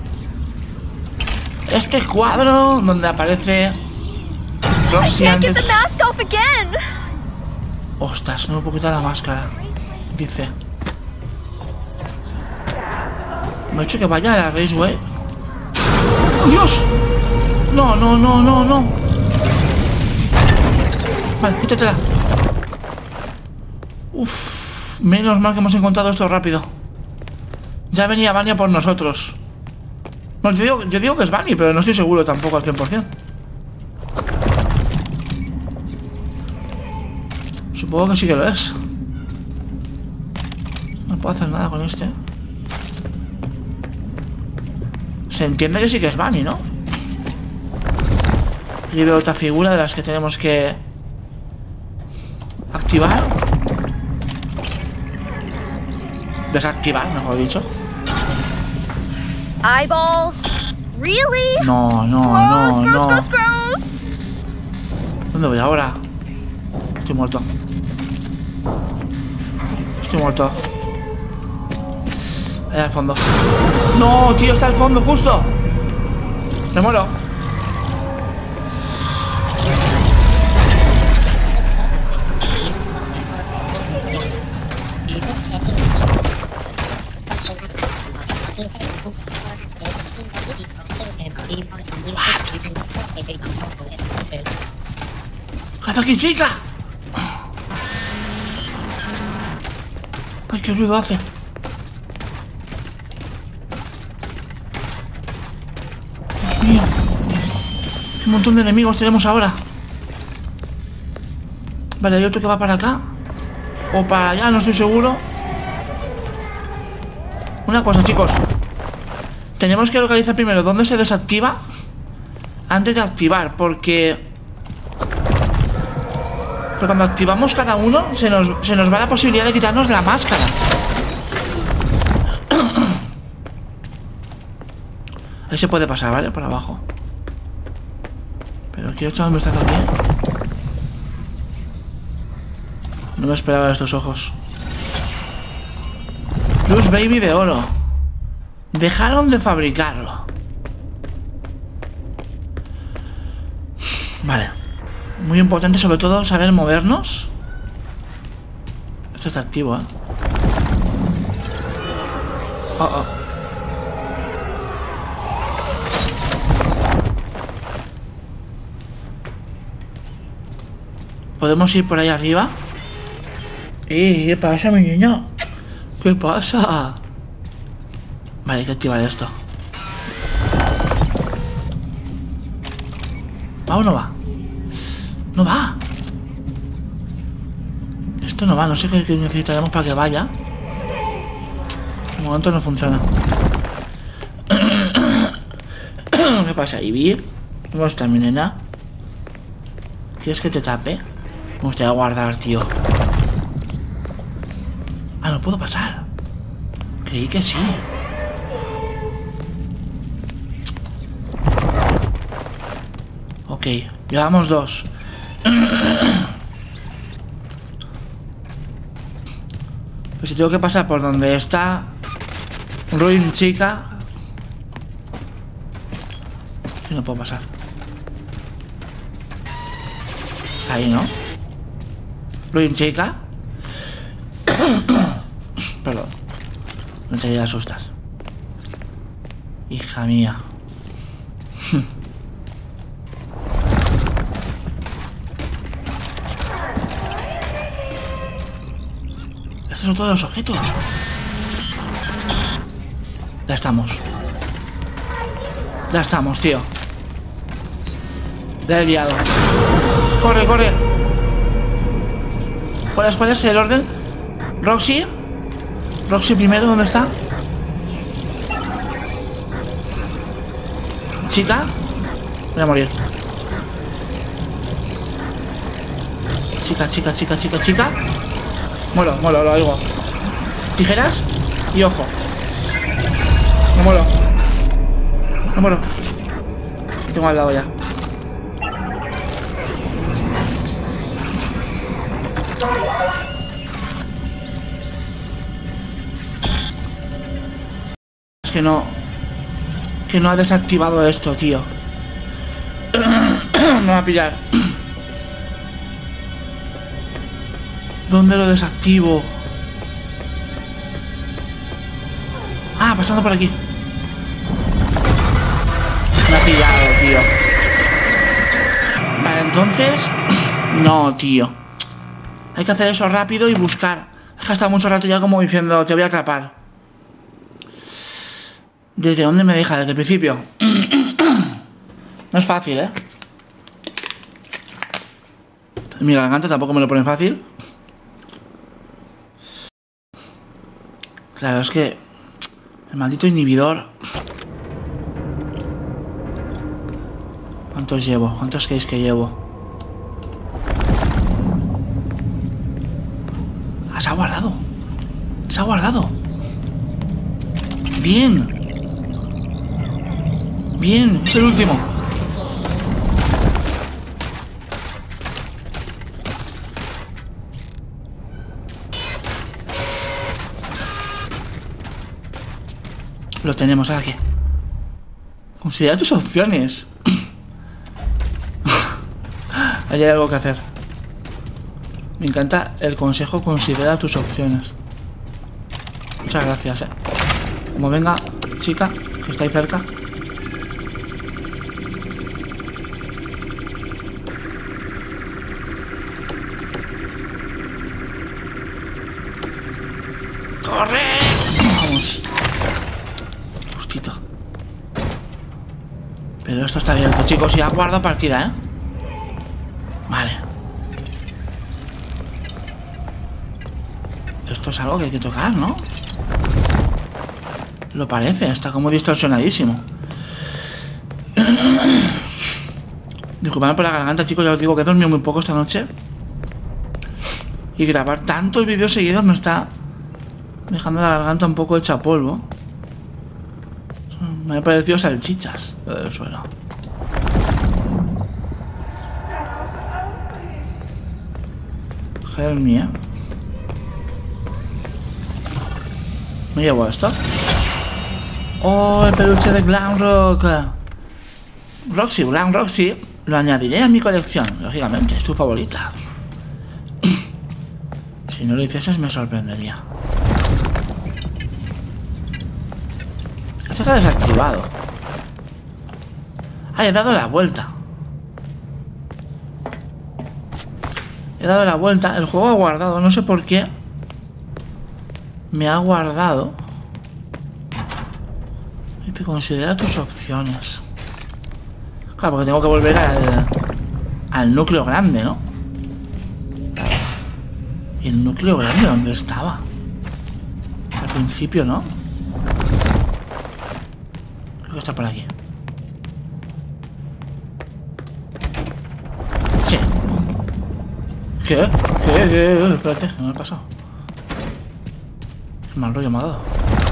Este cuadro donde aparece Roxy antes... Ostras, no me puedo quitar la máscara. Dice. Me ha dicho que vaya a la Raceway. ¡Oh, Dios! No, no, no, no, no. Vale, quítatela. Uff, menos mal que hemos encontrado esto rápido. Ya venía Bunny por nosotros. No, yo digo, yo digo que es Bunny, pero no estoy seguro tampoco al cien por cien. Supongo que sí que lo es. No puedo hacer nada con este. Se entiende que sí que es Bunny, ¿no? Y veo otra figura de las que tenemos que activar. Desactivar, mejor dicho. Eyeballs? Really? No, no, gross, no, gross, no. gross, gross. ¿Dónde voy ahora? Estoy muerto. Estoy muerto. Ahí al fondo. No, tío, está al fondo, justo. Me muero. ¿Qué hace aquí, chica? Ay, qué ruido hace. Dios mío. Qué montón de enemigos tenemos ahora. Vale, hay otro que va para acá o para allá, no estoy seguro. Una cosa, chicos. Tenemos que localizar primero dónde se desactiva antes de activar, porque... Pero cuando activamos cada uno se nos, se nos va la posibilidad de quitarnos la máscara. Ahí se puede pasar, ¿vale? Por abajo. Pero quiero echar un vistazo aquí. No me esperaba estos ojos. Plus Baby de oro. Dejaron de fabricarlo. Vale. Muy importante sobre todo saber movernos. Esto está activo, ¿eh? Oh, oh. ¿Podemos ir por ahí arriba? Eh, ¿qué pasa, mi niña? ¿Qué pasa? Vale, hay que activar esto. ¿Va o no va? No va. Esto no va, no sé qué, qué necesitaremos para que vaya. De momento no funciona. ¿Qué pasa, Ivy? ¿Cómo está mi nena? ¿Quieres que te tape? Me gustaría guardar, tío. Ah, no puedo pasar. Creí que sí. Ok, llevamos dos. Pues si tengo que pasar por donde está Ruin Chica, que no puedo pasar. Está ahí, ¿no? Ruin Chica. Perdón. No te voy a asustar. Hija mía. Estos son todos los objetos. Ya estamos. Ya estamos, tío. Ya he liado. Corre, corre. ¿Cuál es, cuál es el orden? Roxy. Roxy primero, ¿dónde está? Chica. Voy a morir. Chica, chica, chica, chica, chica. Muero, muero, lo oigo. Tijeras y ojo. No muero. No muero. Lo tengo al lado ya. Es que no... Que no ha desactivado esto, tío. Me va a pillar. ¿Dónde lo desactivo? Ah, pasando por aquí. Me ha pillado, tío. Vale, entonces... No, tío. Hay que hacer eso rápido y buscar. He gastado mucho rato ya como diciendo, te voy a atrapar. ¿Desde dónde me deja? Desde el principio. No es fácil, ¿eh? Mi garganta tampoco me lo pone fácil. Claro, es que... El maldito inhibidor... ¿Cuántos llevo? ¿Cuántos creéis que llevo? Ah, se ha guardado. Se ha guardado. Bien. Bien, es el último. Lo tenemos aquí. Considera tus opciones. Hay algo que hacer. Me encanta el consejo, considera tus opciones. Muchas gracias, eh. Como venga, chica, que está ahí cerca. ¡Corre! Vamos. Justito. Pero esto está abierto, chicos. Ya guardo partida, ¿eh? Vale. Esto es algo que hay que tocar, ¿no? Lo parece, está como distorsionadísimo. Disculpadme por la garganta, chicos. Ya os digo que he dormido muy poco esta noche. Y grabar tantos vídeos seguidos me está dejando la garganta un poco hecha polvo. Me ha parecido salchichas del suelo. Help me, ¿eh? ¿Me llevo esto? ¡Oh, el peluche de Glam Rock! Roxy, Glam Roxy. Lo añadiré a mi colección, lógicamente. Es tu favorita. Si no lo hicieses me sorprendería. Esto está desactivado. Ah, he dado la vuelta. He dado la vuelta. El juego ha guardado. No sé por qué. Me ha guardado. Y te considera tus opciones. Claro, porque tengo que volver al... al núcleo grande, ¿no? ¿Y el núcleo grande dónde estaba? Al principio, ¿no? Creo que está por aquí. Sí. ¿Qué? ¿Qué? ¿Qué? Espérate, ¿qué me ha pasado? Qué mal rollo me ha dado.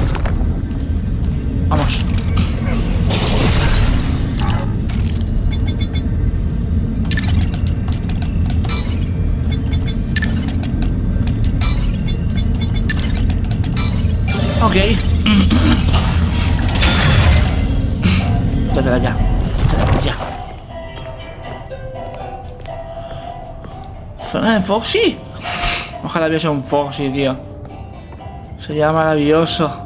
Vamos. Ok. Quítatela ya. Quítatela ya. Zona de Foxy. Ojalá hubiese un Foxy, tío. Sería maravilloso.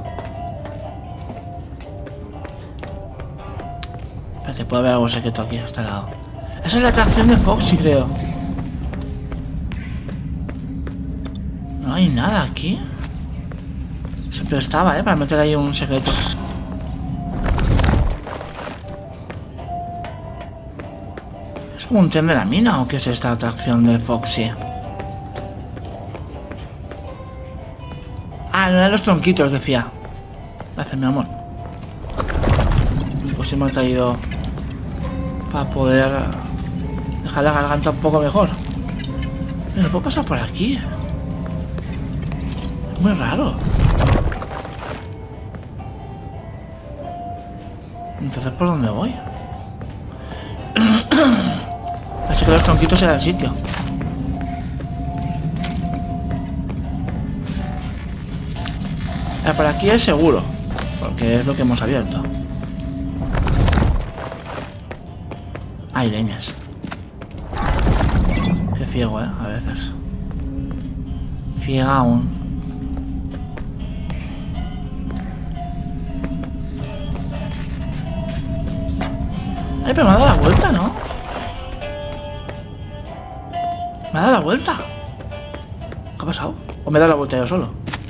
Espérate, puede haber algo secreto aquí, a este lado. Esa es la atracción de Foxy, creo. No hay nada aquí. Siempre estaba, ¿eh? Para meter ahí un secreto. ¿Es como un tren de la mina o qué es esta atracción de Foxy? Ah, no eran los tronquitos, decía. Gracias, mi amor. Pues sí me ha traído para poder dejar la garganta un poco mejor. Pero no puedo pasar por aquí. Es muy raro. Entonces, ¿por dónde voy? Pensé que los tronquitos eran el sitio. Ah, por aquí es seguro, porque es lo que hemos abierto. Hay leñas. Qué ciego, eh, a veces. Ciega aún. Ay, pero me ha dado la vuelta, ¿no? Me ha dado la vuelta. ¿Qué ha pasado? ¿O me he dado la vuelta yo solo?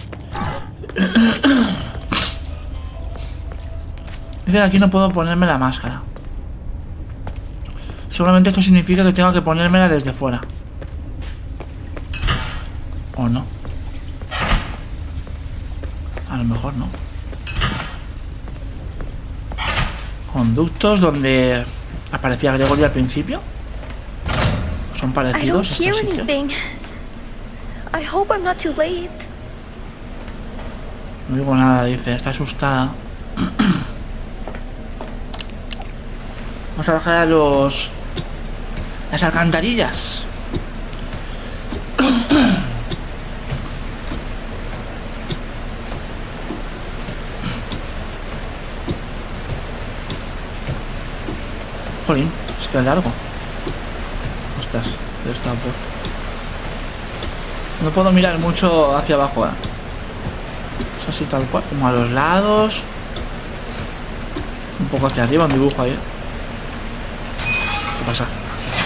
Dice que aquí no puedo ponerme la máscara. Seguramente esto significa que tengo que ponérmela desde fuera. ¿O no? A lo mejor no. Conductos donde aparecía Gregory al principio. Son parecidos estos sitios. I hope I'm not too late. No digo nada, dice, está asustada. Vamos a bajar a los... las alcantarillas. Jolín, es que es largo. Ostras, ya está puesto. No puedo mirar mucho hacia abajo, ¿eh? Es así tal cual, como a los lados. Un poco hacia arriba, un dibujo ahí. ¿Qué pasa?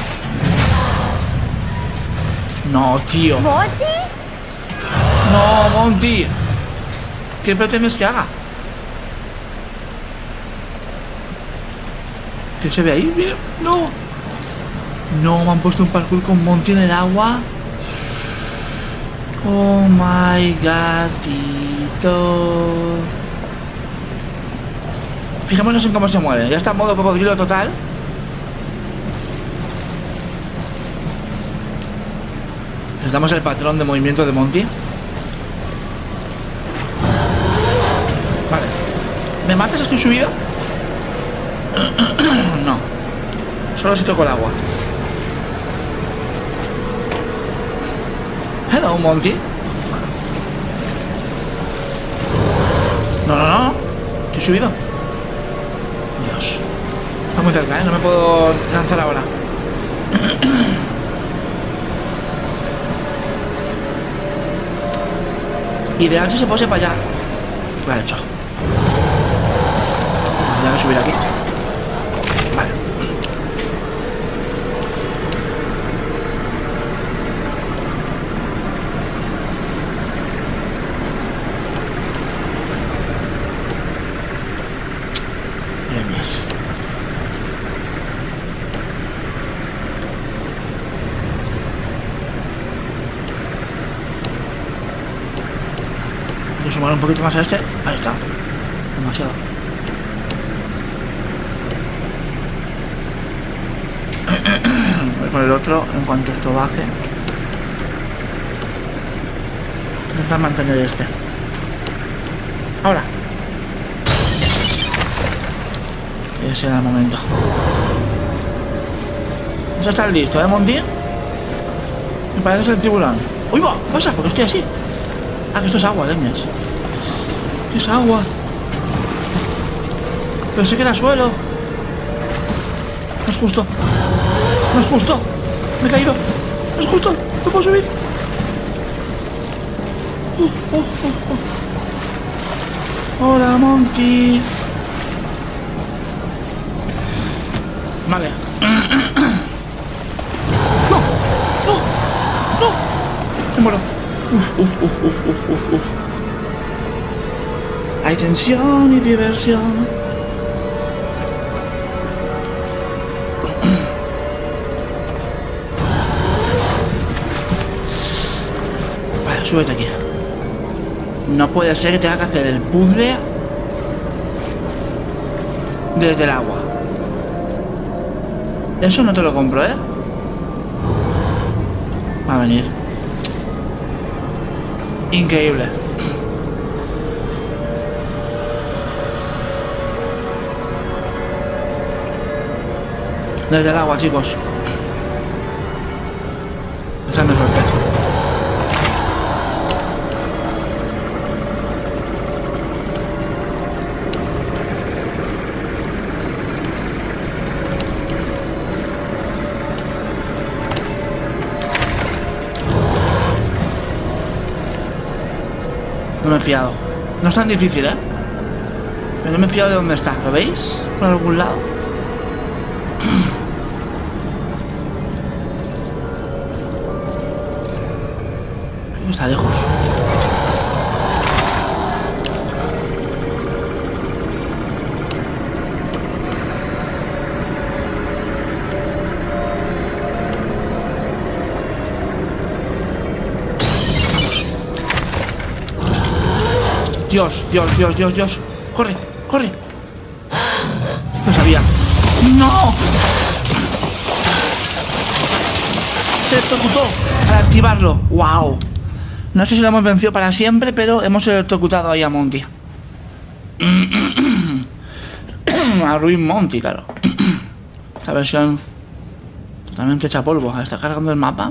No, tío. ¿Monty? No, Monty. ¿Qué pretendes que haga? ¿Qué se ve ahí? Mira, no. No, me han puesto un parkour con Monty en el agua. Oh my gatito. Fijémonos en cómo se mueve. Ya está en modo cocodrilo total. Les damos el patrón de movimiento de Monty. Vale. ¿Me matas? ¿Estoy subido? No. Solo si toco el agua. Hello, Monty. No, no, no. Estoy subido. Dios. Está muy cerca, ¿eh? No me puedo lanzar ahora. Ideal si se fuese para allá. Lo he hecho. Voy a subir aquí. Vale. Igual un poquito más a este. Ahí está. Demasiado. Voy con el otro en cuanto esto baje. Intentar mantener este. Ahora. Ese es. Ese era el momento. Eso está listo, ¿eh, Monty? Me parece el tiburón. ¡Uy, va! ¿Qué pasa? Porque estoy así. Ah, que esto es agua, leñas. ¿Qué es agua? Pensé que era suelo. No es justo. No es justo. Me he caído. No es justo. No puedo subir. Uh, uh, uh, uh. Hola, Monty. Vale. No. No. No. Me muero. Uf, uf, uf, uf, uf, uf, uf. Hay tensión y diversión. Vale, súbete aquí. No puede ser que tenga que hacer el puzzle desde el agua. Eso no te lo compro, ¿eh? Va a venir. Increíble. Desde el agua, chicos. Echarme suerte. No me he fiado. No es tan difícil, ¿eh? Pero no me he fiado de dónde está. ¿Lo veis? Por algún lado. Creo que está lejos. Dios, Dios, Dios, Dios, Dios. Corre, corre. Lo sabía. ¡No! Se electrocutó al activarlo. ¡Wow! No sé si lo hemos vencido para siempre, pero hemos electrocutado ahí a Monty. A Ruin Monty, claro. Esta versión totalmente hecha polvo. Está cargando el mapa.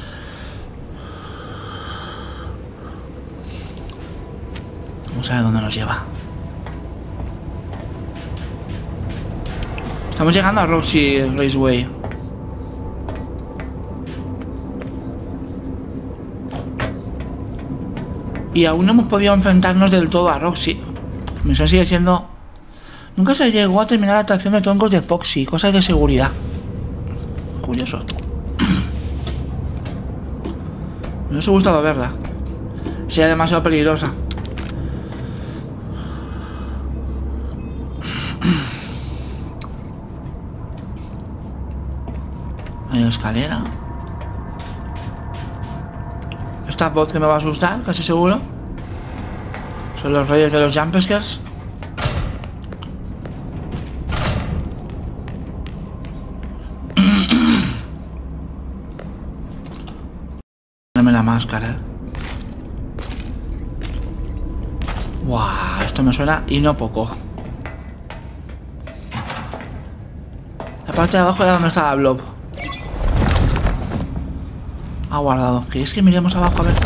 Vamos a ver dónde nos lleva. Estamos llegando a Roxy Raceway. Y aún no hemos podido enfrentarnos del todo a Roxy. La misión sigue siendo... Nunca se llegó a terminar la atracción de troncos de Foxy. Cosas de seguridad. Curioso. Me hubiese gustado verla. Sería demasiado peligrosa. Hay una escalera. Esta voz que me va a asustar, casi seguro. Son los reyes de los jumpscares. Dame la máscara. Wow, esto me suena y no poco. La parte de abajo era donde estaba Blob. Ha guardado. ¿Queréis que miremos abajo a ver?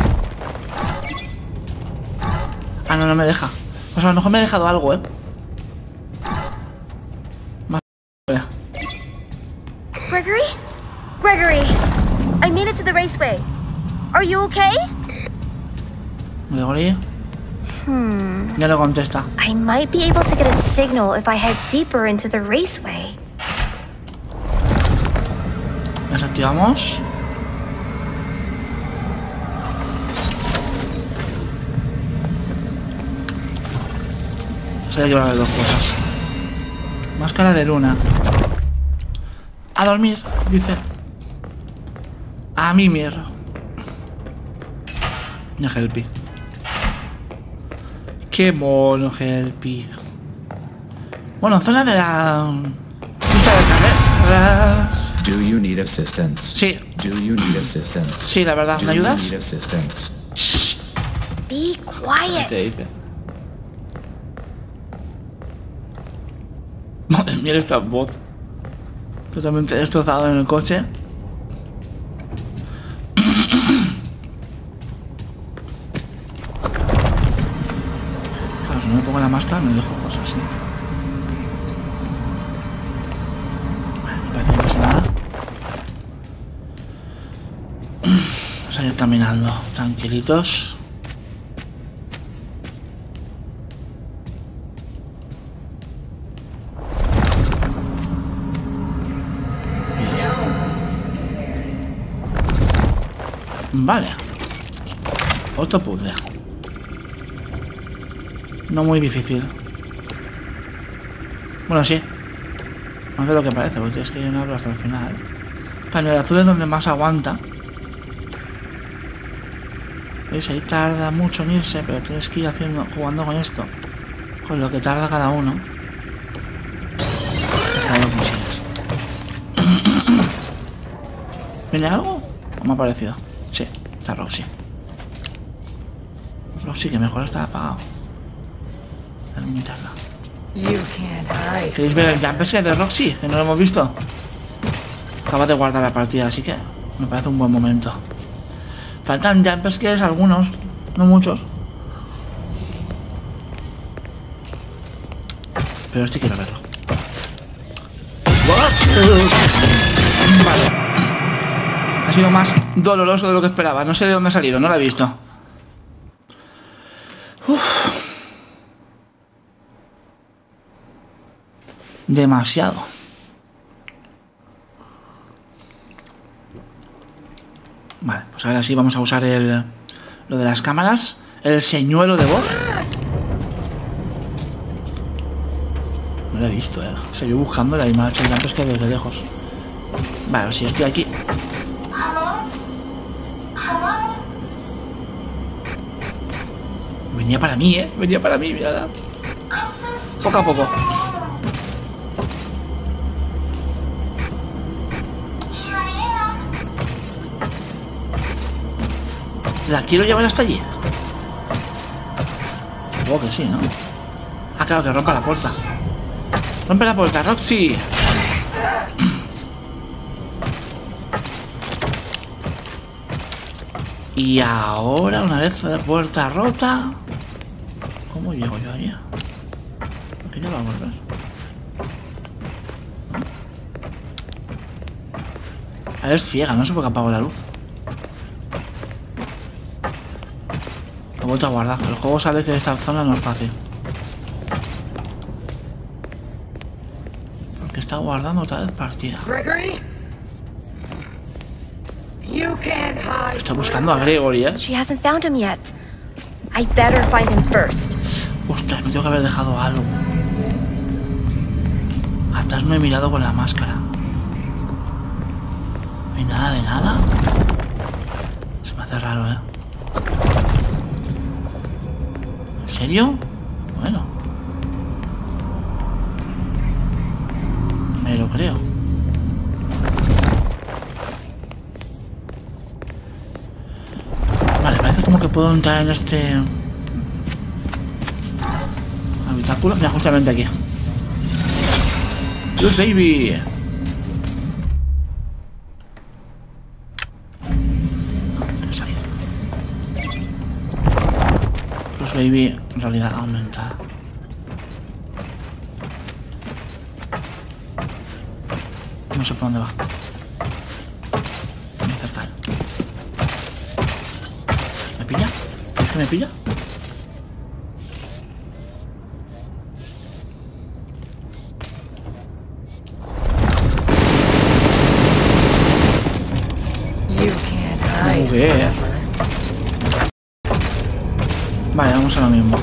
Ah, no, no me deja. Pues a lo mejor me he dejado algo, ¿eh? Más... Gregory? Gregory! I made it to the raceway. Are you okay? Gregory. Hmm. Ya no contesta. I might be able to get a signal if I head deeper into the raceway. Desactivamos. Se ha llevado dos cosas. Máscara de luna. A dormir, dice. A mimir. Ya helpy. Qué mono, Helpy. Bueno, zona de la... pista de carreras. Do you need assistance? Sí. Do you need assistance? Sí, la verdad. Do ¿Me ayudas? you need assistance? Be ¿Qué te quiet. dice? Madre mía, esta voz. Totalmente destrozado en el coche. Claro, si no me pongo la máscara me dejo cosas así. Bueno, no parece que pase nada. Vamos a ir caminando tranquilitos. Vale. Otro puzzle. No muy difícil. Bueno, sí. Más de lo que parece, porque tienes que llenarlo hasta el final. Claro, el azul es donde más aguanta. ¿Veis? Ahí tarda mucho en irse, pero tienes que ir haciendo, jugando con esto. Con lo que tarda cada uno. Claro, lo consigues. ¿Viene algo? ¿O me ha parecido? Sí, está Roxy. Roxy, que mejor está apagado. La linterna. ¿Queréis ver el jumpscare de Roxy? Que no lo hemos visto. Acaba de guardar la partida, así que me parece un buen momento. Faltan jumpscares algunos, no muchos. Pero este quiero verlo. Vale. Ha sido más doloroso de lo que esperaba. No sé de dónde ha salido, no lo he visto. Uf. Demasiado. Vale, pues ahora sí vamos a usar el... lo de las cámaras. El señuelo de voz. No lo he visto, eh. Seguí buscándola y me ha hecho antes que desde lejos. Vale, si estoy aquí. Venía para mí, eh. Venía para mí, mirad. Poco a poco. ¿La quiero llevar hasta allí? Supongo que sí, ¿no? Ah, claro, que rompa la puerta. ¡Rompe la puerta, Roxy! Y ahora, una vez la puerta rota... ¿Cómo llego yo allí? Porque ya va a volver. A ver, es ciega, no sé por qué apago la luz. He vuelto a guardar. El juego sabe que esta zona no es fácil. Porque está guardando otra vez partida. Gregory? You can't hide. Está buscando a Gregory, ¿eh? She hasn't found him yet. I better find him first. Ostras, me tengo que haber dejado algo. Atrás no he mirado con la máscara. No hay nada de nada. Se me hace raro, ¿eh? ¿En serio? Bueno. Me lo creo. Vale, parece como que puedo entrar en este habitáculo. Mira, justamente aquí. ¡Dios, baby! Plus baby, en realidad aumentada. No sé por dónde va. Muy cerca. ¿Me pilla? ¿Es que me pilla? Bugué. Vale, vamos a lo mismo.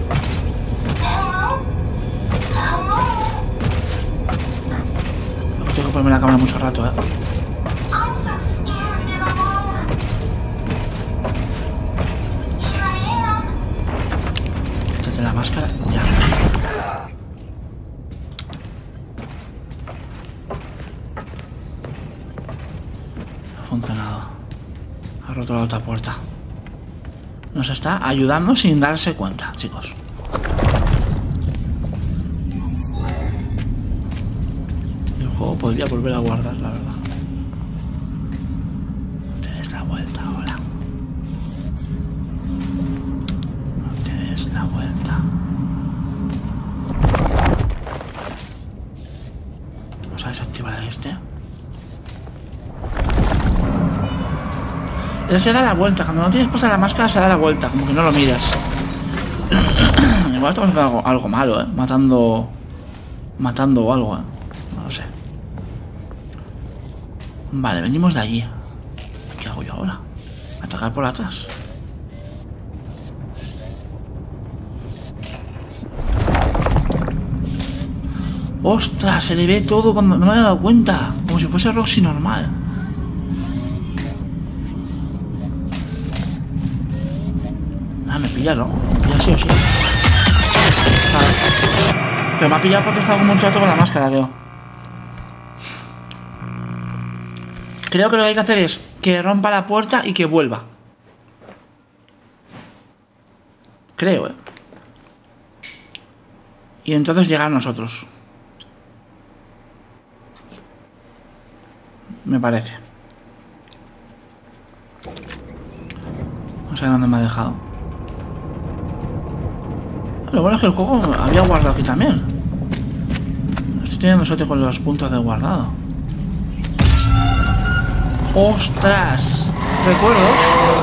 Tengo que ponerme la cámara mucho rato, eh. Esta Desde la máscara, ya. No ha funcionado. Ha roto la otra puerta. Nos está ayudando sin darse cuenta, chicos. El juego podría volver a guardar, la verdad. No te des la vuelta ahora. No te des la vuelta. Vamos a desactivar a este. Él se da la vuelta. Cuando no tienes puesta la máscara se da la vuelta. Como que no lo miras. Igual estamos haciendo algo, algo malo, ¿eh? Matando... Matando algo, ¿eh? No lo sé. Vale, venimos de allí. ¿Qué hago yo ahora? ¿Atacar por atrás? ¡Ostras! Se le ve todo cuando no me he dado cuenta. Como si fuese Roxy normal. Ah, me pilla, ¿no? Me pilla sí o sí. Vale. Pero me ha pillado porque estaba como un chato con la máscara, creo. Creo que lo que hay que hacer es que rompa la puerta y que vuelva. Creo, ¿eh? Y entonces llegar a nosotros. Me parece. No sé dónde me ha dejado. Lo bueno es que el juego había guardado aquí también. Estoy teniendo suerte con los puntos de guardado. ¡Ostras! ¿Recuerdos?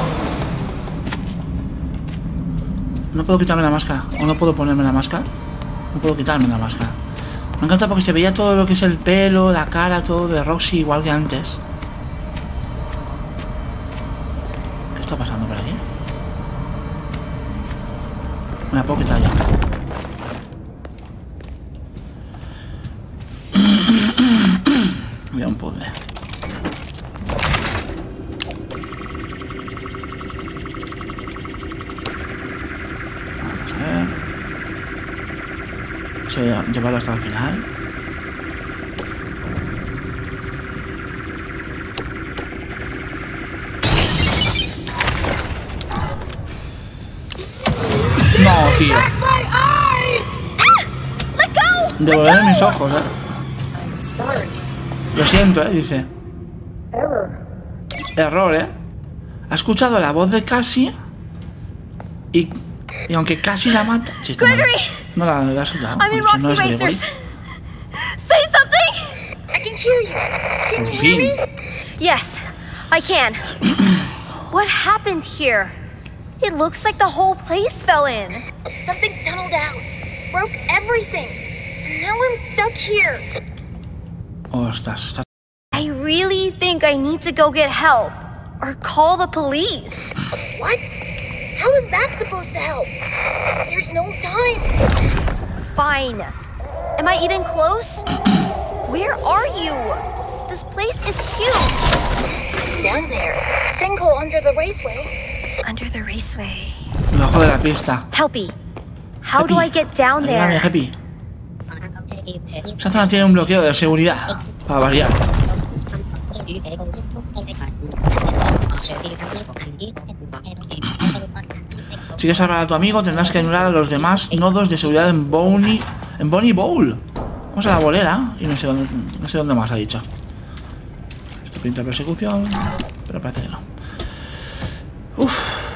No puedo quitarme la máscara. O no puedo ponerme la máscara. No puedo quitarme la máscara. Me encanta porque se veía todo lo que es el pelo, la cara, todo de Roxy igual que antes. ¿Qué está pasando por aquí? Me la puedo quitar ya. Voy a un puzzle. Vamos a ver. Sí, llevarlo hasta el final. No, tío. Devolver mis ojos, eh. Lo siento, eh, dice. Error, eh. Ha escuchado la voz de Cassie. Y, y aunque Cassie la mata. Sí, está mal. No la, la ha escuchado. I'm in Si no Roxy es Gregory. Racers. Say something. I can hear you. Can Por you hear fin. me? Yes, I can. What happened here? It looks like the whole place fell in. Something tunneled out, broke everything, and now I'm stuck here. Ostras, está... I really think I need to go get help or call the police. What? How is that supposed to help? There's no time. Fine. Am I even close? Where are you? This place is huge. Down there, sinkhole under the raceway. Under the raceway. Debajo de la pista. Helpy, how do I get down Ayúdame, there? Happy. Esa zona tiene un bloqueo de seguridad. Para variar. Si quieres salvar a tu amigo, tendrás que anular a los demás nodos de seguridad en Bonnie. En Bonnie Bowl. Vamos a la bolera. Y no sé dónde, no sé dónde más ha dicho. Esto pinta persecución. Pero parece que no. Uff.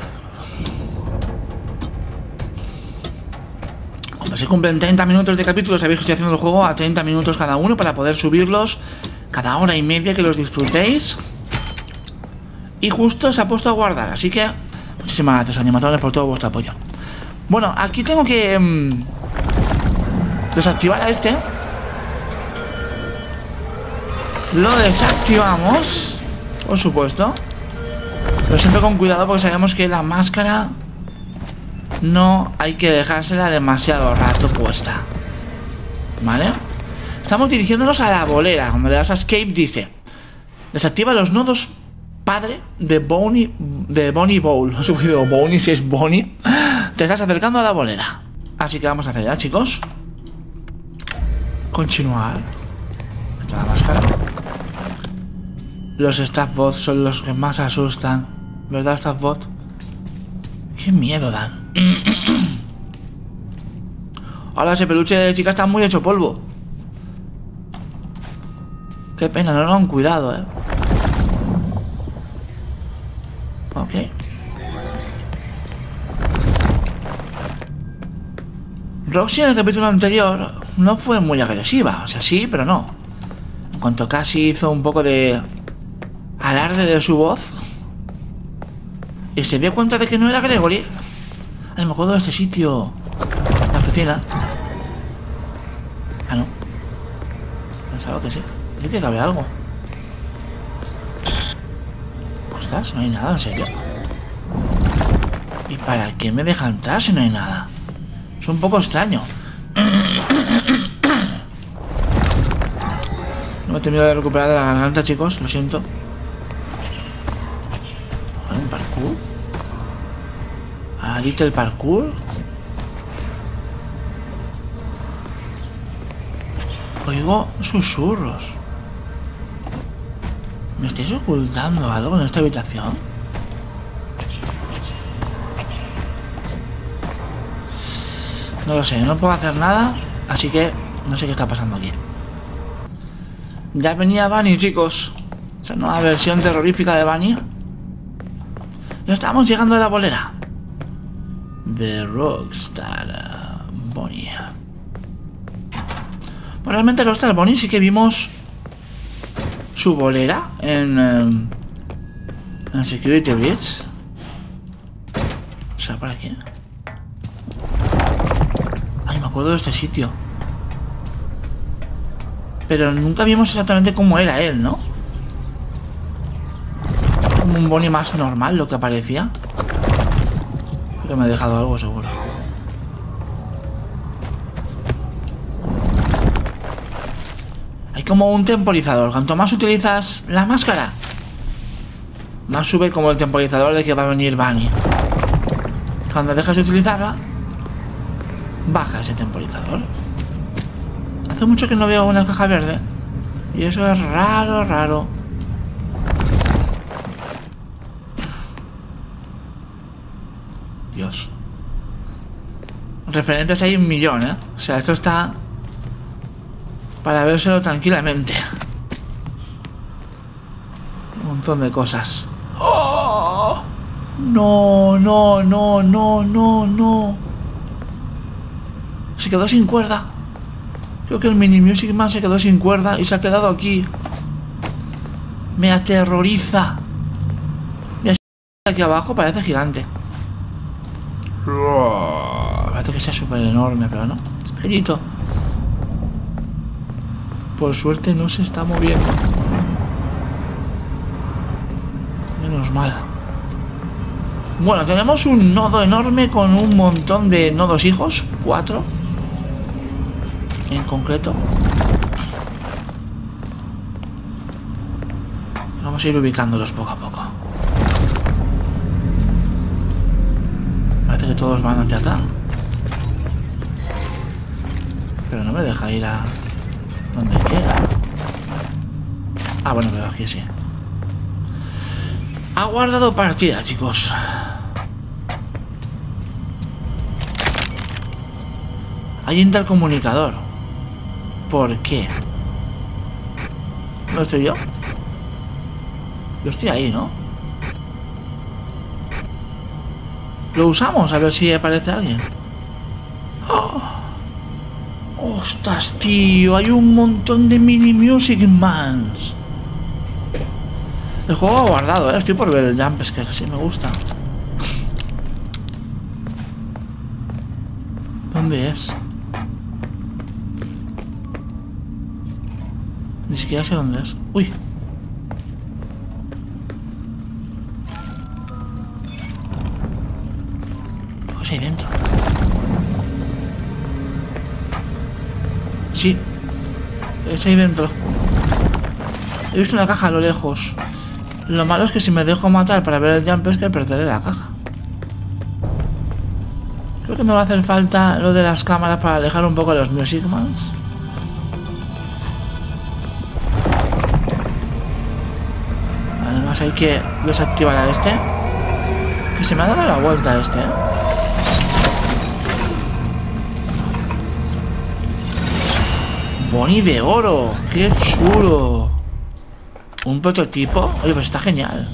Cuando se cumplen treinta minutos de capítulos, sabéis que estoy haciendo el juego a treinta minutos cada uno para poder subirlos cada hora y media, que los disfrutéis. Y justo se ha puesto a guardar, así que muchísimas gracias, animadores, por todo vuestro apoyo. Bueno, aquí tengo que mmm, desactivar a este. Lo desactivamos, por supuesto, pero siempre con cuidado porque sabemos que la máscara no hay que dejársela demasiado rato puesta. ¿Vale? Estamos dirigiéndonos a la bolera. Cuando le das a escape dice: desactiva los nodos padre de Bonnie, de Bonnie Bowl. No sé qué digo Bonnie, si es Bonnie. Te estás acercando a la bolera. Así que vamos a hacer ya, chicos. Continuar. La máscara. Los staff bots son los que más asustan. ¿Verdad, staff bot? Qué miedo dan. Ahora ese peluche de chica está muy hecho polvo. Qué pena, no lo han cuidado, eh. Ok. Roxy en el capítulo anterior no fue muy agresiva. O sea, sí, pero no. En cuanto casi hizo un poco de alarde de su voz y se dio cuenta de que no era Gregory. Ay, me acuerdo de este sitio. La oficina. Ah, no. Pensaba que sí. Aquí tiene que haber algo. Ostras, no hay nada, en serio. ¿Y para qué me dejan entrar si no hay nada? Es un poco extraño. No he terminado de recuperar de la garganta, chicos. Lo siento. ¿Hay un parkour? ¿Ah, little parkour? Oigo susurros. ¿Me estáis ocultando algo en esta habitación? No lo sé, no puedo hacer nada, así que no sé qué está pasando aquí. Ya venía Bunny, chicos. Esa nueva versión terrorífica de Bunny. Ya estamos llegando a la bolera de Rockstar Bunny. Bueno, realmente Rockstar Bunny sí que vimos su bolera en, um, en Security Breach. O sea, por aquí. Ay, me acuerdo de este sitio. Pero nunca vimos exactamente cómo era él, ¿no? Como un Bunny más normal, lo que parecía. Creo que me he dejado algo, seguro. Hay como un temporizador. Cuanto más utilizas la máscara, más sube como el temporizador de que va a venir Bunny. Cuando dejas de utilizarla, baja ese temporizador. Hace mucho que no veo una caja verde y eso es raro, raro. Dios. Referentes hay un millón, ¿eh? O sea, esto está para vérselo tranquilamente. Un montón de cosas. ¡Oh! No, no, no, no, no, no. Se quedó sin cuerda. Creo que el Mini Music Man se quedó sin cuerda y se ha quedado aquí. Me aterroriza. Mira, aquí abajo parece gigante. Parece que sea súper enorme, pero no. Es pequeñito. Por suerte no se está moviendo. Menos mal. Bueno, tenemos un nodo enorme con un montón de nodos hijos. Cuatro. En concreto. Vamos a ir ubicándolos poco a poco. Parece que todos van hacia acá. Pero no me deja ir a donde quiera. Ah, bueno, pero aquí sí. Ha guardado partida, chicos. Hay intercomunicador. ¿Por qué? ¿No estoy yo? Yo estoy ahí, ¿no? Lo usamos a ver si aparece alguien. ¡Oh! ¡Ostras, tío! Hay un montón de Mini Music Mans. El juego ha guardado, ¿eh? Estoy por ver el jump scare, sí me gusta. ¿Dónde es? Ni siquiera sé dónde es. ¡Uy! ¿Qué cosa hay dentro? Sí. Es ahí dentro. He visto una caja a lo lejos. Lo malo es que si me dejo matar para ver el jump es que perderé la caja. Creo que me va a hacer falta lo de las cámaras para alejar un poco a los Musicmans. Además hay que desactivar a este. Que se me ha dado la vuelta a este, ¿eh? Bonnie de oro. ¡Qué chulo! Un prototipo. Oye, pues está genial.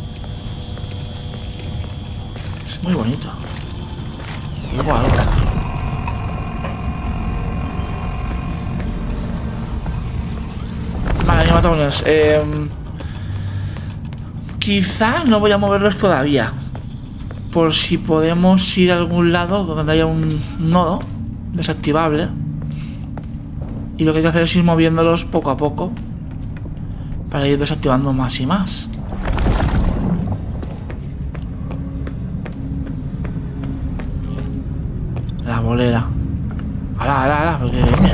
Es muy bonito. Luego algo. Vale, ya matamos. Eh, quizá no voy a moverlos todavía. Por si podemos ir a algún lado donde haya un nodo desactivable. Y lo que hay que hacer es ir moviéndolos poco a poco para ir desactivando más y más. La bolera. ¡Hala, hala, hala! ¿Pero qué vienes?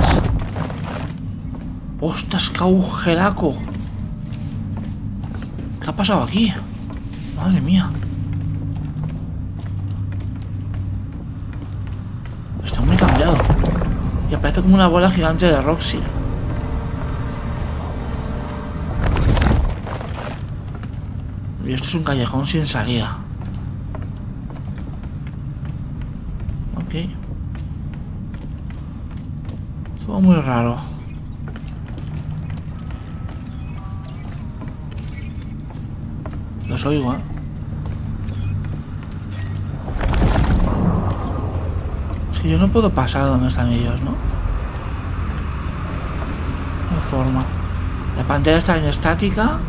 ¡Ostras, qué agujeraco! ¿Qué ha pasado aquí? Madre mía. Está muy cambiado. Y aparece como una bola gigante de Roxy. Y esto es un callejón sin salida. Ok. Todo muy raro. Los oigo, ¿eh? Es que yo no puedo pasar donde están ellos, ¿no? No hay forma. La pantalla está en estática.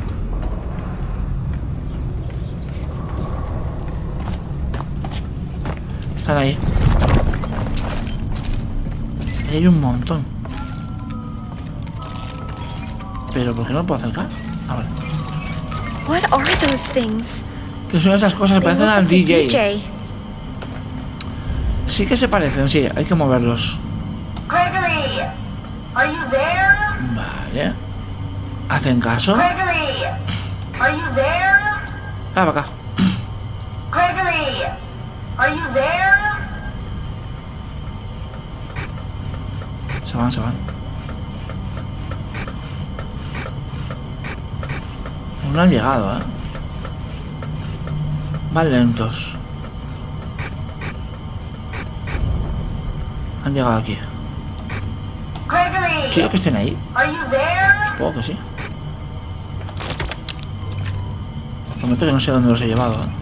Están ahí. Ahí hay un montón. Pero ¿por qué no lo puedo acercar? A ver. What are those things? ¿Qué son esas cosas que They parecen look al like D a J? Sí que se parecen, sí, hay que moverlos. Gregory, are you there? Vale. ¿Hacen caso? Gregory, are you there? Ah, para acá. Gregory, are you there? Se van, se van. Aún no han llegado, ¿eh? Van lentos. Han llegado aquí. Gregory, Quiero que estén ahí. are you there? Supongo que sí. Prometo que no sé dónde los he llevado, ¿eh?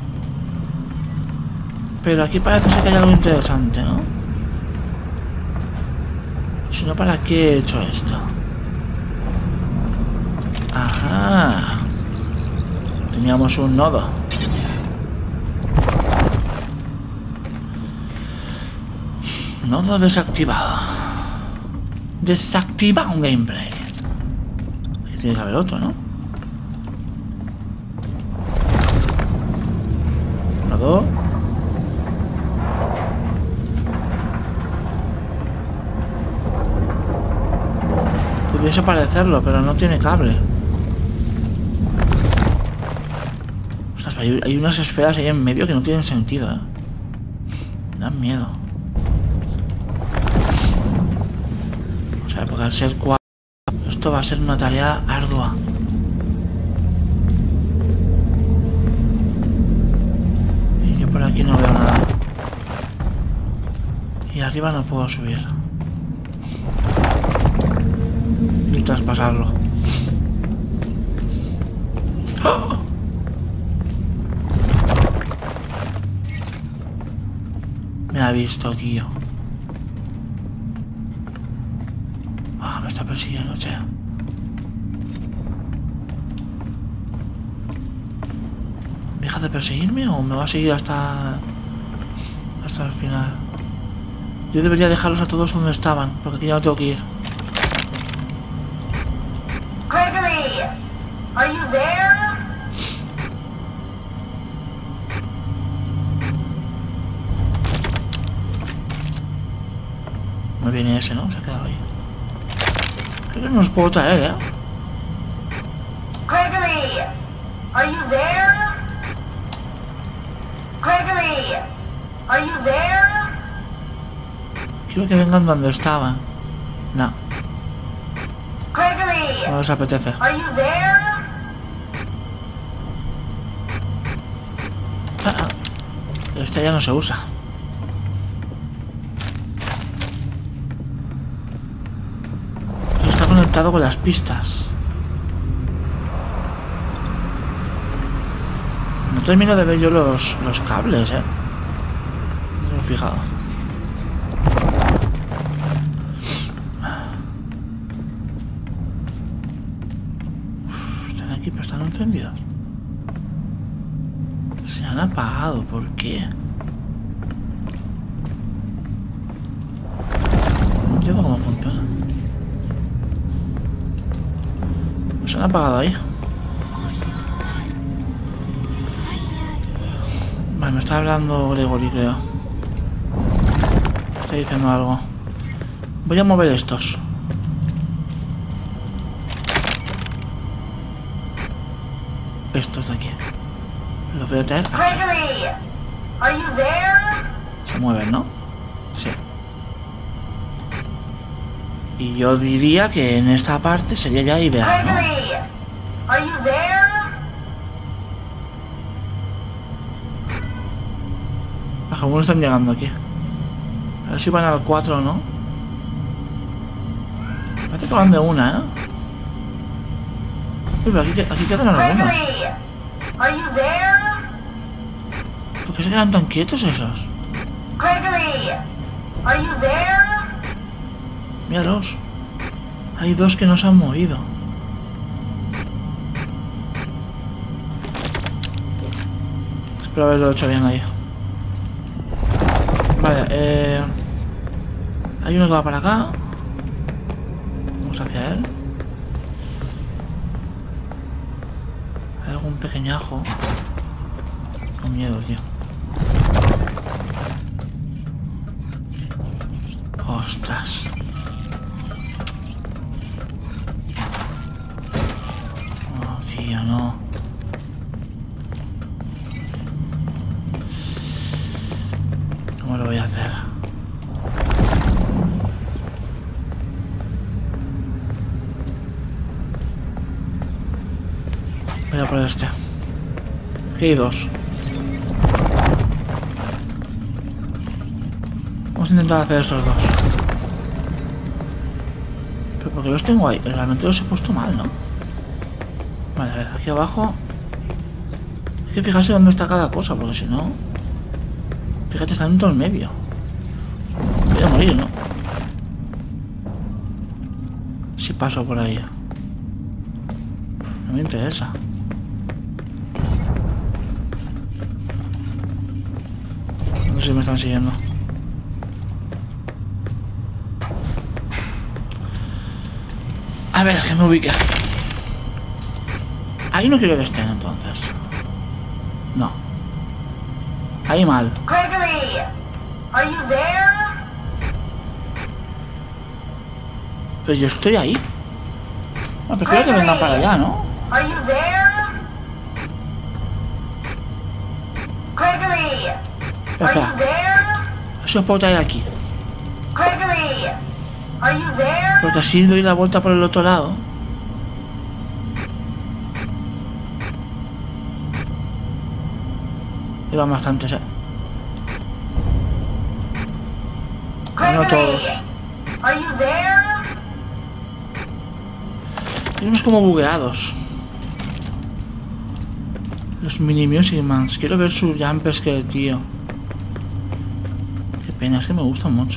Pero aquí parece ser que hay algo interesante, ¿no? Si no, ¿para qué he hecho esto? Ajá. Teníamos un nodo. Nodo desactivado. Desactiva un gameplay. Aquí tiene que haber otro, ¿no? Nodo. Pudiese parecerlo, pero no tiene cable. Ostras, hay, hay unas esferas ahí en medio que no tienen sentido, ¿eh? Dan miedo. O sea, porque al ser cuatro, esto va a ser una tarea ardua. Y yo por aquí no veo nada. Y arriba no puedo subir. Y traspasarlo. ¡Oh! Me ha visto, tío. Ah, me está persiguiendo, che. ¿Deja de perseguirme o me va a seguir hasta... hasta el final? Yo debería dejarlos a todos donde estaban, porque aquí ya no tengo que ir. Gregory, are you there? No viene ese, ¿no? Se ha quedado ahí. Creo que no los puedo traer, ¿eh? Gregory, are you there? Gregory, are you there? Quiero que vengan donde estaban. No. Gregory, No les apetece. are you there? Ah, ah. Este ya no se usa. Está conectado con las pistas. No termino de ver yo los, los cables, eh. No me he fijado. Uf, están aquí, pero están encendidos. Se han apagado, ¿por qué? No entiendo cómo funciona. Se han apagado ahí. Vale, me está hablando Gregory, creo. Me está diciendo algo. Voy a mover estos. Estos de aquí. Los voy a traer aquí. Gregory, are you there? Se mueven, ¿no? Sí. Y yo diría que en esta parte sería ya ideal, ¿no? Gregory, are you there? Algunos están llegando aquí. A ver si van al cuatro o no. Parece que van de una, ¿eh? Uy, pero aquí, aquí quedan algunos. Gregory, are you there? ¿Por qué se quedan tan quietos esos? Gregory, are you there? Míralos. Hay dos que no se han movido. Espero haberlo hecho bien ahí. Vale, eh... hay uno que va para acá. Vamos hacia él. Hay algún pequeñajo. Con miedo, tío. Ostras. Oh, tío, no. ¿Cómo lo voy a hacer? Voy a por este. Aquí hay dos. Vamos a intentar hacer esos dos. Pero porque los tengo ahí. Realmente los he puesto mal, ¿no? Vale, a ver, aquí abajo. Hay que fijarse dónde está cada cosa, porque si no... Fíjate, están en todo el medio. Voy a morir, ¿no? Si paso por ahí. No me interesa. No sé si me están siguiendo. A ver, que me ubique. Ahí no quiero que estén, entonces. No. Ahí mal. Gregory, are you there? Pero yo estoy ahí. No, prefiero que vengan para allá, ¿no? Are you there? Gregory, Espera, are you espera. there? Eso os puedo traer aquí. Gregory, are you there? Porque así doy la vuelta por el otro lado. Y van bastantes, eh. Pero no todos. Are you there? Hay unos como bugueados. Los mini Musicmans. Quiero ver su jumpers que el tío. Qué pena, es que me gustan mucho.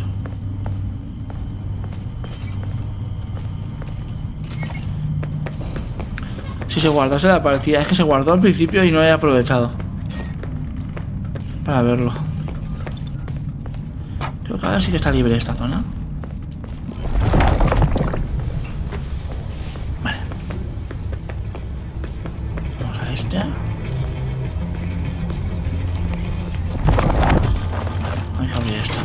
Si se guardase la partida. Es que se guardó al principio y no he aprovechado para verlo. Creo que ahora sí que está libre esta zona. Vale. Vamos a este. Hay que abrir esto.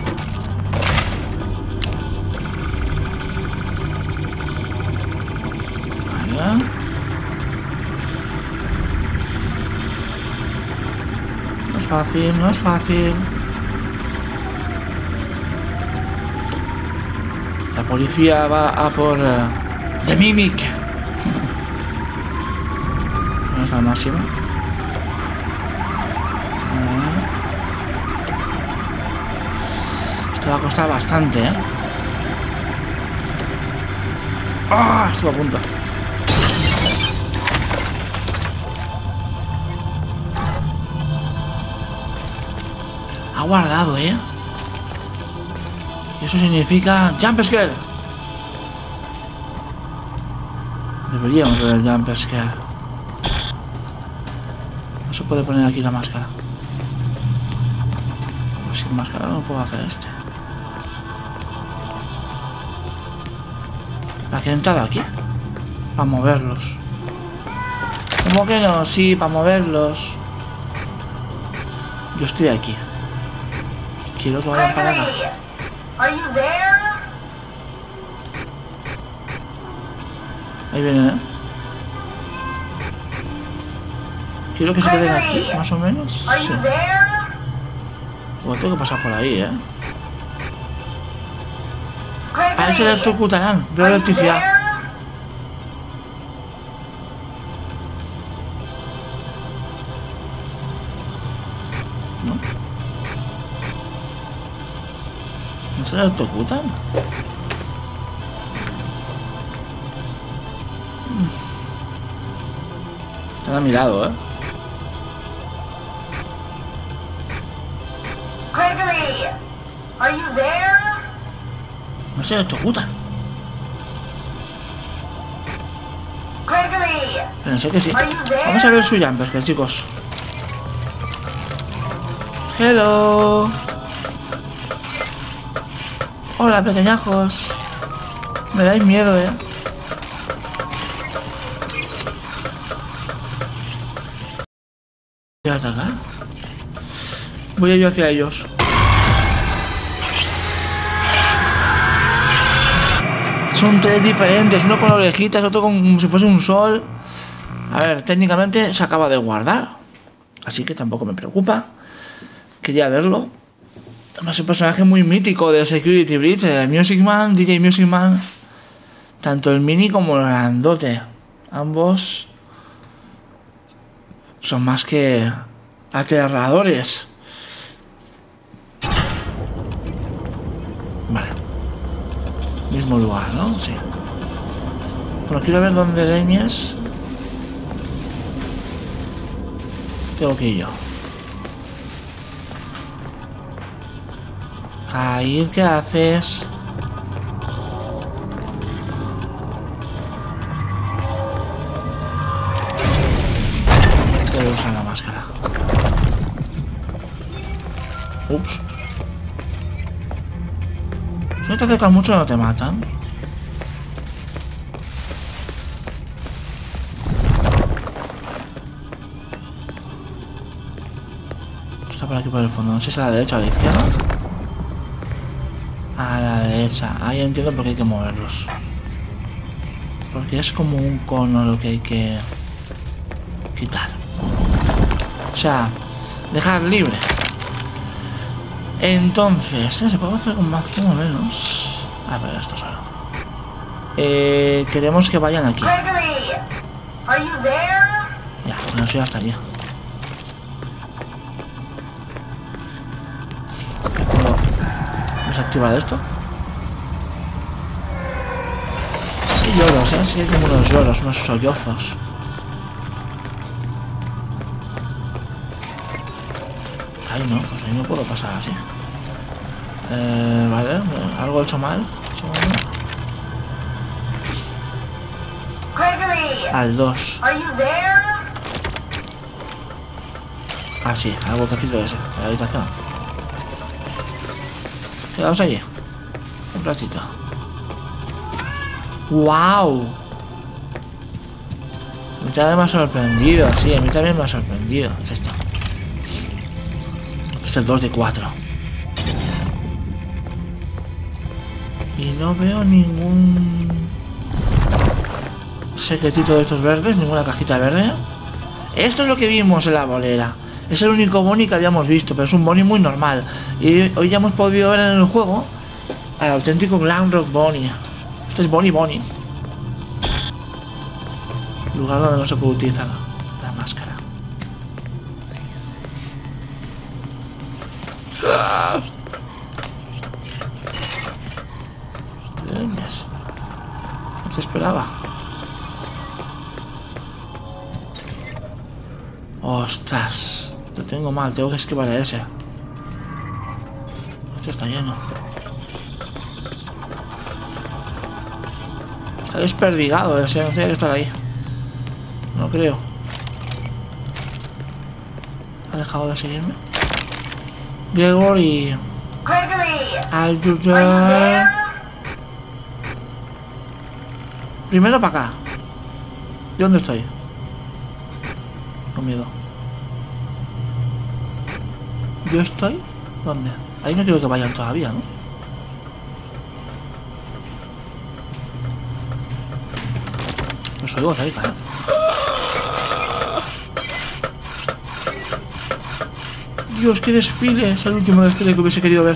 Vale. No es fácil, no es fácil. policía va a por uh, The Mimic. No es la máxima. Esto va a costar bastante, ¿eh? ¡Ah! Estuvo a punto. Ha guardado, ¿eh? Eso significa Jump Scare. Deberíamos ver el Jump Scare. No se puede poner aquí la máscara. Pues sin máscara no puedo hacer este. ¿Para qué he entrado aquí? Para moverlos. ¿Cómo que no? Sí, para moverlos. Yo estoy aquí. Quiero que vayan para acá. Gregory, are you there? Ahí vienen, ¿eh? Quiero que se queden aquí, más o menos. Are Sí. you there? Bueno, tengo que pasar por ahí, ¿eh? Gregory, A ese electrocutarán. Veo are you electricidad. there? ¿No? ¿No se electrocutan? Están a mi lado, ¿eh? Gregory, are you there? No se electrocutan. Gregory, Pensé que sí. are you there? Vamos a ver su jumper, chicos. Hello. Hola, pequeñajos. Me dais miedo, eh. Voy a atacar. Voy a ir hacia ellos. Son tres diferentes, uno con orejitas, otro con, como si fuese un sol. A ver, técnicamente se acaba de guardar, así que tampoco me preocupa. Quería verlo. Además, es un personaje muy mítico de Security Breach, eh, Music Man, D J Music Man. Tanto el mini como el grandote. Ambos son más que aterradores. Vale. Mismo lugar, ¿no? Sí. Bueno, quiero ver dónde leñes. Tengo que ir yo. Jair, ¿qué haces? Voy a usar la máscara. Ups. Si no te acercas mucho no te matan. Está por aquí por el fondo. No sé si a la derecha o a la izquierda. A la derecha. Ahí entiendo por qué hay que moverlos. Porque es como un cono lo que hay que quitar. O sea, dejar libre. Entonces, ¿se puede hacer con más o menos? A ver, esto solo. Eh, queremos que vayan aquí. Gregory, are you there? Ya, no soy hasta allí. ¿Puedo desactivar esto? Hay lloros, ¿eh? Sí que hay como unos lloros, unos sollozos. Ahí no, pues ahí no puedo pasar así. Eh, vale, algo he hecho mal. Gregory, Al dos. are you there? Ah, sí, al botecito ese, de la habitación. Quedaos allí. Un ratito. ¡Wow! A mí también me ha sorprendido, sí, a mí también me ha sorprendido. Es esto. Es el dos de cuatro. Y no veo ningún secretito de estos verdes, ninguna cajita verde. Esto es lo que vimos en la bolera. Es el único boni que habíamos visto, pero es un boni muy normal. Y hoy ya hemos podido ver en el juego Al auténtico Glam Rock Bonnie. Este es Bonnie Bonnie. Lugar donde no se puede utilizar la máscara. Leñas. No se esperaba. Ostras. Lo tengo mal, tengo que esquivar a ese. Esto está lleno. Está desperdigado ese, no tiene que estar ahí. No creo. ¿Ha dejado de seguirme? Gregory. Gregory, are you Ayuda. there? Primero para acá. ¿Y dónde estoy? Conmigo. ¿Yo estoy? ¿Dónde? Ahí no quiero que vayan todavía, ¿no? Los oigo cerca, ¿eh? Dios, qué desfile. Es el último desfile que hubiese querido ver.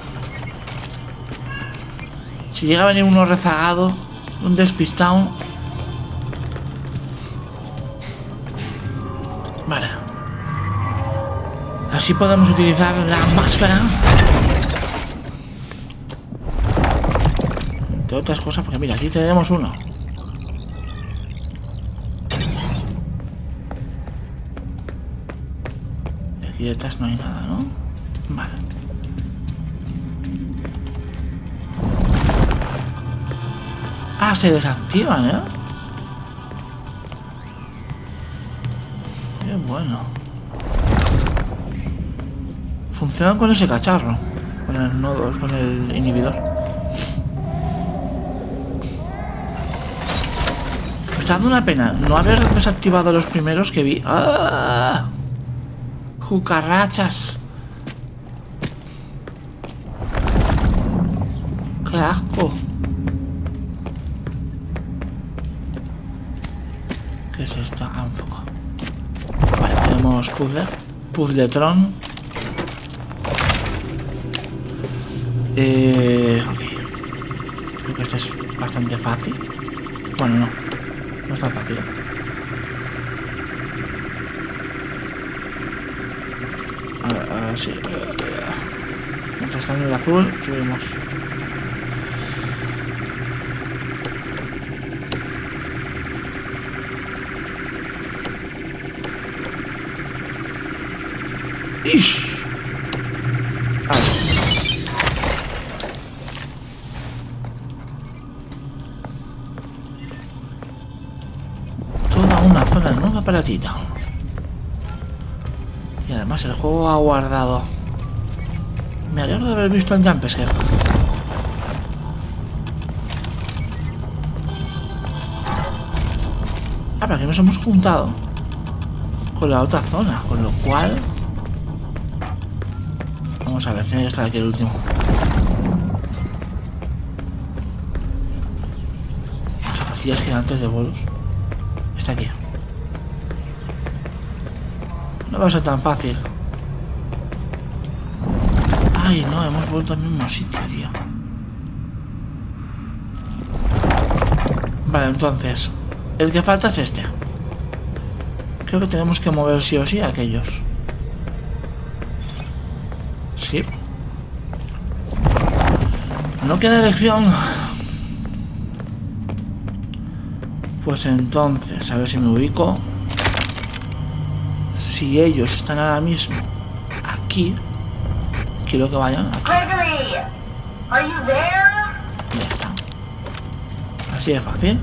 Si llega a venir uno rezagado, un despistado. Vale. Así podemos utilizar la máscara. Entre otras cosas, porque mira, aquí tenemos uno. Y detrás no hay nada, ¿no? Vale. Ah, se desactivan, ¿eh? Qué bueno. Funcionan con ese cacharro. Con el nodo, con el inhibidor. Me está dando una pena no haber desactivado los primeros que vi. ¡Ah! Cucarachas. Qué asco. ¿Qué es esto? Ah, un foco. Vale, tenemos puzzle. Puzzletron. Eh, ok. Creo que este es bastante fácil. Bueno, no. No es tan fácil. Uh, sí. Mientras está en el azul, subimos. ¡Ish! Vale. Toda una zona nueva para ti, Town. Y además el juego ha guardado. Me alegro de haber visto el jump scare. Ah, pero aquí nos hemos juntado con la otra zona, con lo cual vamos a ver, tiene que estar aquí el último. Zapatillas gigantes de bolos. Está aquí. No va a ser tan fácil. Ay, no, hemos vuelto al mismo sitio, tío. Vale, entonces el que falta es este. Creo que tenemos que mover sí o sí a aquellos. Sí. No queda elección. Pues entonces, a ver si me ubico. Si ellos están ahora mismo aquí, quiero que vayan aquí. Gregory, are you there? Ya está. Así de fácil.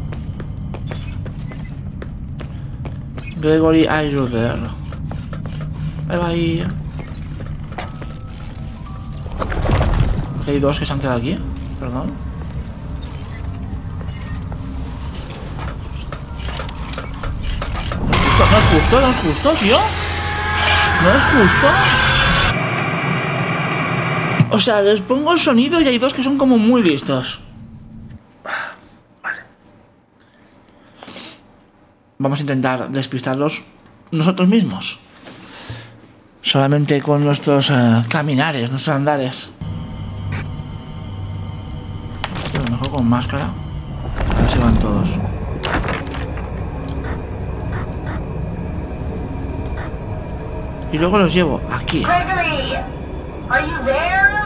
Gregory, are you there? Bye bye. Hay dos que se han quedado aquí. Perdón. No es justo, no es justo, tío. No es justo. O sea, les pongo el sonido y hay dos que son como muy listos. Vale. Vamos a intentar despistarlos nosotros mismos. Solamente con nuestros uh, caminares, nuestros andares. máscara. A ver si van todos. Y luego los llevo aquí. Gregory, are you there?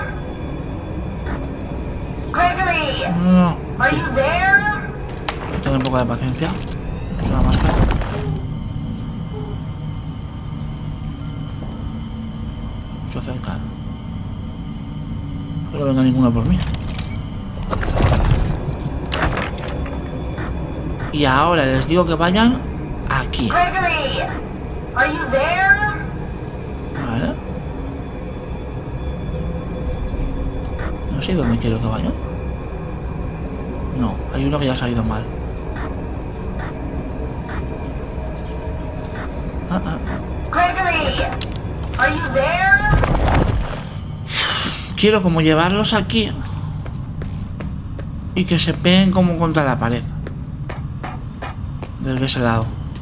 Gregory, No, no, are you there? hay que tener un poco de paciencia. Es una máscara. Mucho cerca. No venga ninguno por mí. Y ahora les digo que vayan aquí. Gregory, are you there? Vale. No sé dónde quiero que vayan. No, hay uno que ya ha salido mal. Ah, ah. Gregory, are you there? Quiero como llevarlos aquí y que se peguen como contra la pared. Desde ese lado.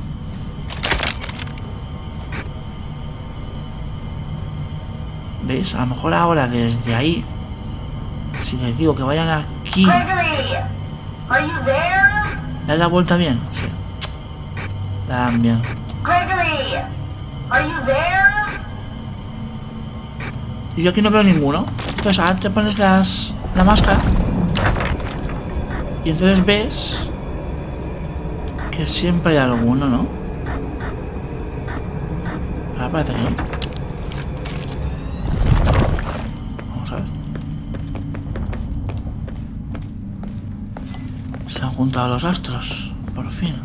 ¿Veis? A lo mejor ahora desde ahí, si les digo que vayan aquí. Gregory, are you there? ¿Le da la vuelta bien? Sí. La dan bien. Gregory, are you there? Y yo aquí no veo ninguno. Entonces ahora te pones las, la máscara. Y entonces ves que siempre hay alguno, ¿no? Ahora parece que no. Vamos a ver. Se han juntado los astros. Por fin.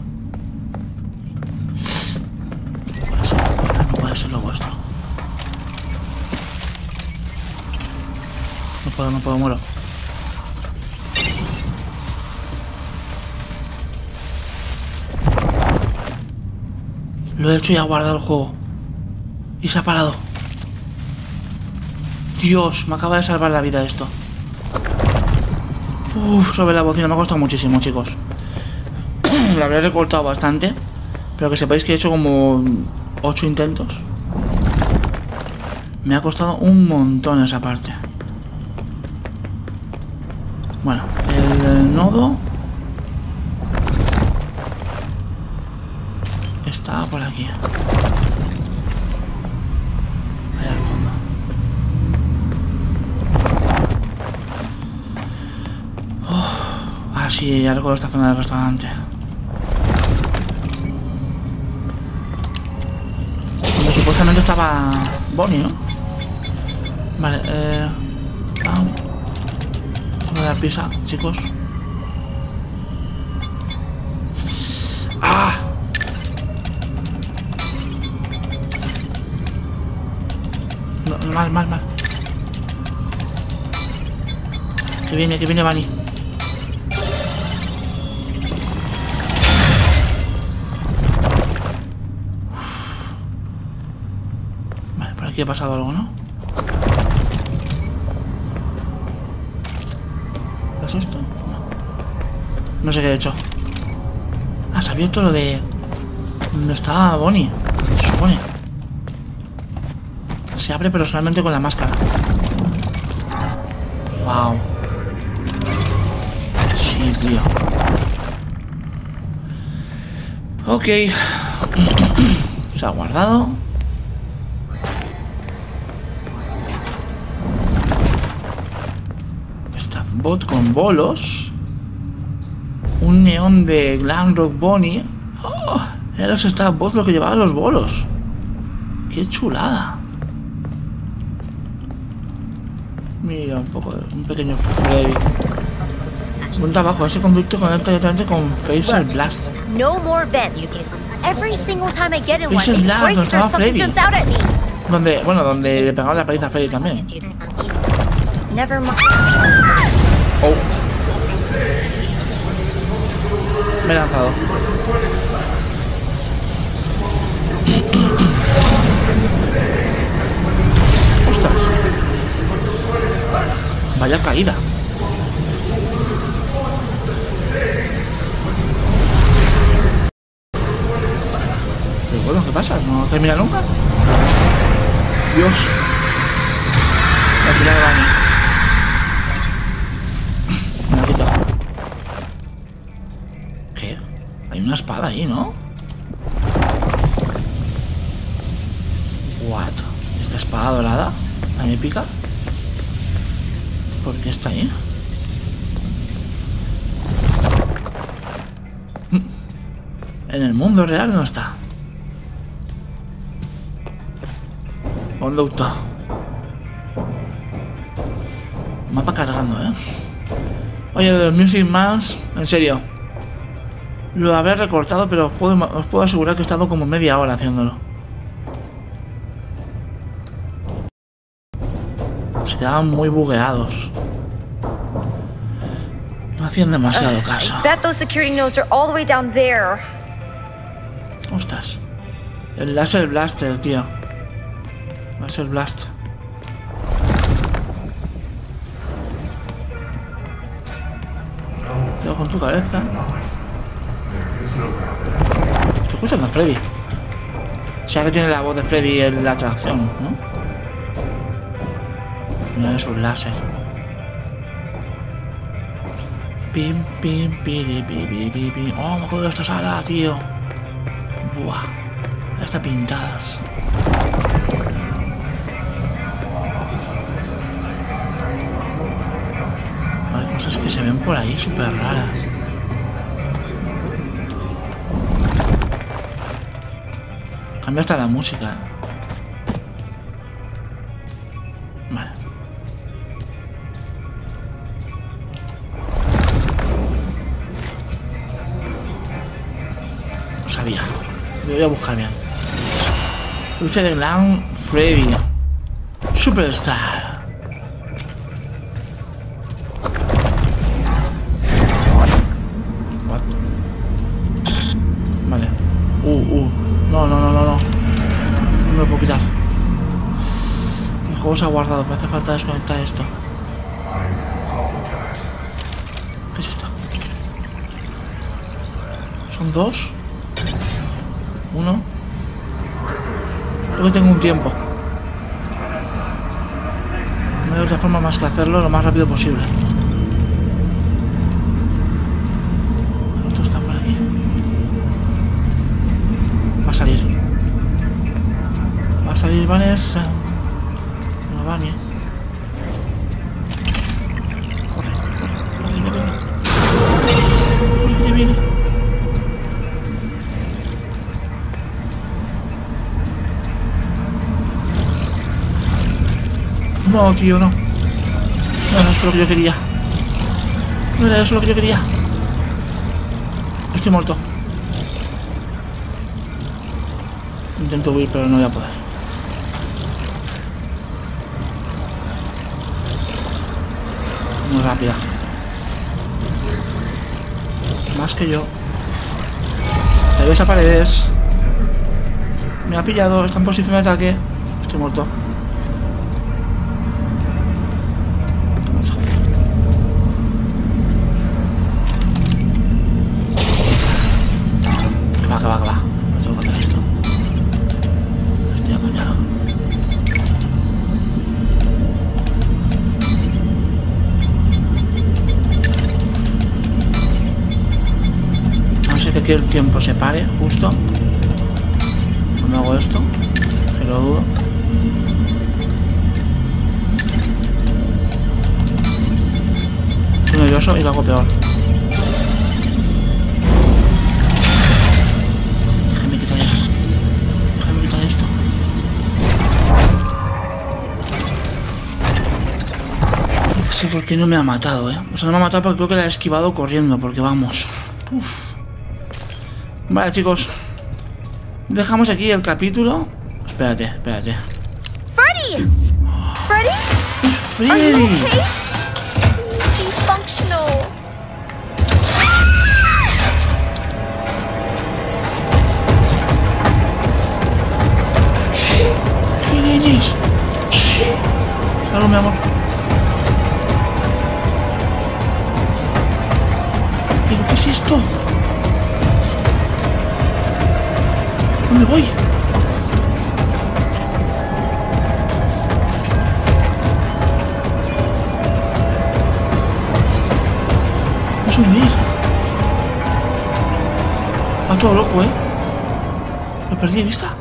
No puede ser, no puede ser lo vuestro. No puedo, no puedo, muero. Lo he hecho y ha guardado el juego. Y se ha parado. Dios, me acaba de salvar la vida esto. Uf, sobre la bocina me ha costado muchísimo, chicos. La habré recortado bastante. Pero que sepáis que he hecho como ocho intentos. Me ha costado un montón esa parte. Bueno, el nodo está por aquí. Ahí al fondo. Oh, ah, sí, ya recuerdo esta zona del restaurante. Donde supuestamente estaba Bonnie, ¿no? Vale, eh... ah, voy a dar prisa, chicos. ¡Ah! No, mal, mal, mal. Que viene, que viene Bunny. Vale, por aquí ha pasado algo, ¿no? ¿Es esto? No. No sé qué he hecho. Ah, se ha abierto lo de... ¿Dónde está Bonnie? Se supone. Se abre pero solamente con la máscara. Wow. Sí, tío. Ok. Se ha guardado. Bot con bolos. Un neón de Glam Rock Bonnie. Oh, era los Staff Bots lo que llevaba los bolos. Qué chulada. Mira, un poco de, un pequeño Freddy. Un trabajo, ese conducto conecta directamente con Facial Blast. No more vents. Every single time I get in one, Facial it Blast, breaks donde or estaba something Freddy. jumps out at me. Donde, bueno, donde le pegaba la paliza a Freddy también. Never mind. Oh. Me he lanzado. Ostras. Vaya caída. Pero bueno, ¿qué pasa? ¿No termina nunca? Dios. La tira de baño. Me la quito. Hay una espada ahí, ¿no? What? ¿Esta espada dorada? ¿Tan épica? ¿Por qué está ahí? En el mundo real no está. Conducto. Mapa cargando, ¿eh? Oye, los Music Mans, en serio. Lo había recortado, pero os puedo, os puedo asegurar que he estado como media hora haciéndolo. Se quedaban muy bugueados. No hacían demasiado caso. I bet those security notes are all the way down there. Ostras. El Laser Blaster, tío. Laser Blast. Cuidado con tu cabeza. Estoy escuchando a Freddy. O sea que tiene la voz de Freddy en la atracción, ¿no? Al final es un láser. Pim, pim, piri, pi, pi, pi, pi. Oh, me acuerdo de esta sala, tío. Buah. Ya está pintadas. Hay cosas que se ven por ahí súper raras. Cambia hasta la música. Vale. Lo sabía. Lo voy a buscar bien. Lucha de Glam Freddy. Superstar. What? Vale. Uh, uh. No, no, no, no, no. No me lo puedo quitar. El juego se ha guardado. Me hace falta desconectar esto. ¿Qué es esto? ¿Son dos? Uno. Creo que tengo un tiempo. No hay otra forma más que hacerlo lo más rápido posible. El otro está por aquí. Va a salir. Va a salir Vanessa. No, Vania. Corre, corre, corre, ya viene. Corre, ya viene. No, tío, no. No, no es lo que yo quería. No era eso lo que yo quería. Estoy muerto. Intento huir, pero no voy a poder. Muy rápida. Más que yo. Ahí ves a paredes. Me ha pillado. Está en posición de ataque. Estoy muerto. Que va, que va, que va. No tengo que hacer esto. Estoy apañado. A no ser que aquí el tiempo se pare, justo. Cuando hago esto. Que lo dudo. Estoy nervioso y lo hago peor. No sé por qué no me ha matado, eh. O sea, no me ha matado porque creo que la he esquivado corriendo, porque vamos. Uf. Vale, chicos. Dejamos aquí el capítulo. Espérate, espérate. Freddy! Freddy? Freddy. Are you okay? She's functional. ¿Qué niños? Claro, mi amor. ¿Pero qué es esto? ¿Dónde voy? No sé dónde ir. Va todo loco, ¿eh? Lo perdí de vista.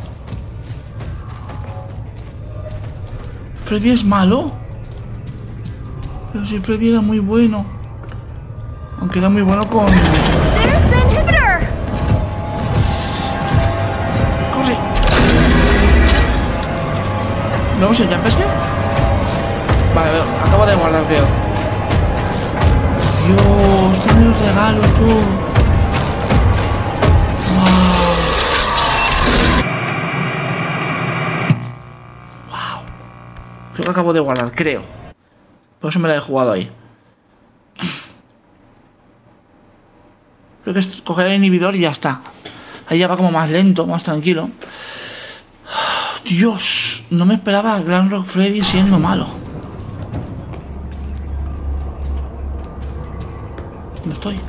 Freddy es malo. Pero si Freddy era muy bueno. Aunque era muy bueno con... There's the inhibitor! ¡Corre! ¿Vamos el jump scare? Vale, acabo de guardar, creo. Dios, tiene el regalo, tú. Wow. Wow. Creo que acabo de guardar, creo. Por eso me la he jugado ahí. Creo que es coger el inhibidor y ya está. Ahí ya va como más lento, más tranquilo. Dios, no me esperaba a Glam Rock Freddy siendo malo. ¿Dónde estoy?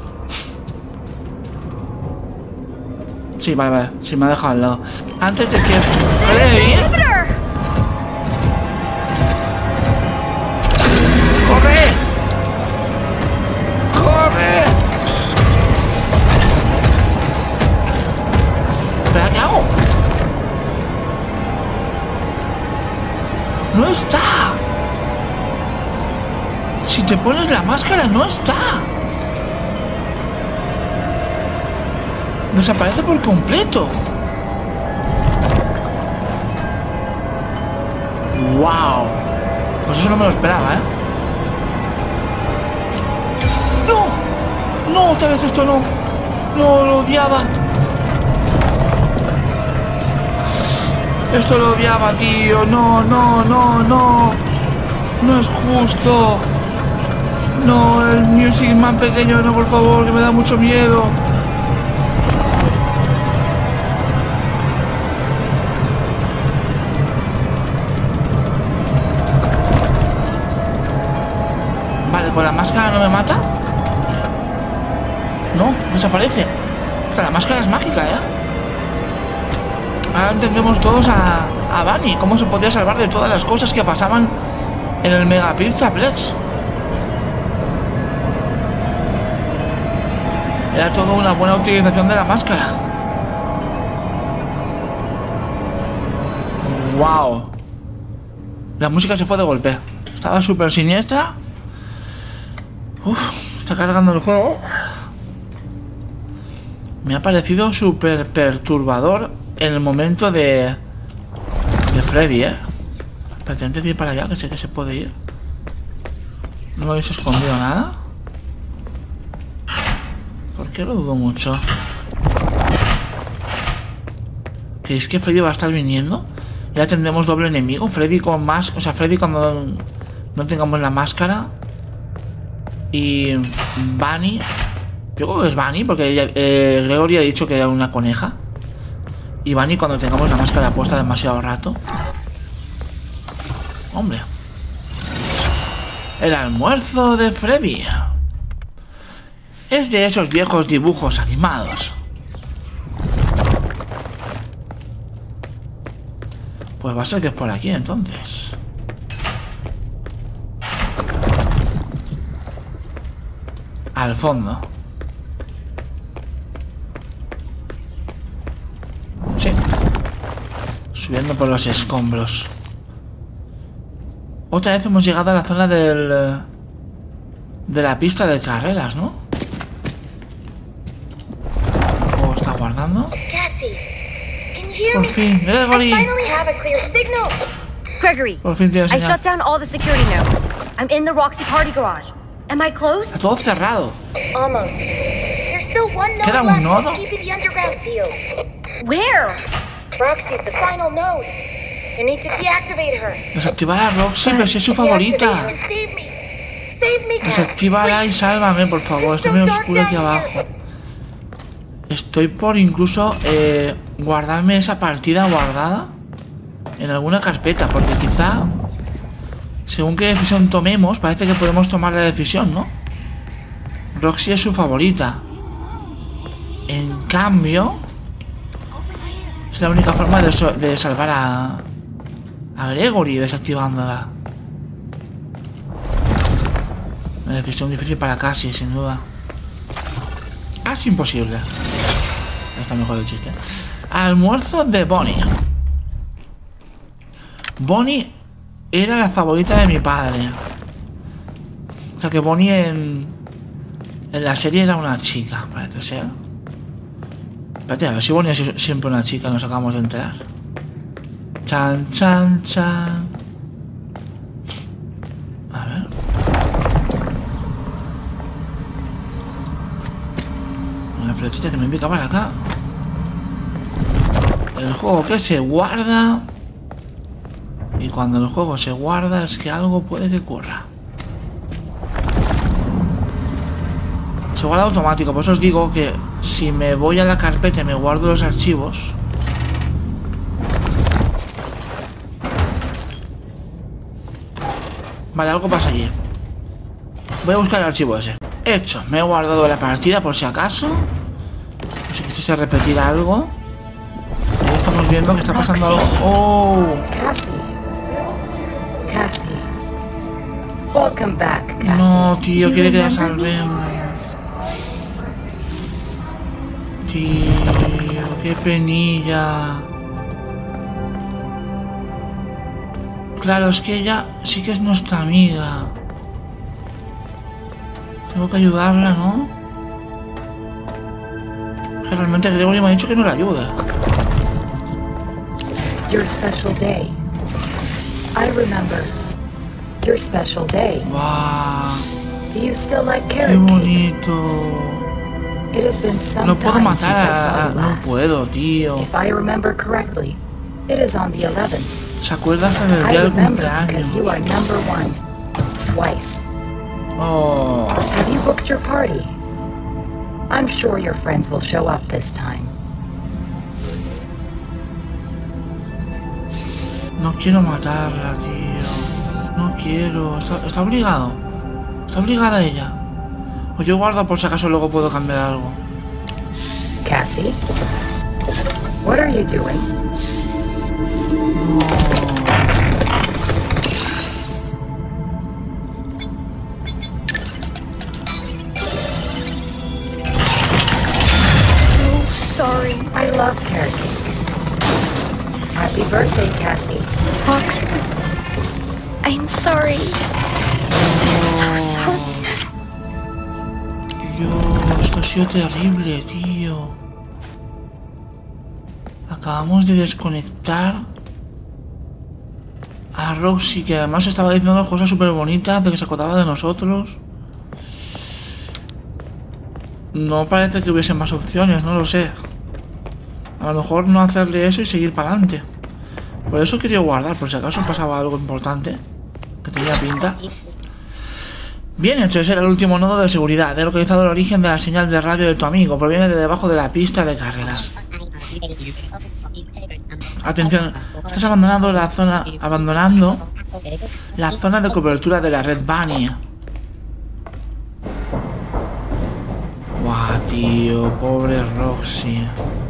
Sí, vale, vale. Sí, me ha dejado al lado. Antes de que Freddy... Inhibitor! ¡Corre! ¡Corre! ¿Pero qué hago? ¡No está! Si te pones la máscara, no está. Desaparece por completo. ¡Wow! Pues eso no me lo esperaba, ¿eh? ¡No! ¡No! Otra vez esto no. No, lo odiaba. Esto lo odiaba, tío. No, no, no, no. No es justo. No, el Music Man pequeño, no, por favor, que me da mucho miedo. Vale, ¿con la máscara no me mata? No, desaparece. Hasta la máscara es mágica, ¿eh? Ahora entendemos todos a, a Bunny, cómo se podía salvar de todas las cosas que pasaban en el Mega Pizzaplex. Era todo una buena utilización de la máscara. Wow. La música se fue de golpe. Estaba súper siniestra. Uf, está cargando el juego. Me ha parecido súper perturbador en el momento de... de Freddy, ¿eh? Pretende ir para allá, que sé que se puede ir. No me habéis escondido nada. ¿Por qué lo dudo mucho? ¿Creéis que Freddy va a estar viniendo? Ya tendremos doble enemigo. Freddy con más... O sea, Freddy cuando no tengamos la máscara. Y... Bunny. Yo creo que es Bunny, porque ella, eh, Gregory ha dicho que era una coneja. Y Bunny cuando tengamos la máscara puesta demasiado rato. Hombre. El almuerzo de Freddy. Es de esos viejos dibujos animados. Pues va a ser que es por aquí entonces. Al fondo. Sí. Subiendo por los escombros. Otra vez hemos llegado a la zona del... de la pista de carreras, ¿no? ¿O está guardando? Cassie, can you hear Por me? fin, Gregory. I finally have a clear signal. Gregory, Por fin tiene I señal. shut down all the security nodes. I'm in the Roxy Party Garage. Am I close? Está todo cerrado. Almost. There's still one node ¿Queda un left nodo? that's keeping the underground sealed. Where? Roxy's the final node. You need to deactivate her. Desactivar a Roxy, pero si es su favorita. Deactivate her and save me. Save me, Cassie. Desactívala y sálvame, por favor. Está muy oscuro aquí abajo. Estoy por incluso eh, guardarme esa partida guardada en alguna carpeta, porque quizá, según qué decisión tomemos, parece que podemos tomar la decisión, ¿no? Roxy es su favorita. En cambio, es la única forma de, so de salvar a, a Gregory desactivándola. Una decisión difícil para Cassie, sin duda. casi imposible. Está mejor el chiste. Almuerzo de Bonnie. Bonnie era la favorita de mi padre. O sea que Bonnie en, en la serie era una chica, parece ser. Espérate, a ver si Bonnie es siempre una chica, nos acabamos de enterar. Chan, chan, chan. A ver. Una flechita que me indica para acá. El juego que se guarda. Y cuando el juego se guarda es que algo puede que ocurra. Se guarda automático, por eso os digo que si me voy a la carpeta y me guardo los archivos, vale, algo pasa allí. Voy a buscar el archivo ese. Hecho, me he guardado la partida por si acaso. No sé si se repetirá algo. Ahí estamos viendo que está pasando algo. ¡Oh! Cassie. Cassie. Welcome back, Cassie. No, tío, You quiere que la remember me? salvemos. Tío, qué penilla. Claro, es que ella sí que es nuestra amiga. Tengo que ayudarla, ¿no? Que realmente Gregory me ha dicho que no la ayuda. Your special day. I remember. Your special day. Wow, Do you still like qué carrot cake? bonito. It has been some No puedo time since matar I saw a... you No last. puedo, tío. If I remember correctly, it is on the eleventh. ¿Se acuerda hasta del I día del remember cumpleaños? because you are number one. Twice. Oh, Have you booked your party? I'm sure your friends will show up this time. no quiero matarla, tío. No quiero. Está, está obligado. Está obligada ella. O yo guardo por si acaso luego puedo cambiar algo. Cassie? What are you doing? So sorry. I love carrot cake. Happy birthday, Cassie. Fox. I'm sorry. I'm so sorry. Dios, esto ha sido terrible, tío. Acabamos de desconectar a Roxy, que además estaba diciendo cosas súper bonitas de que se acordaba de nosotros. No parece que hubiesen más opciones, no lo sé. A lo mejor no hacerle eso y seguir para adelante. Por eso quería guardar, por si acaso pasaba algo importante que tenía pinta. Bien hecho, ese era el último nodo de seguridad. He localizado el origen de la señal de radio de tu amigo. Proviene de debajo de la pista de carreras. Atención, estás abandonando la zona, abandonando la zona de cobertura de la red Bunny. Guau, tío, pobre Roxy.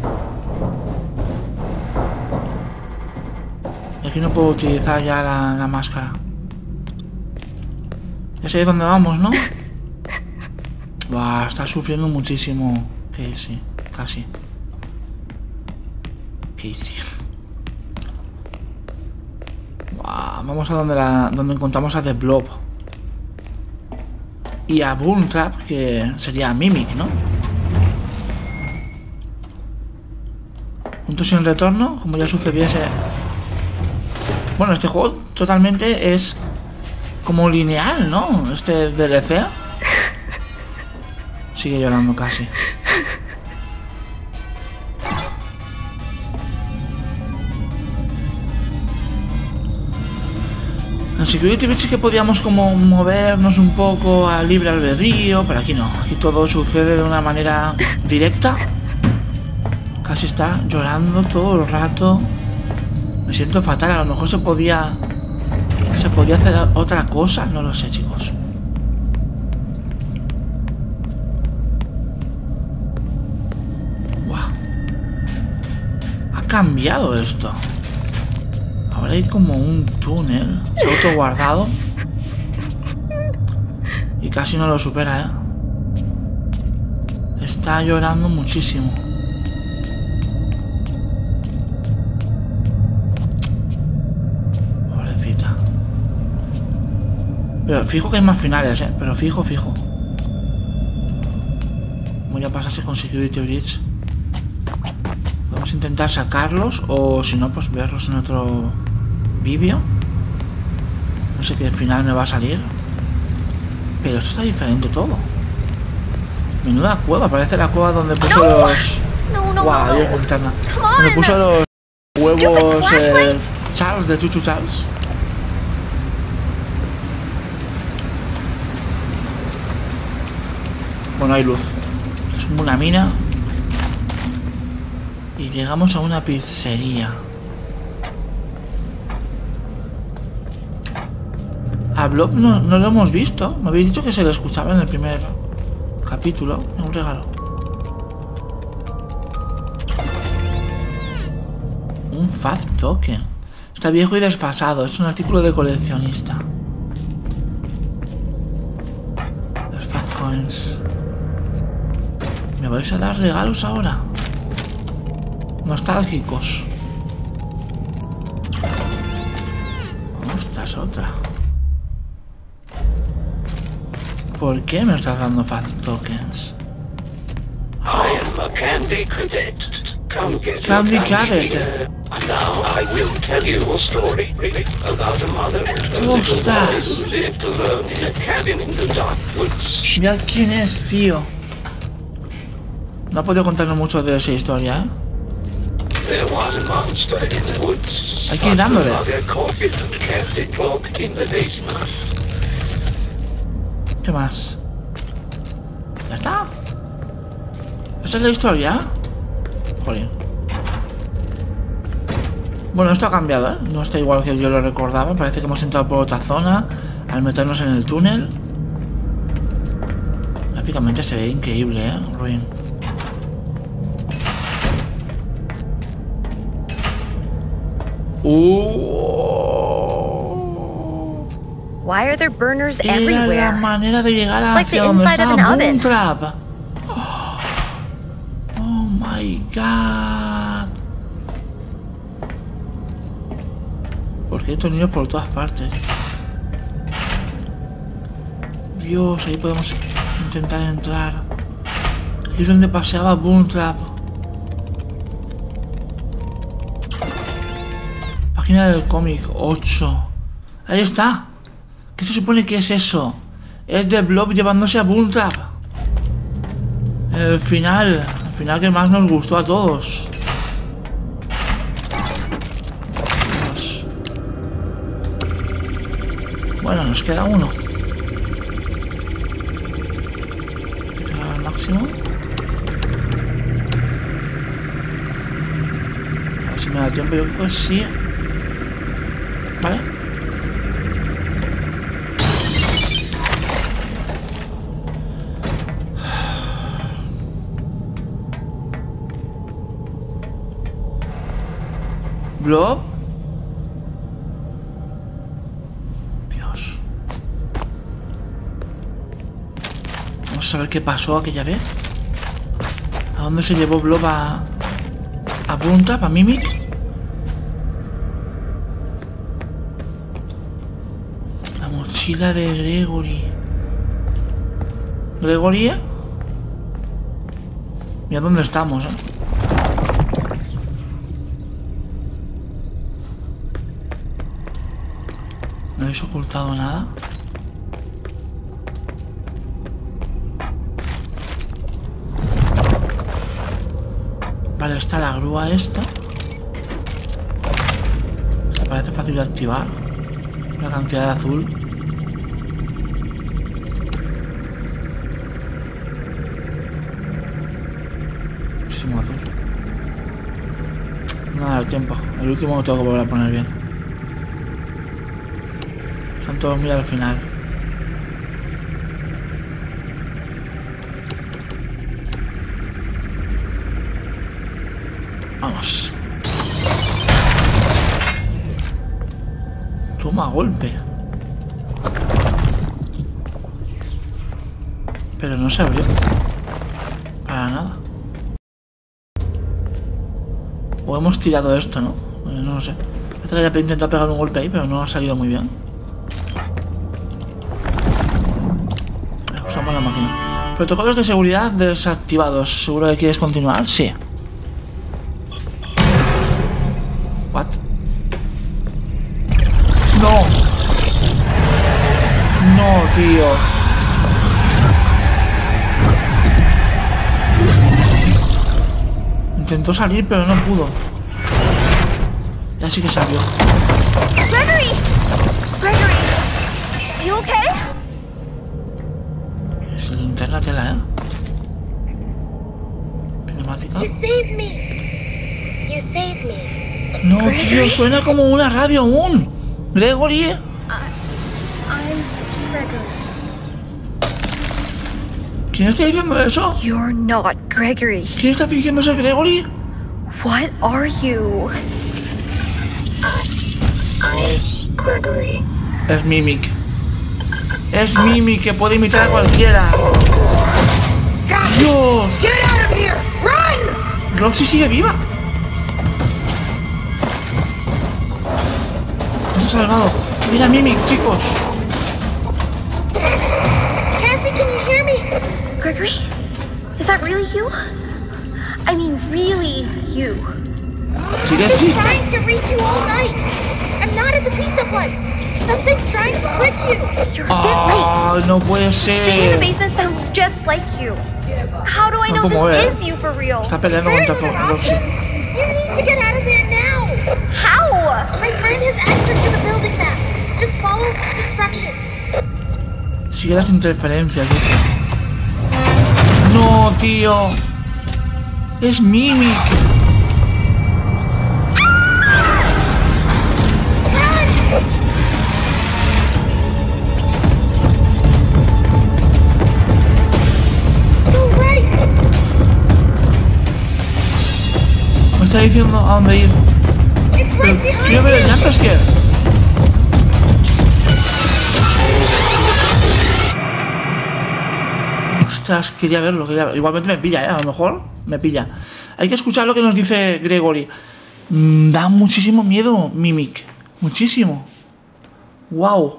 Y aquí no puedo utilizar ya la, la máscara. Ya sé dónde vamos, ¿no? Buah, está sufriendo muchísimo Casey, casi. Casey. Buah, vamos a donde, la, donde encontramos a The Blob. Y a Boomtrap, que sería Mimic, ¿no? Punto sin retorno, como ya sucediese. Bueno, este juego totalmente es como lineal, ¿no? Este D L C. Sigue llorando casi. En Security Breach sí que podíamos como movernos un poco a libre albedrío, pero aquí no. Aquí todo sucede de una manera directa. Casi está llorando todo el rato. Me siento fatal, a lo mejor se podía... ¿Se podía hacer otra cosa? No lo sé, chicos. Buah. Ha cambiado esto. Ahora hay como un túnel. Se ha autoguardado. Y casi no lo supera, ¿eh? Está llorando muchísimo. Pobrecita. Pero fijo que hay más finales, ¿eh? Pero fijo, fijo. Voy a pasarse con Security Breach. Vamos a intentar sacarlos o si no, pues verlos en otro vídeo. No sé qué final me va a salir. Pero esto está diferente todo. Menuda cueva, parece la cueva donde puso No. los... No, no, Guau, no, Dios, no. linterna. Come on. Donde puso los huevos eh, flashlights. Charles de Chuchu Charles. Bueno, hay luz. Es como una mina. Y llegamos a una pizzería. A Blob no, no lo hemos visto. Me habéis dicho que se lo escuchaba en el primer capítulo. Un regalo. Un Fat Token. Está viejo y desfasado. Es un artículo de coleccionista. Los Fat Coins. ¿Me vais a dar regalos ahora? Nostálgicos. Oh, esta es otra. ¿Por qué me estás dando Fat Tokens? I am a Candy Cadet. Come get Candy your candy. Cadet. And now I will tell you a story about a mother and a little boy Ostras. who lived alone in a cabin in the dark woods. Ya quién es, tío. No ha podido contarnos mucho de esa historia, ¿eh? There was a monster in the woods. Hay que ir dándole. But the mother caught it and kept it locked in the basement. ¿Qué más? ¿Ya está? ¿Esa es la historia? Jolín. Bueno, esto ha cambiado, ¿eh? No está igual que yo lo recordaba. Parece que hemos entrado por otra zona al meternos en el túnel. Gráficamente se ve increíble, ¿eh? Ruin. Uh, Why are there burners Era la everywhere? manera de llegar It's like hacia the donde inside of estaba an oven. Boomtrap. Oh my god. Porque hay tornillos por todas partes. Dios, ahí podemos intentar entrar. Aquí es donde paseaba Boomtrap. Página del cómic ocho. Ahí está. ¿Qué se supone que es eso? Es de Blob llevándose a Boomtrap. El final. El final que más nos gustó a todos. Dios. Bueno, nos queda uno. Al máximo. A ver si me da tiempo. Yo creo que sí. Vale. Blob. Dios. Vamos a ver qué pasó aquella vez. ¿A dónde se llevó Blob a... a Boomtrap, a Mimic? La mochila de Gregory. ¿Gregory? Mira dónde estamos, eh. ¿No habéis ocultado nada? Vale, está la grúa esta. Se parece fácil de activar. La cantidad de azul. Muchísimo azul. No da el tiempo. El último lo tengo que volver a poner bien. Están todos muy al final. Vamos. Toma golpe. Pero no se abrió. Para para nada. O hemos tirado esto, ¿no? Bueno, no lo sé. Parece que haya intentado pegar un golpe ahí, pero no ha salido muy bien. Usamos la máquina. Protocolos de seguridad desactivados. ¿Seguro que quieres continuar? Sí. What? No. No, tío. Intentó salir, pero no pudo. Ya sí que salió. Gregory! Gregory! You okay? Es el linterna tela, ¿eh? Pneumática. You saved me. You saved me. No, tío, suena como una radio aún. Gregory. I'm Gregory. ¿Quién está diciendo eso? You're not Gregory. ¿Quién está fingiendo ser Gregory? What are you? I'm Gregory. Es Mimic. Es Mimic que puede imitar a cualquiera. ¡Dios! Get out of here! Run! Roxy sigue viva. Nos ha salvado. Mira Mimic, chicos. Cassie, can you hear me? Gregory? Is that really you? I mean, really you? Sí que I've been existe. trying to reach you all night. I'm not at the pizza place. Something's trying to trick you. You're a bit late. Ah, no puede Staying in the ser. basement sounds just like you. How do I No know puedo mover. this is you for real? Está peleando There contra are Roxy. options. You need to get out of there now. How? My friend has access to the building map. Just follow his instructions. Sigue las interferencias. ¿Sí? No, tío. Es Mimic. Go right. Me está diciendo a dónde ir. It's Pero right behind quiero ver el you. jumpscare. Ostras, quería verlo, quería verlo. Igualmente me pilla, ¿eh? A lo mejor me pilla. Hay que escuchar lo que nos dice Gregory. Mm, da muchísimo miedo, Mimic. Muchísimo. Wow.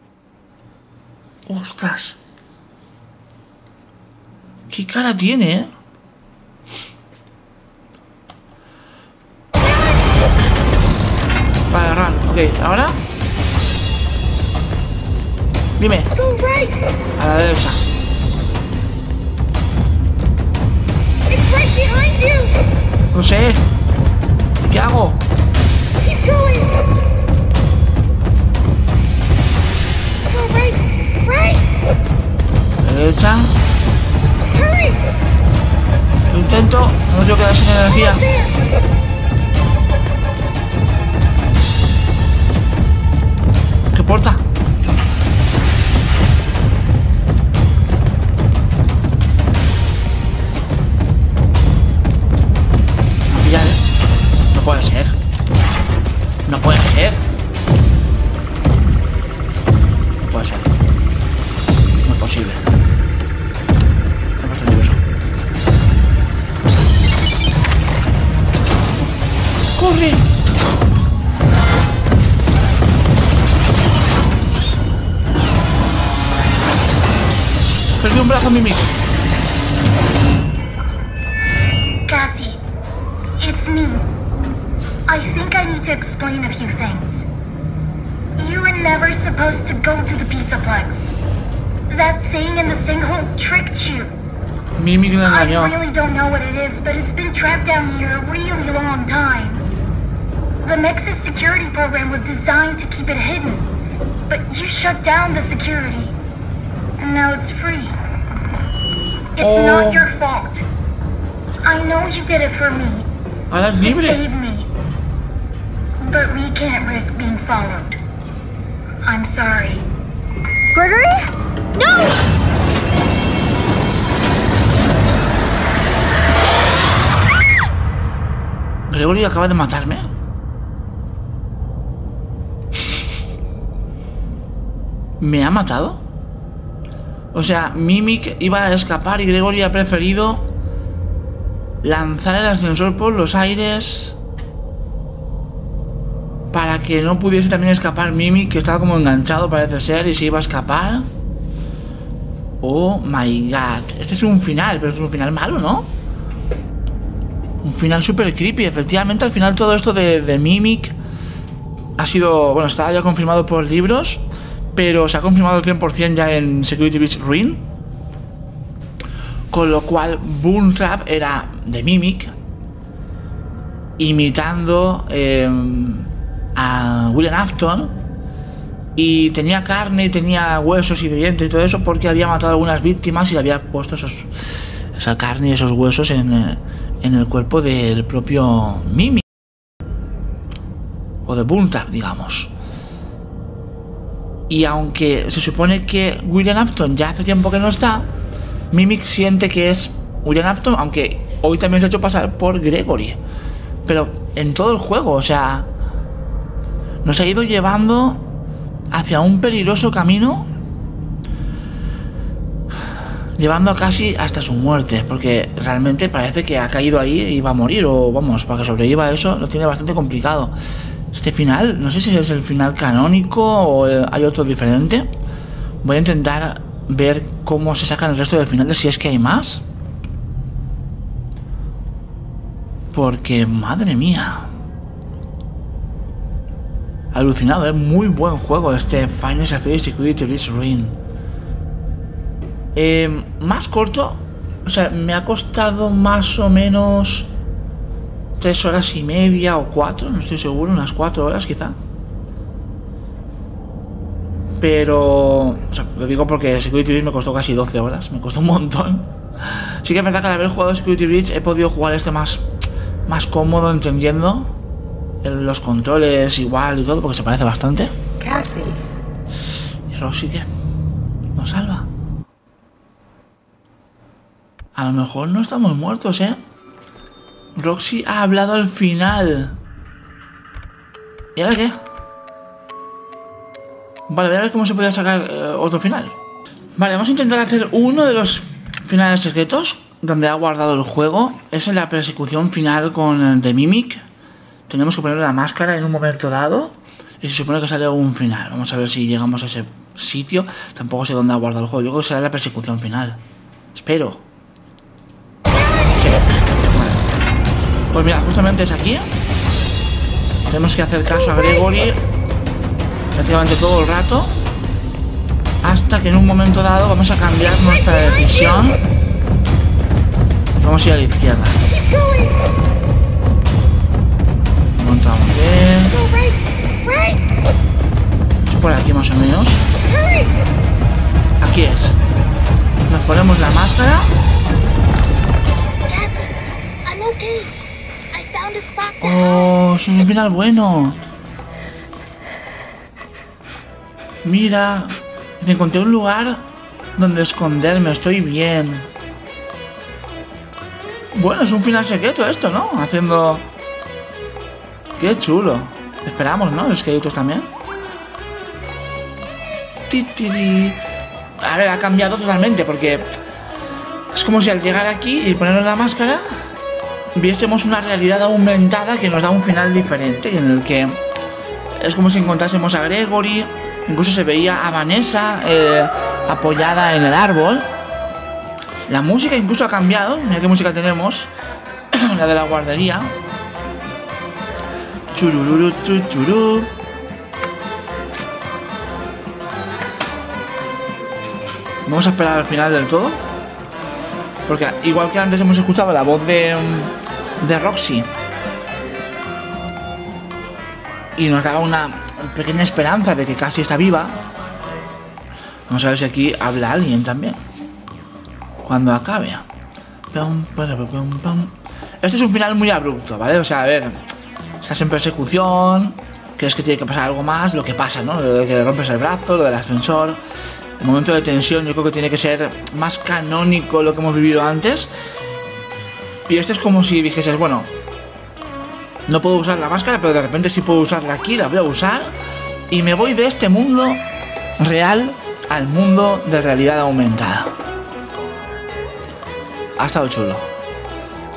Ostras. ¿Qué cara tiene, eh? Vale, run. Ok, ahora. Dime. Go right. A la derecha. It's right behind you. No sé. ¿Qué hago? Keep going. Go right. Right. Derecha. Hurry. Lo intento. No quiero quedar sin energía. There. ¿Qué puerta? A pillar, ¿eh? No puede ser. No puede ser. No puede ser. No es posible. Me he puesto nervioso. ¡Corre! Perdí un brazo, Mimic. Cassie, it's me. I think I need to explain a few things. You were never supposed to go to the Pizzaplex. That thing in the sinkhole tricked you. Mimic le I engañó. really don't know what it is, but it's been trapped down here a really long time. The Nexus security program was designed to keep it hidden, but you shut down the security. And now it's free. It's Oh. not your fault. I know you did it for me. Ahora es To libre. save me. But we can't risk being followed. I'm sorry. Gregory? No! Gregory acaba de matarme. ¿Me ha matado? O sea, Mimic iba a escapar y Gregory ha preferido lanzar el ascensor por los aires para que no pudiese también escapar Mimic, que estaba como enganchado parece ser y se iba a escapar. Oh my god. Este es un final, pero es un final malo, ¿no? Un final súper creepy. Efectivamente, al final todo esto de, de Mimic ha sido... Bueno, está ya confirmado por libros, pero se ha confirmado al cien por cien ya en Security Breach Ruin. Con lo cual Boontrap era de Mimic, imitando eh, a William Afton. Y tenía carne y tenía huesos y dientes y todo eso porque había matado a algunas víctimas y le había puesto esos, esa carne y esos huesos en, en el cuerpo del propio Mimic. O de Boontrap, digamos. Y aunque se supone que William Afton ya hace tiempo que no está, Mimic siente que es William Afton, aunque hoy también se ha hecho pasar por Gregory. Pero en todo el juego, o sea, nos ha ido llevando hacia un peligroso camino, llevando casi hasta su muerte, porque realmente parece que ha caído ahí y va a morir, o vamos, para que sobreviva a eso lo tiene bastante complicado. Este final, no sé si es el final canónico o hay otro diferente. Voy a intentar ver cómo se sacan el resto de finales, si es que hay más, porque madre mía, alucinado, es ¿eh? Muy buen juego este Final Fantasy Security Breach Ruin. Eh, más corto, o sea, me ha costado más o menos tres horas y media o cuatro, no estoy seguro, unas cuatro horas quizá. Pero, o sea, lo digo porque Security Breach me costó casi doce horas, me costó un montón. Sí que es verdad que al haber jugado Security Breach he podido jugar este más, más cómodo, entendiendo los controles igual y todo, porque se parece bastante. Cassie. Y Roxy, ¿qué? ¿Nos salva? A lo mejor no estamos muertos, ¿eh? Roxy ha hablado al final. ¿Y ahora qué? Vale, voy a ver cómo se puede sacar eh, otro final. Vale, vamos a intentar hacer uno de los finales secretos donde ha guardado el juego. Es en la persecución final con The Mimic. Tenemos que ponerle la máscara en un momento dado y se supone que sale un final. Vamos a ver si llegamos a ese sitio. Tampoco sé dónde ha guardado el juego. Yo creo que será la persecución final. Espero. Sí. Vale. Pues mira, justamente es aquí. Tenemos que hacer caso a Gregory prácticamente todo el rato, hasta que en un momento dado vamos a cambiar nuestra decisión. Vamos a ir a la izquierda. Encontramos bien. Es por aquí más o menos. Aquí es. Nos ponemos la máscara. Oh, es un final bueno. Mira, encontré un lugar donde esconderme, estoy bien. Bueno, es un final secreto esto, ¿no? Haciendo... Qué chulo. Esperamos, ¿no? Los créditos también. Titiri. A ver, ha cambiado totalmente porque es como si al llegar aquí y ponernos la máscara viésemos una realidad aumentada que nos da un final diferente, en el que es como si encontrásemos a Gregory. Incluso se veía a Vanessa eh, apoyada en el árbol. La música incluso ha cambiado. Mira qué música tenemos. La de la guardería. Churururu, chuchurú. Vamos a esperar al final del todo, porque igual que antes hemos escuchado la voz de, de Roxy y nos daba una pequeña esperanza de que Cassie está viva. Vamos a ver si aquí habla alguien también cuando acabe. Este es un final muy abrupto, ¿vale? O sea, a ver, estás en persecución, crees que tiene que pasar algo más, lo que pasa, ¿no? Lo de que le rompes el brazo, lo del ascensor. El momento de tensión yo creo que tiene que ser más canónico lo que hemos vivido antes. Y este es como si dijeses, bueno, no puedo usar la máscara, pero de repente sí puedo usarla aquí, la voy a usar. Y me voy de este mundo real al mundo de realidad aumentada. Ha estado chulo.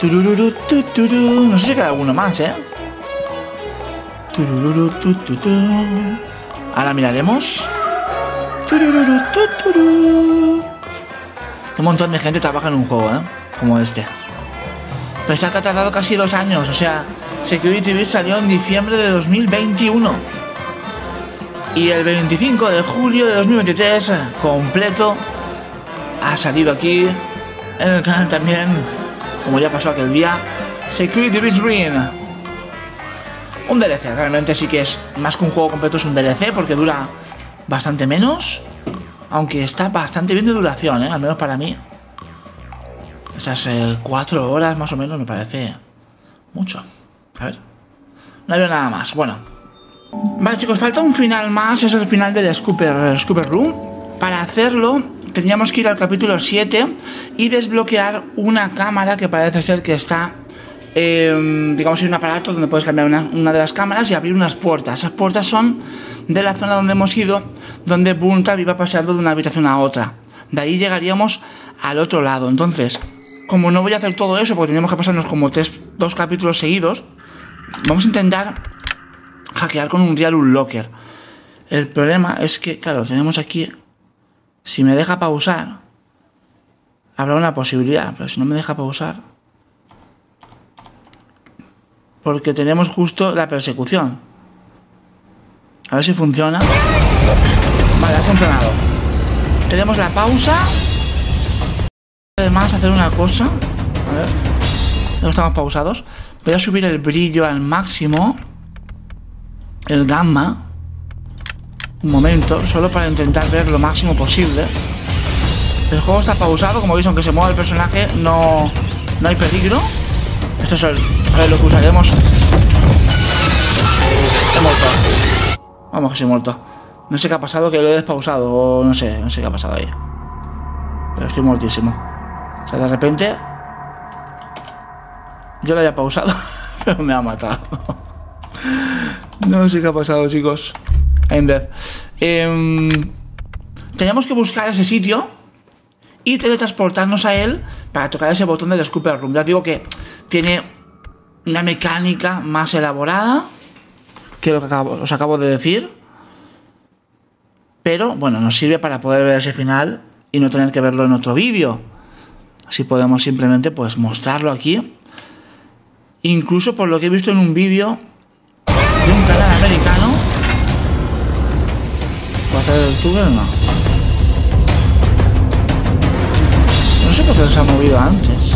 Turururu, tu, turu. No sé si queda alguno más, ¿eh? Turururu, tu, tu, tu. Ahora miraremos. Turururu, tu, turu. Un montón de gente trabaja en un juego, ¿eh? Como este. Pensad que ha tardado casi dos años. O sea, Security Breach salió en diciembre de dos mil veintiuno. Y el veinticinco de julio de dos mil veintitrés, completo, ha salido aquí en el canal también, como ya pasó aquel día, Security Breach Ruin. Un D L C, realmente sí que es más que un juego completo, es un D L C porque dura bastante menos, aunque está bastante bien de duración, ¿eh? Al menos para mí. Esas eh, cuatro horas más o menos me parece mucho. A ver, no veo nada más. Bueno, vale chicos, falta un final más, es el final del Scooper, Scooper Room. Para hacerlo tendríamos que ir al capítulo siete y desbloquear una cámara que parece ser que está, eh, digamos, en un aparato donde puedes cambiar una, una de las cámaras y abrir unas puertas. Esas puertas son de la zona donde hemos ido, donde Bunta iba pasando de una habitación a otra. De ahí llegaríamos al otro lado. Entonces, como no voy a hacer todo eso porque tenemos que pasarnos como tres, dos capítulos seguidos, vamos a intentar hackear con un Real Unlocker. El problema es que, claro, tenemos aquí, si me deja pausar, habrá una posibilidad, pero si no me deja pausar, porque tenemos justo la persecución. A ver si funciona. Vale, ha funcionado. Tenemos la pausa. Además, hacer una cosa. A ver, no estamos pausados. Voy a subir el brillo al máximo, el gamma, un momento, solo para intentar ver lo máximo posible. El juego está pausado, como veis, aunque se mueva el personaje, no, no hay peligro. Esto es el, a ver, lo que usaremos. He muerto. Vamos, que se he muerto. No sé qué ha pasado, que lo he despausado, o no sé, no sé qué ha pasado ahí. Pero estoy muertísimo. O sea, de repente yo lo había pausado, pero me ha matado. No sé qué ha pasado, chicos. I'm dead. Eh, teníamos que buscar ese sitio y teletransportarnos a él para tocar ese botón del Scooper Room. Ya digo que tiene una mecánica más elaborada que lo que acabo, os acabo de decir. Pero, bueno, nos sirve para poder ver ese final y no tener que verlo en otro vídeo. Así podemos simplemente, pues, mostrarlo aquí. Incluso por lo que he visto en un vídeo de un canal americano. ¿Puedo hacer el tuber o no? No sé por qué se ha movido antes.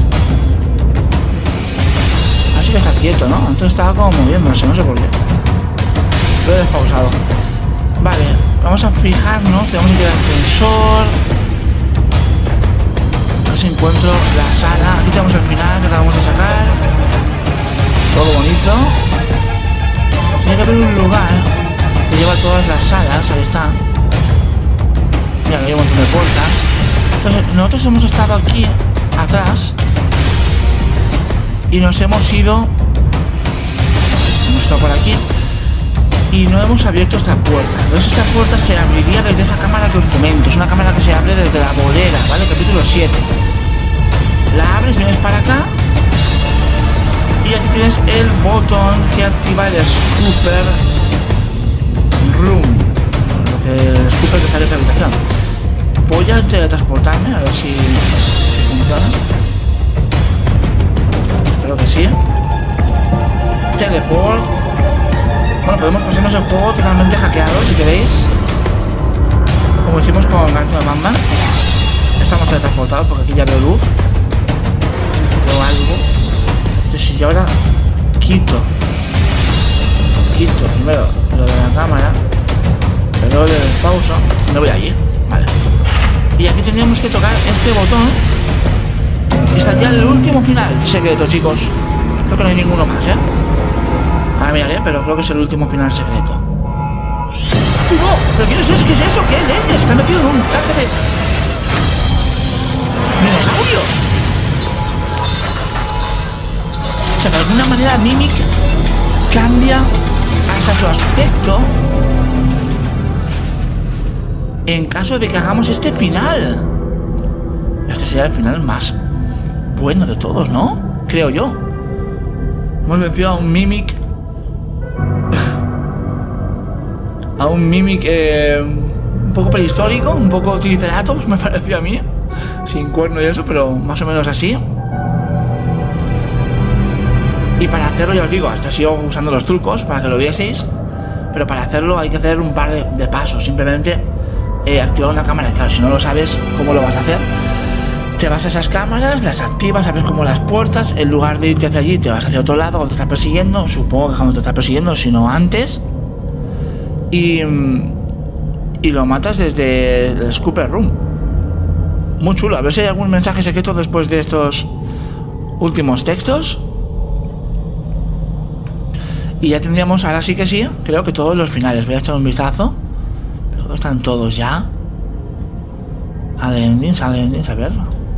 Así que está quieto, ¿no? Antes estaba como moviéndose, no sé por qué. Lo he despausado. Vale, vamos a fijarnos. Tenemos que ir al ascensor. A ver si encuentro la sala. Aquí tenemos el final que acabamos de sacar. Todo bonito. Tiene que haber un lugar que lleva todas las salas. Ahí está. Mira, hay un montón de puertas. Entonces, nosotros hemos estado aquí atrás y nos hemos ido. Hemos estado por aquí y no hemos abierto esta puerta. Entonces esta puerta se abriría desde esa cámara que os comento. Es una cámara que se abre desde la bolera, ¿vale? Capítulo siete. La abres, vienes para acá y aquí tienes el botón que activa el Scooper Room, lo que el Scooper que está en esta habitación. Voy a teletransportarme a ver si, si funciona. Espero que sí. Teleport. Bueno, podemos pasarnos el juego totalmente hackeado si queréis, como hicimos con Garten Batman. Estamos teletransportados porque aquí ya veo luz, veo algo. Entonces si yo ahora quito Quito primero lo de la cámara, pero le doy pausa, me voy allí, vale. Y aquí tendríamos que tocar este botón y estaría el último final secreto, chicos. Creo que no hay ninguno más, ¿eh? Ahora miraré, pero creo que es el último final secreto. ¡No! ¿Pero qué es eso? ¿Qué es eso? ¿Qué leches? Está metido en un traje de dinosaurio. O sea, de alguna manera Mimic cambia hasta su aspecto en caso de que hagamos este final. Este sería el final más bueno de todos, ¿no? creo yo. Hemos vencido a un Mimic. A un Mimic eh, un poco prehistórico, un poco Triceratops, me pareció a mí. Sin cuerno y eso, pero más o menos así. Y para hacerlo, ya os digo, hasta sigo usando los trucos para que lo vieseis. Pero para hacerlo hay que hacer un par de, de pasos. Simplemente eh, activar una cámara. Claro, si no lo sabes, ¿cómo lo vas a hacer? Te vas a esas cámaras, las activas, sabes cómo las puertas. En lugar de irte hacia allí, te vas hacia otro lado cuando te está persiguiendo. Supongo que cuando te está persiguiendo, si no antes. Y, y lo matas desde el Scooper Room. Muy chulo. A ver si hay algún mensaje secreto después de estos últimos textos. Y ya tendríamos, ahora sí que sí, creo que todos los finales. Voy a echar un vistazo. Creo que están todos ya. Al endings, al endings, a ver.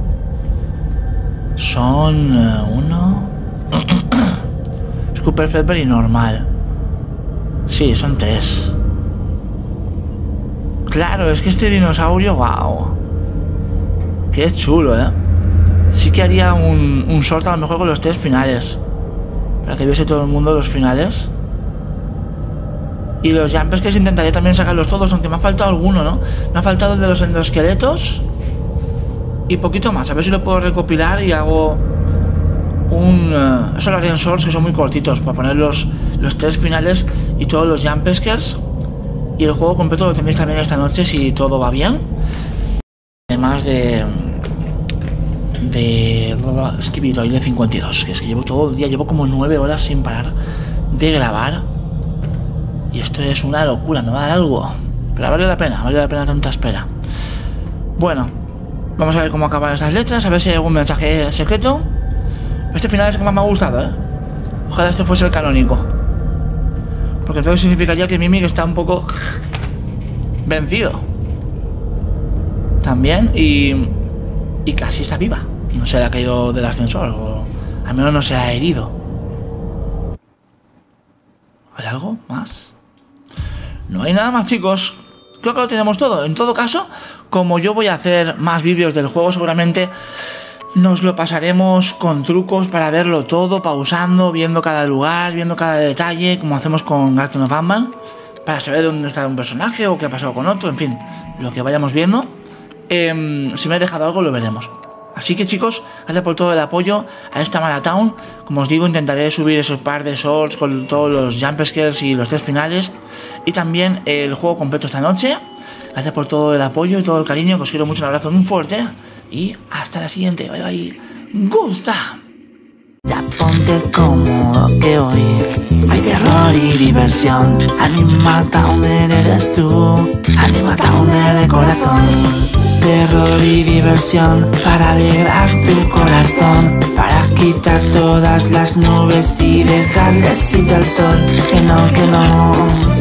Son uh, uno. Scooper, Fedber y normal. Sí, son tres. Claro, es que este dinosaurio, wow. Qué chulo, eh. Sí que haría un, un short a lo mejor con los tres finales. Para que viese todo el mundo los finales. Y los jumpers que intentaría también sacarlos todos, aunque me ha faltado alguno, ¿no? Me ha faltado el de los endoesqueletos. Y poquito más, a ver si lo puedo recopilar y hago un... Uh, eso lo haría en shorts que son muy cortitos, para poner los, los tres finales y todos los jumpscares. Y el juego completo lo tenéis también esta noche si todo va bien. Además de... De... Skibidi cincuenta y dos, que es que llevo todo el día, llevo como nueve horas sin parar de grabar. Y esto es una locura, me va a dar algo. Pero vale la pena, vale la pena tanta espera. Bueno, vamos a ver cómo acaban estas letras, a ver si hay algún mensaje secreto. Este final es el que más me ha gustado, ¿eh? Ojalá este fuese el canónico. Porque entonces significaría que Mimic está un poco vencido. También, y... Y casi está viva. No se le ha caído del ascensor, o al menos no se ha herido. ¿Hay algo más? No hay nada más, chicos. Creo que lo tenemos todo. En todo caso, como yo voy a hacer más vídeos del juego, seguramente nos lo pasaremos con trucos para verlo todo, pausando, viendo cada lugar, viendo cada detalle, como hacemos con Garten of Batman, para saber dónde está un personaje o qué ha pasado con otro, en fin, lo que vayamos viendo. Eh, si me he dejado algo, lo veremos. Así que, chicos, gracias por todo el apoyo a esta maratón. Como os digo, intentaré subir esos par de shorts con todos los jumpscares y los tres finales. Y también el juego completo esta noche. Gracias por todo el apoyo y todo el cariño, que os quiero mucho. Un abrazo muy fuerte. Y hasta la siguiente. Bye bye. Gusta. Ya ponte cómodo que hoy hay terror y diversión. Anima Towner eres tú. Anima Towner de corazón. Terror y diversión para alegrar tu corazón, para quitar todas las nubes y dejarles ir al sol. Que no, que no.